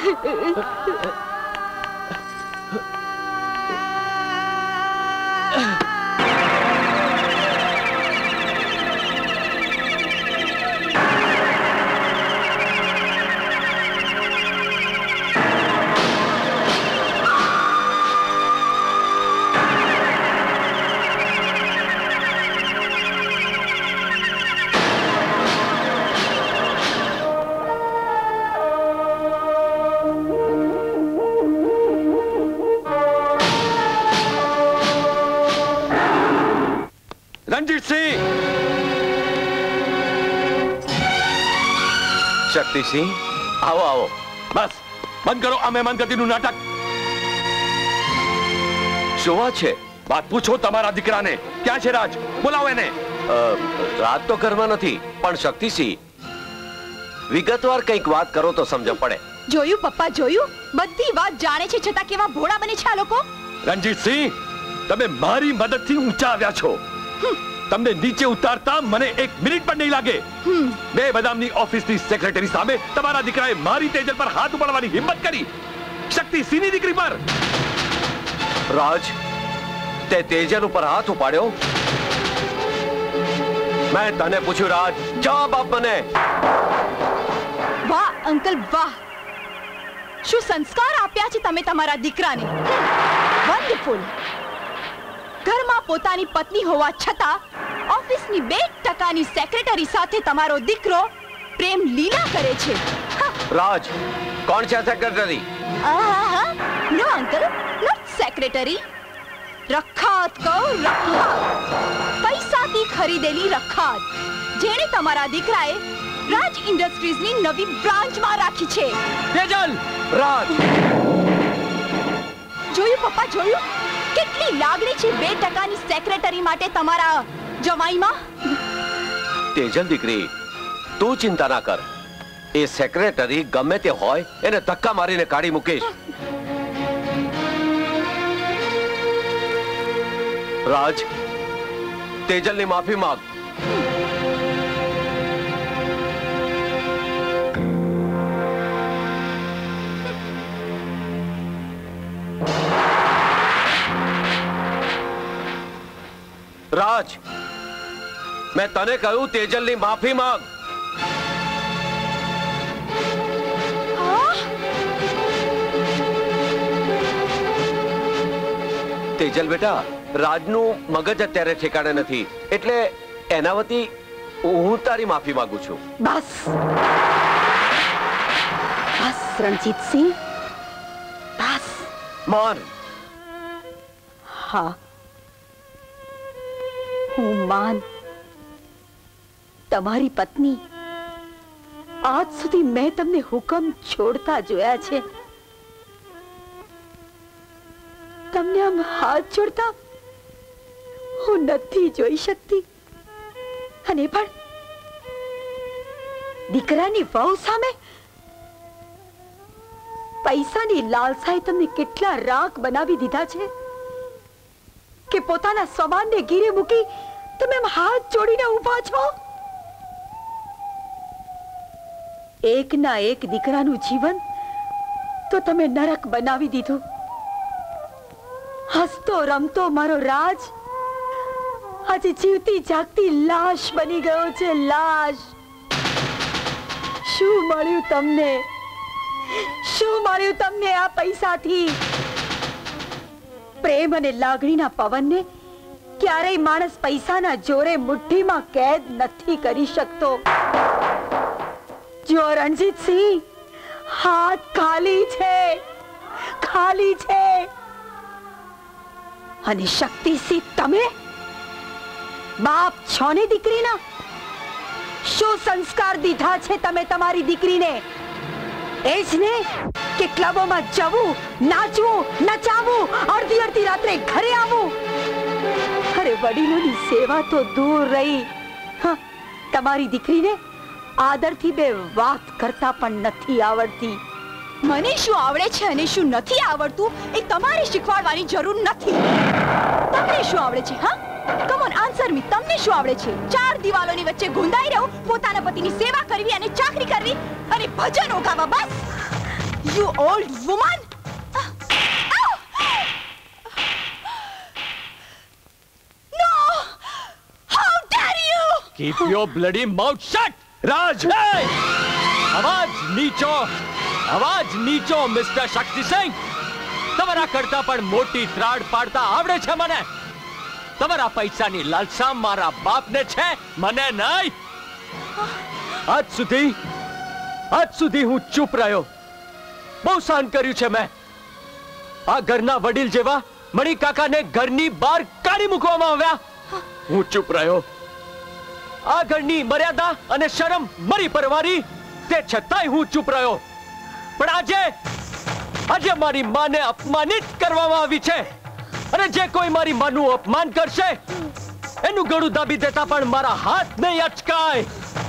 રણજીતસિંહ! શક્તિસિંહ, આવો આવો. બસ બંધ કરો આ મહેમાનગતિનું નાટક. શું વાત છે? વાત પૂછો તમારા દીકરાને. ક્યાં છે રાજ? બોલાવો એને. રાત તો ઘરમાં નથી, પણ શક્તિસિંહ વિગતવાર કંઈક વાત કરો તો સમજ પડે. જોયું પપ્પા, જોયું? બધી વાત જાણે છે છતાં કેવા ભોળા બને છે આ લોકો. રણજીતસિંહ, તમે મારી મદદથી ઊંચા આવ્યા છો. તમને નીચે ઉતારતા મને 1 મિનિટ પણ નહીં લાગે. બે બદામની ઓફિસની સેક્રેટરી સામે તમારા દીકરાએ મારી તેજલ પર હાથ ઉપાડવાની હિંમત કરી. શક્તિ સિંહની દીકરી પર. રાજ, તે તેજલ ઉપર હાથ ઉપાડ્યો? મેં તને પૂછ્યું રાજ, જવાબ આપ મને. વાહ અંકલ વાહ, શું સંસ્કાર આપ્યા છે તમે તમારા દીકરાને. વન્ડરફુલ. ઘરમાં પોતાની પત્ની હોવા છતાં ઓફિસની 2% સેક્રેટરી સાથે તમારો દીકરો પ્રેમ લીલા કરે છે. રાજ, કોણ છે secretary? No uncle, not secretary. રખાત કહું, રખાત. પૈસાથી ખરીદેલી રખાત, જેણે તમારા દીકરાએ રાજ ઇન્ડસ્ટ્રીઝની નવી બ્રાન્ચમાં રાખી છે. તેજલ! રાજ! જોયું પપ્પા, જોયું? કેટલી લાગણી છે 2%ની સેક્રેટરી માટે તમારા જમાઈમાં. તેજલ દીકરી, તું ચિંતા ના કર. એ સેક્રેટરી ગમે તે હોય એને ધક્કા મારીને કાઢી મૂકીશ. રાજ, તેજલની માફી માંગ. રાજ, મેં તને કહ્યું તેજલની માફી માંગ. તેજલ બેટા, રાજનું મગજ અત્યારે ઠેકાણે નથી, એટલે એના વતી હું તારી માફી માંગુ છું. બસ બસ રણજીતસિંહ, બસ. માન. હા, હું માન, તમારી પત્ની. આજ સુધી મેં તમને હુકમ છોડતા જોયા છે, તમને આમ હાથ જોડતા હું નથી જોઈ શકતી. અને પણ દીકરાની વહુ સામે પૈસાની લાલસાએ તમને કેટલા રાખ બનાવી દીધા છે કે પોતાના સ્વમાનને ગીરે મૂકી તમે હાથ જોડીને ઊભા છો. એકના એક દીકરાનું જીવન તો તમે નરક બનાવી દીધું. હસતો રમતો મારો રાજ આજે જીવતી જાગતી લાશ બની ગયો છે. લાશ. શું મળ્યું તમને? શું મળ્યું તમને આ પૈસાથી? પ્રેમ અને લાગણીના પવનને ક્યારેય માણસ પૈસાના જોરે મુઠ્ઠીમાં કેદ નથી કરી શકતો. જો રણજીતસિંહ, હાથ ખાલી છે, ખાલી છે. અને શક્તિસિંહ, તમે બાપ છો ને દીકરીના? શું સંસ્કાર દીધા છે તમે તમારી દીકરીને? એ જ ને કે ક્લબોમાં જવું, નાચવું, નચાવવું, અડધી અડધી રાત્રે ઘરે આવવું. અરે વડીલોની સેવા તો દૂર રહી, તમારી દીકરીને આદરથી બે વાત કરતા પણ નથી આવડતી. મને શું આવડે છે અને શું નથી આવડતું એ તમારે શીખવાડવાની જરૂર નથી. તમને શું આવડે છે? હા, કમ ઓન, આન્સર મી. તમને શું આવડે છે? 4 દિવાલોની વચ્ચે ગુંદાઈ રહેવું, પોતાના પતિની સેવા કરવી અને ચાકરી કરવી અને ભજનો ગાવા, બસ. You old woman. No! How dare you! Keep your bloody mouth shut! Raj! અવાજ નીચો! અવાજ નીચો, મિસ્ટર શક્તિસિંહ! તમારા કરતા પણ મોટી ત્રાડ પાડતા આવડે છે મને. તમારા પૈસાની લાલસા મારા બાપને છે, મને નહીં. આજ સુધી હું ચૂપ રહ્યો. બહુ સહન કર્યું છે મેં. આ ઘરના વડીલ જેવા મણી કાકાને ઘરની બહાર કાઢી મૂકવામાં આવ્યા. હું ચૂપ રહ્યો. આ ઘરની મર્યાદા અને શરમ મરી પરવારી, તે છતાંય હું ચૂપ રહ્યો. પણ આજે મારી માને અપમાનિત કરવામાં આવી છે, અને જે કોઈ મારી માનું અપમાન કરશે એનું ગળું દાબી દેતા પણ મારા હાથ નહીં અચકાય.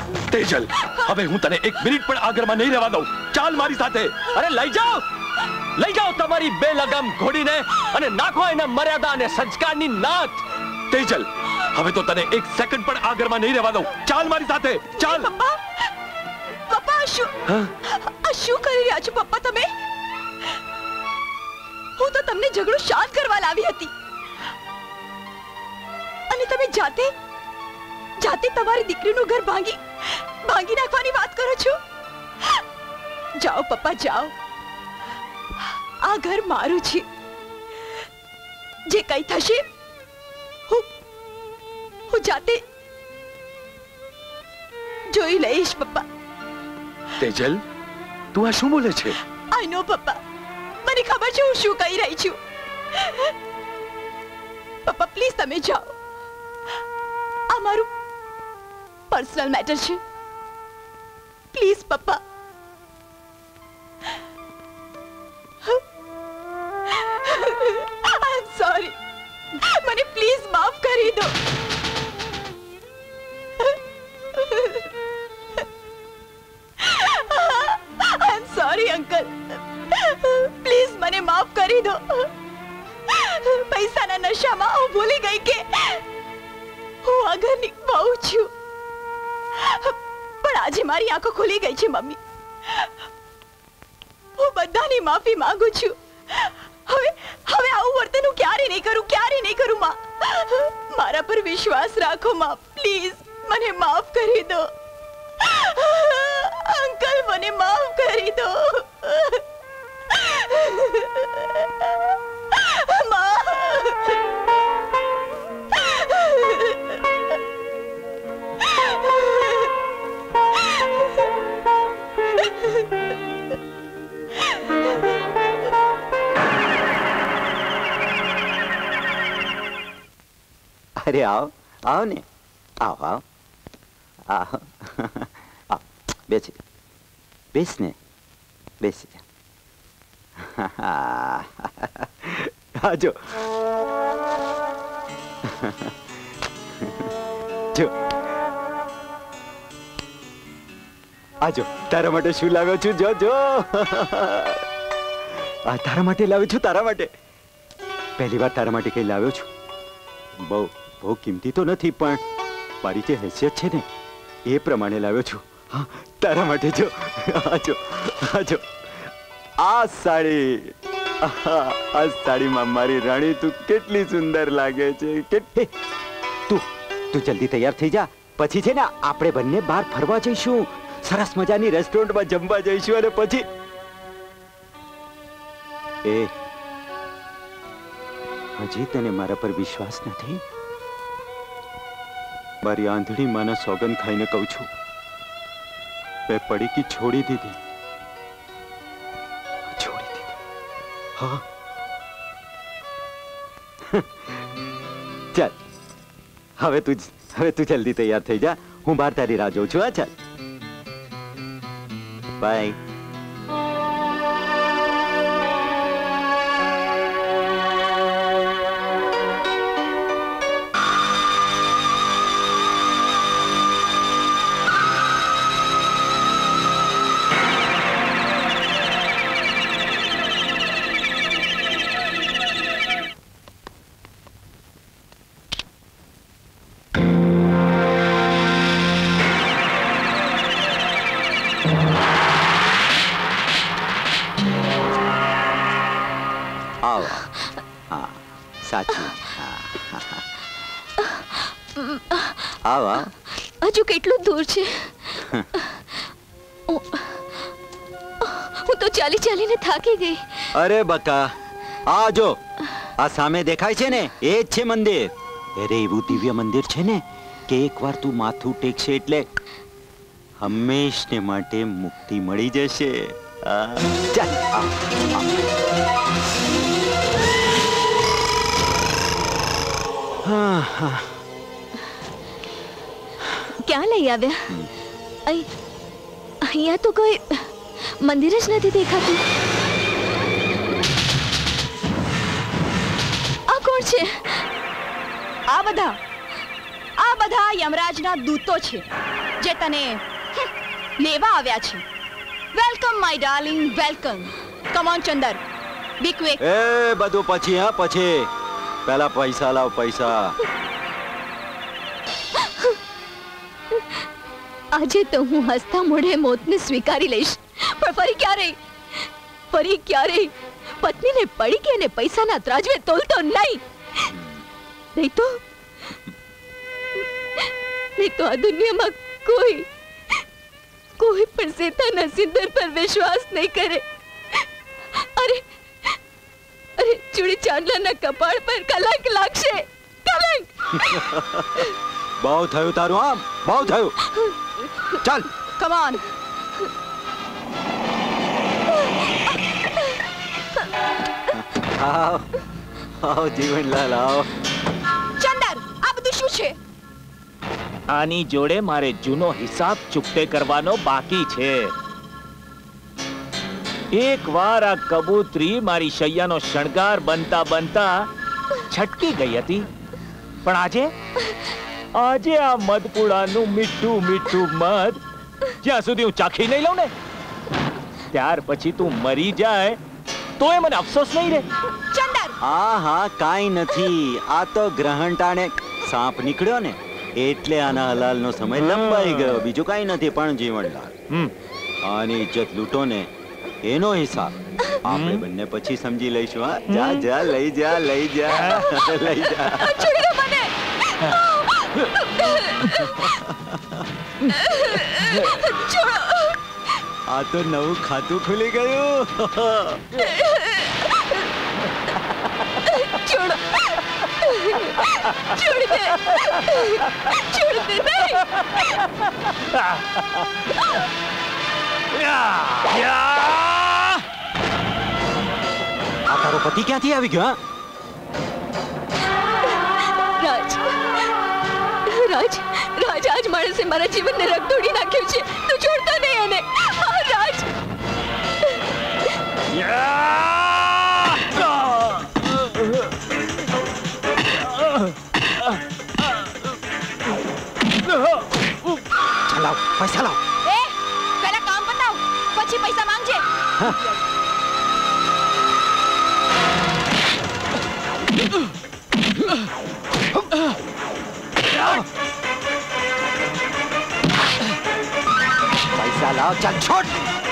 તેજલ, હવે હું તને 1 મિનિટ પણ આ ઘરમાં નહીં રહેવા દઉં. ચાલ મારી સાથે. અરે લઈ જાઓ. લઈ જાઓ તમારી બેલગામ ઘોડીને અને નાખો એના મર્યાદા અને સંસ્કારની નાથ. તેજલ, હવે તો તને એક સેકન્ડ પણ આ ઘરમાં નહીં રહેવા દઉં. ચાલ મારી સાથે, ચાલ. પપ્પા શું કરી રહ્યા છો પપ્પા તમે? હું તો તમને ઝઘડો શાંત કરવા લાવી હતી અને તમે જાતે તમારી દીકરીનું ઘર ભાંગી નાખવાની વાત કરો છો. જાઓ પપ્પા જાઓ, આ ઘર મારું છે. જે કઈ થશે હું જાતે જોઈ લઈશ પપ્પા. તેજલ, તું આ શું બોલે છે? આઈ નો પપ્પા, મને ખબર છે હું શું કહી રહી છું. પપ્પા પ્લીઝ તમે જાઓ, આ મારું પર્સનલ મેટર છે. પ્લીઝ પપ્પા. આઈ એમ સોરી, મને પ્લીઝ માફ કરી દો. I am sorry uncle, please મને માફ કરી દો. પૈસાના નશામાં હું ભૂલી ગઈ કે હું આ ઘરની બહુ છું. પણ આજે મારી આંખો ખુલી ગઈ છે મમ્મી. હું બધાની માફી માંગુ છું. હવે આવું વર્તન હું ક્યારે નહીં કરું માં. મારા પર વિશ્વાસ રાખો માં, પ્લીઝ મને માફ કરી દો. અંકલ મને માફ કરી દો. અરે આવો ને, આવો. બેસ ને, બેસી જા. આજો આજો, તારા માટે શું લાવ્યો છું? જો તારા માટે લાવ્યો છું, તારા માટે. પહેલી વાર તારા માટે કઈ લાવ્યો છું. બહુ કિંમતી તો નથી, પણ મારી જે હેસિયત છે ને એ પ્રમાણે લાવ્યો છું. હા, તારા માટે. જો આજો આ સાડીમાં મારી રાણી તું કેટલી સુંદર લાગે છે. તું જલ્દી તૈયાર થઈ જા, પછી છે ને આપણે બંને બહાર ફરવા જઈશું. સરસ મજાની રેસ્ટોરન્ટમાં જમવા જઈશું. અને પછી હજી તને મારા પર વિશ્વાસ નથી? મારી આંધળી માના સોગન ખાઈને કહું છું, મેં પડીકી છોડી દીધી. હા, ચાલ હવે તું જલ્દી તૈયાર થઈ જા. હું બહાર તારી રાહ જોઉં છું. હા, ચાલ, બાય. હજુ કેટલું દૂર છે? હું તો ચાલીને થાકી ગઈ. અરે બકા, આ જો આ સામે દેખાય છે ને, એ જ છે મંદિર. અરે એવું દિવ્ય મંદિર છે ને કે એકવાર તું માથું ટેકશે એટલે હંમેશને માટે મુક્તિ મળી જશે. ચાલ, ક્યાં લઈ આવ્યા? અહીંયા તો કોઈ મંદિર જ નથી દેખાતું. આ કોણ છે? આ બધા યમરાજના દૂતો છે જે તને લેવા આવ્યા છે. Welcome my darling, welcome. Come on Chandar, be quick. એ બધું પછી, હા પછી. પહેલા પૈસા લાવ, પૈસા. આજે તો હું હસતા મોઢે મોતને સ્વીકારી લઈશ, પણ ફરી ક્યારેય પત્નીને પડી કે અને પૈસાના ત્રાજવે તોલતો નહીં તો આ દુનિયામાં કોઈ પણ સીતાના સિંદૂર પર વિશ્વાસ નહીં કરે. અરે ચૂડી ચાંદલાના કપાળ પર કલંક લાગશે, કલંક. બહુ થયું તારું, આમ બહુ થયું. ચાલ, કમ ઓન. આવો જીવનલાલ, આવો. ચંદર, આ બધું શું છે? આની જોડે મારે જૂનો હિસાબ ચૂકતે કરવાનો બાકી છે. એકવાર આ કબૂતરી મારી શૈયાનો શણગાર બનતા બનતા છટકી ગઈ હતી, પણ આજે આ મધપુડાનું મીઠું મીઠું મધ જ્યાં સુધી હું ચાખી નહીં લઉં ને ત્યાર પછી તું મરી જાય તો એ મને અફસોસ નહીં રહે. ચંદર, હા કાઈ નથી. આ તો ગ્રહણ ટાણે સાપ નીકળ્યો ને એટલે આના હલાલનો સમય લંબાઈ ગયો, બીજું કાઈ નથી. પણ જીવનલાલ, આની ઇજ્જત લૂંટો ને એનો હિસાબ આપણે બંને પછી સમજી લઈશું. હા, જા જા, લઈ જા લઈ જા લઈ જા. છોડી દો મને. આ તો નવું ખાતું ખુલી ગયું. છોડ દે નહીં. આ તારો પતિ ક્યાંથી આવી ગયો? રાજ આજ માણસે મારા જીવનને રગદોડી નાખ્યું છે. તું છોડતો નહીં એને. રાજ, લાવ, પૈસા લાવ. પહેલા કામ બતાવ, પછી પૈસા માંગજે. પૈસા લાવ, ચાલ છોડ.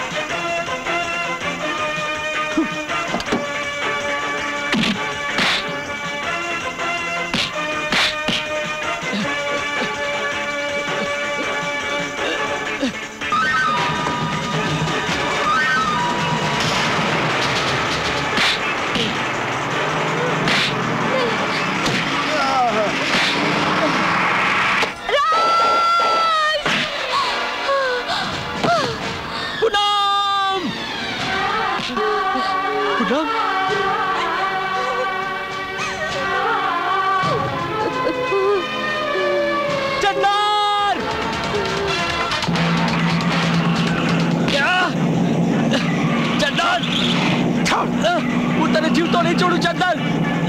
હું તને જીવતો નહીં છોડું. ચંદન,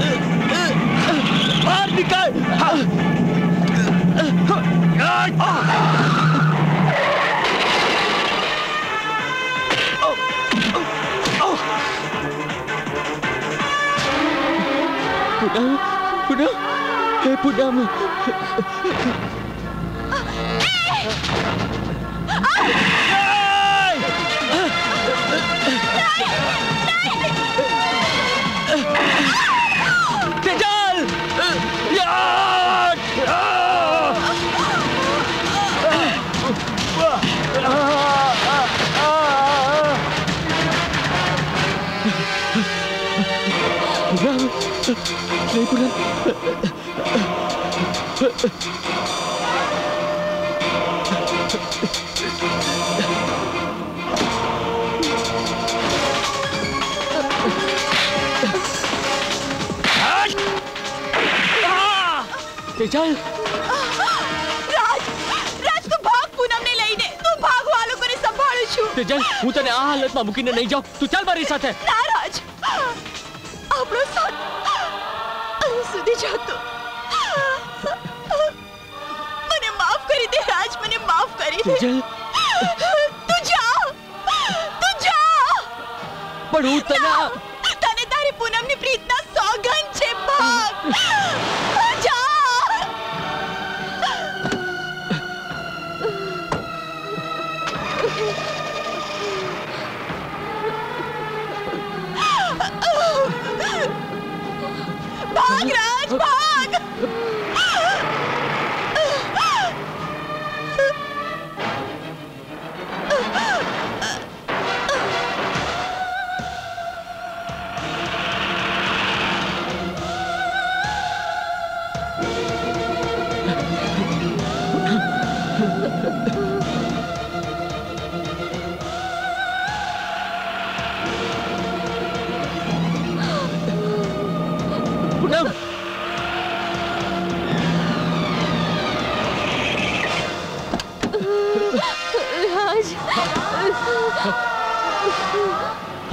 બહાર નીકળ. પૂનમ, તેજલ, રાજ તું ભાગ પૂનમને લઈને. તું ભાગ આ લોકોને સંભાળું છું. તેજલ, હું તને આ હાલતમાં મૂકીને નહીં જાઉં. તું ચાલ મારી સાથે. ના રાજ, આપણો સાથ અહીં સુધી જતો. મને માફ કરી દે રાજ, મને માફ કરી દે. તેજલ, તું જા. પણ હું તને તને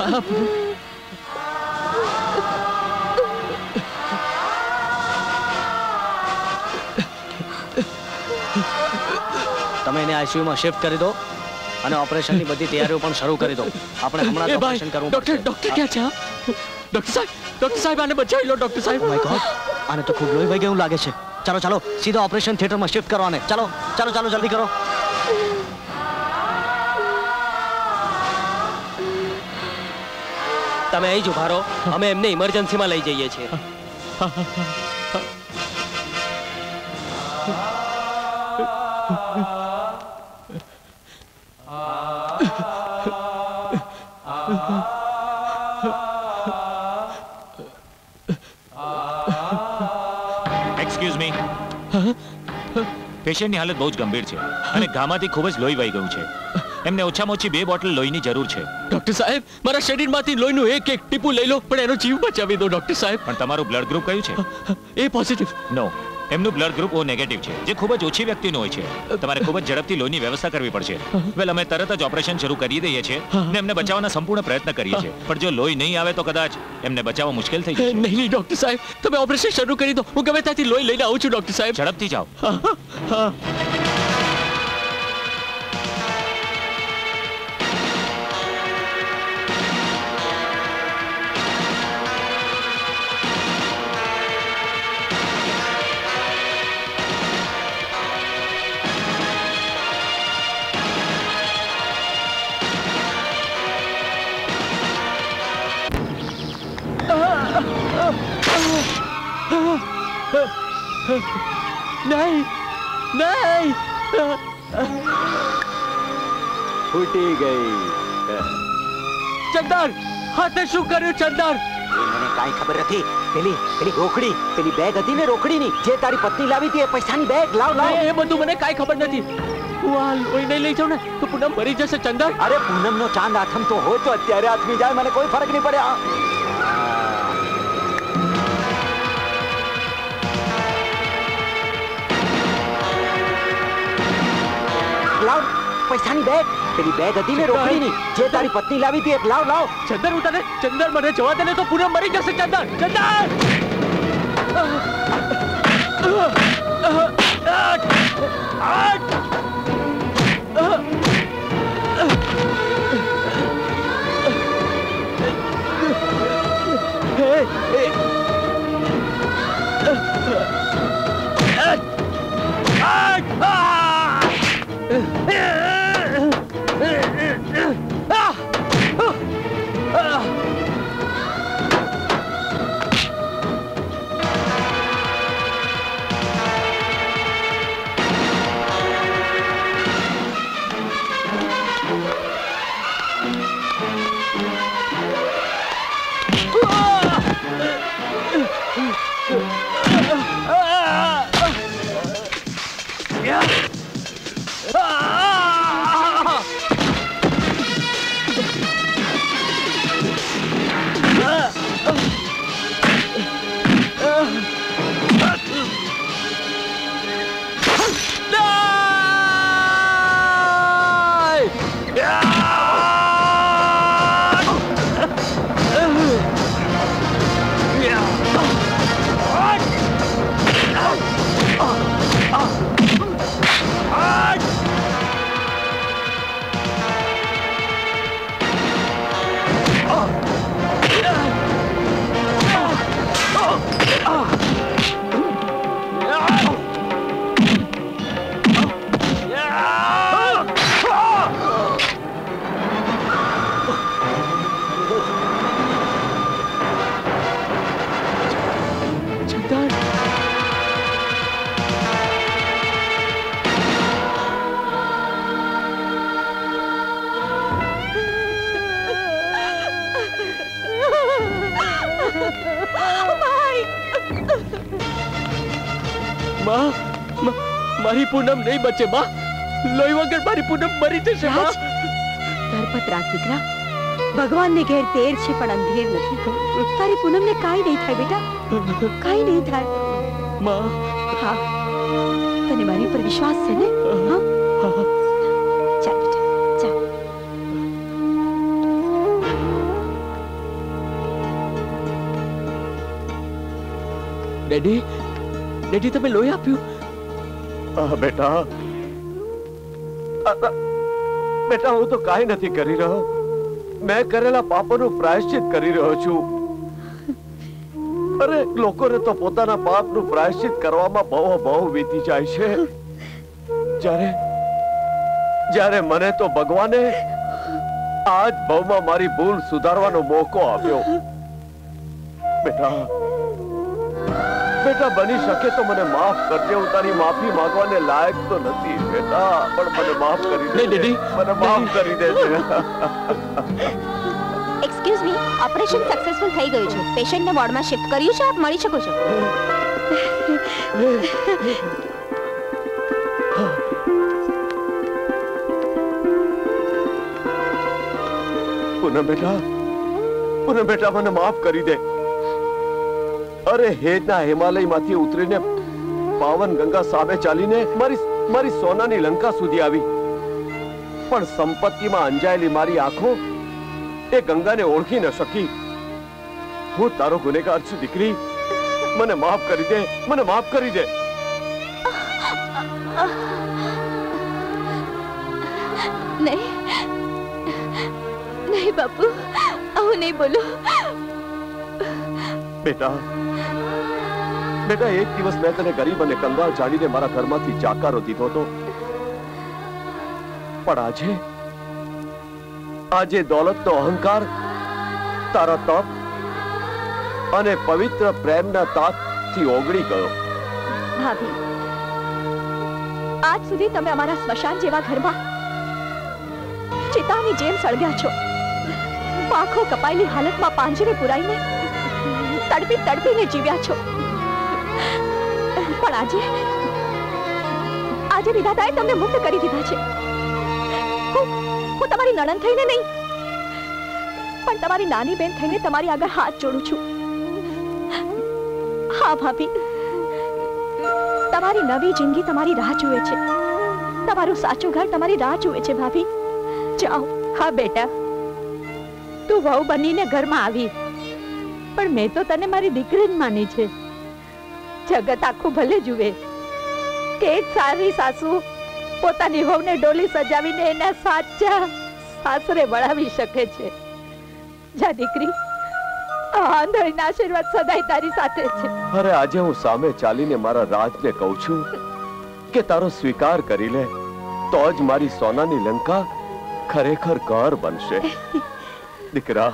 તમે એને આઈસીયુમાં શિફ્ટ કરી દો અને ઓપરેશનની બધી તૈયારીઓ પણ શરૂ કરી દો. આપણે હમણાં જ ઓપરેશન કરવું પડશે. ડોક્ટર ક્યાં છે? ડોક્ટર સાહેબ આને બચાવી લો. ડોક્ટર સાહેબ, ઓ માય ગોડ, આને તો ખૂબ લોહી વહી ગયું લાગે છે. ચાલો ચાલો સીધો ઓપરેશન થિયેટરમાં શિફ્ટ કરો આને. ચાલો ચાલો ચાલો જલ્દી કરો. તમે અહીં જ ઉભા રહો, અમે એમને ઇમરજન્સીમાં લઈ જઈએ છીએ. એક્સક્યુઝ મી, પેશન્ટની હાલત બહુ જ ગંભીર છે અને ઘામાંથી ખૂબ જ લોહી વહી ગયું છે. એમને ઓછામાં ઓછી 2 બોટલ લોહીની જરૂર છે. ડોક્ટર સાહેબ, મારા શરીરમાંથી લોહીનું એક ટીપું લઈ લો, પણ એનો જીવ બચાવી દો. ડોક્ટર સાહેબ, પણ તમારું બ્લડ ગ્રુપ કયું છે? એ પોઝિટિવ. નો, એમનું બ્લડ ગ્રુપ ઓ નેગેટિવ છે, જે ખૂબ જ ઓછી વ્યક્તિનું હોય છે. તમારે ખૂબ જ ઝડપથી લોહીની વ્યવસ્થા કરવી પડશે. વેલ, અમે તરત જ ઓપરેશન શરૂ કરી દઈએ છીએ અને એમને બચાવવાના સંપૂર્ણ પ્રયત્ન કરીએ છીએ. પણ જો લોહી નહીં આવે તો કદાચ એમને બચાવવા મુશ્કેલ થઈ જશે. નહીં ડોક્ટર સાહેબ, તમે ઓપરેશન શરૂ કરી દો. હું ગમે ત્યાંથી લોહી લઈને આવું છું. ડોક્ટર સાહેબ, ઝડપથી જાઓ. નહીં નહીં, ફૂટી ગઈ. ચંદર, હાથે શું કર્યું? ચંદર, મને કાંઈ ખબર નથી. પેલી રોકડી, પેલી બેગ હતી ને રોકડીની, જે તારી પત્ની લાવી હતી, એ પૈસાની બેગ. લાવ લાવ. એ બધું મને કાંઈ ખબર નથી. હું આ લોહી નહીં લઈ જાઉં ને તો પૂનમ મરી જશે. ચંદર, અરે પૂનમનો ચાંદ આથમતો હોય તો અત્યારે આથમી જાય, મને કોઈ ફરક નહીં પડે. લાવ પૈસાની બેગ, પેલી બેગ હતી ને રોકડીની, જે તારી પત્ની લાવી હતી. એક લાવ લાવ. ચંદર, ઉઠાને. ચંદર, મને જવા દે ને તો પૂનમ મરી જશે. ચંદર, ચંદર. મારી પૂનમ નહીં બચે. માં, લોહી વગર મારી પૂનમ મરી જશે. રાજ, ધરપત રાખ દીકરા. ભગવાનને ઘેર તેર છે પણ અંધેર નથી. તારી પૂનમને કાંઈ નહીં થાય બેટા, કાંઈ નહીં થાય. માં, હા, તને મારી ઉપર વિશ્વાસ છે ને? હા, ચાલ બેટા, ચાલ. ડેડી ડેડી તમે લોહી આપ્યું? બેટા બેટા હું તો કાંઈ નથી કરી રહ્યો. મેં કરેલા પાપોનું પ્રાયશ્ચિત કરી રહ્યો છું. અરે લોકોને તો પોતાના પાપનું પ્રાયશ્ચિત કરવામાં બહુ વીતી જાય છે. જ્યારે મને તો ભગવાને આજ બહુમાં મારી ભૂલ સુધારવાનો મોકો આપ્યો. બેટા બેટા બની શકે તો મને માફ કરજે. હું તારી માફી માંગવાને લાયક તો નથી બેટા, પણ મને માફ કરી દે. ડેડી મને માફ કરી દેજે. એક્સક્યુઝ મી, ઓપરેશન સક્સેસફુલ થઈ ગયું છે. પેશન્ટને વોર્ડમાં શિફ્ટ કર્યું છે. આપ મળી શકો છો. પૂનમ બેટા મને માફ કરી દે. અરે હેતના હિમાલયમાંથી ઉતરીને પાવન ગંગા સામે ચાલીને મારી સોનાની લંકા સુધી આવી, પણ સંપત્તિમાં અંજાયેલી મારી આંખો એ ગંગાને ઓળખી ન શકી. હું તારો ગુનેગાર છું દીકરી. મને માફ કરી દે, મને માફ કરી દે. નહીં બાપુ, આવું નહીં બોલો. બેટા એક દિવસ મેં તને ગરીબ અને કંગાળ જાણીને મારા ઘરમાંથી જાકારો દીધો હતો, પણ આજે દોલતનો અહંકાર તારા તપ અને પવિત્ર પ્રેમના તાકથી ઓગળી ગયો. ભાભી, આજ સુધી તમે અમારા સ્મશાન જેવા ઘરમાં ચિતાની જેમ સળગ્યા છો. આંખો કપાયેલી હાલતમાં પાંજરે પુરાઈને તડપીને જીવ્યા છો. પણ આજે વિધાતાએ તમને મુક્ત કરી દીધા છે. હું તમારી નણંદ થઈને નહીં, પણ તમારી નાની બેન થઈને તમારી આગળ હાથ જોડું છું. હા ભાભી, તમારી નવી જિંદગી તમારી રાહ જુએ છે. તમારું સાચું ઘર તમારી રાહ જુએ છે. ભાભી જાઓ. હા બેટા, તું વહુ બનીને ઘરમાં આવી, પણ મેં તો તને મારી દીકરી જ માની છે. જગત આખું ભલે જુએ કે એક સારી સાસુ પોતાની વહુને ડોલી સજાવીને એના સાચા સાસરે વળાવી શકે છે. જા દીકરી, આંધળીના આશીર્વાદ સદાય તારી સાથે છે. અરે આજે હું સામે ચાલીને મારા રાજને કહું છું કે તારો સ્વીકાર કરી લે, તો જ મારી સોનાની લંકા ખરેખર ઘર બનશે. દીકરા,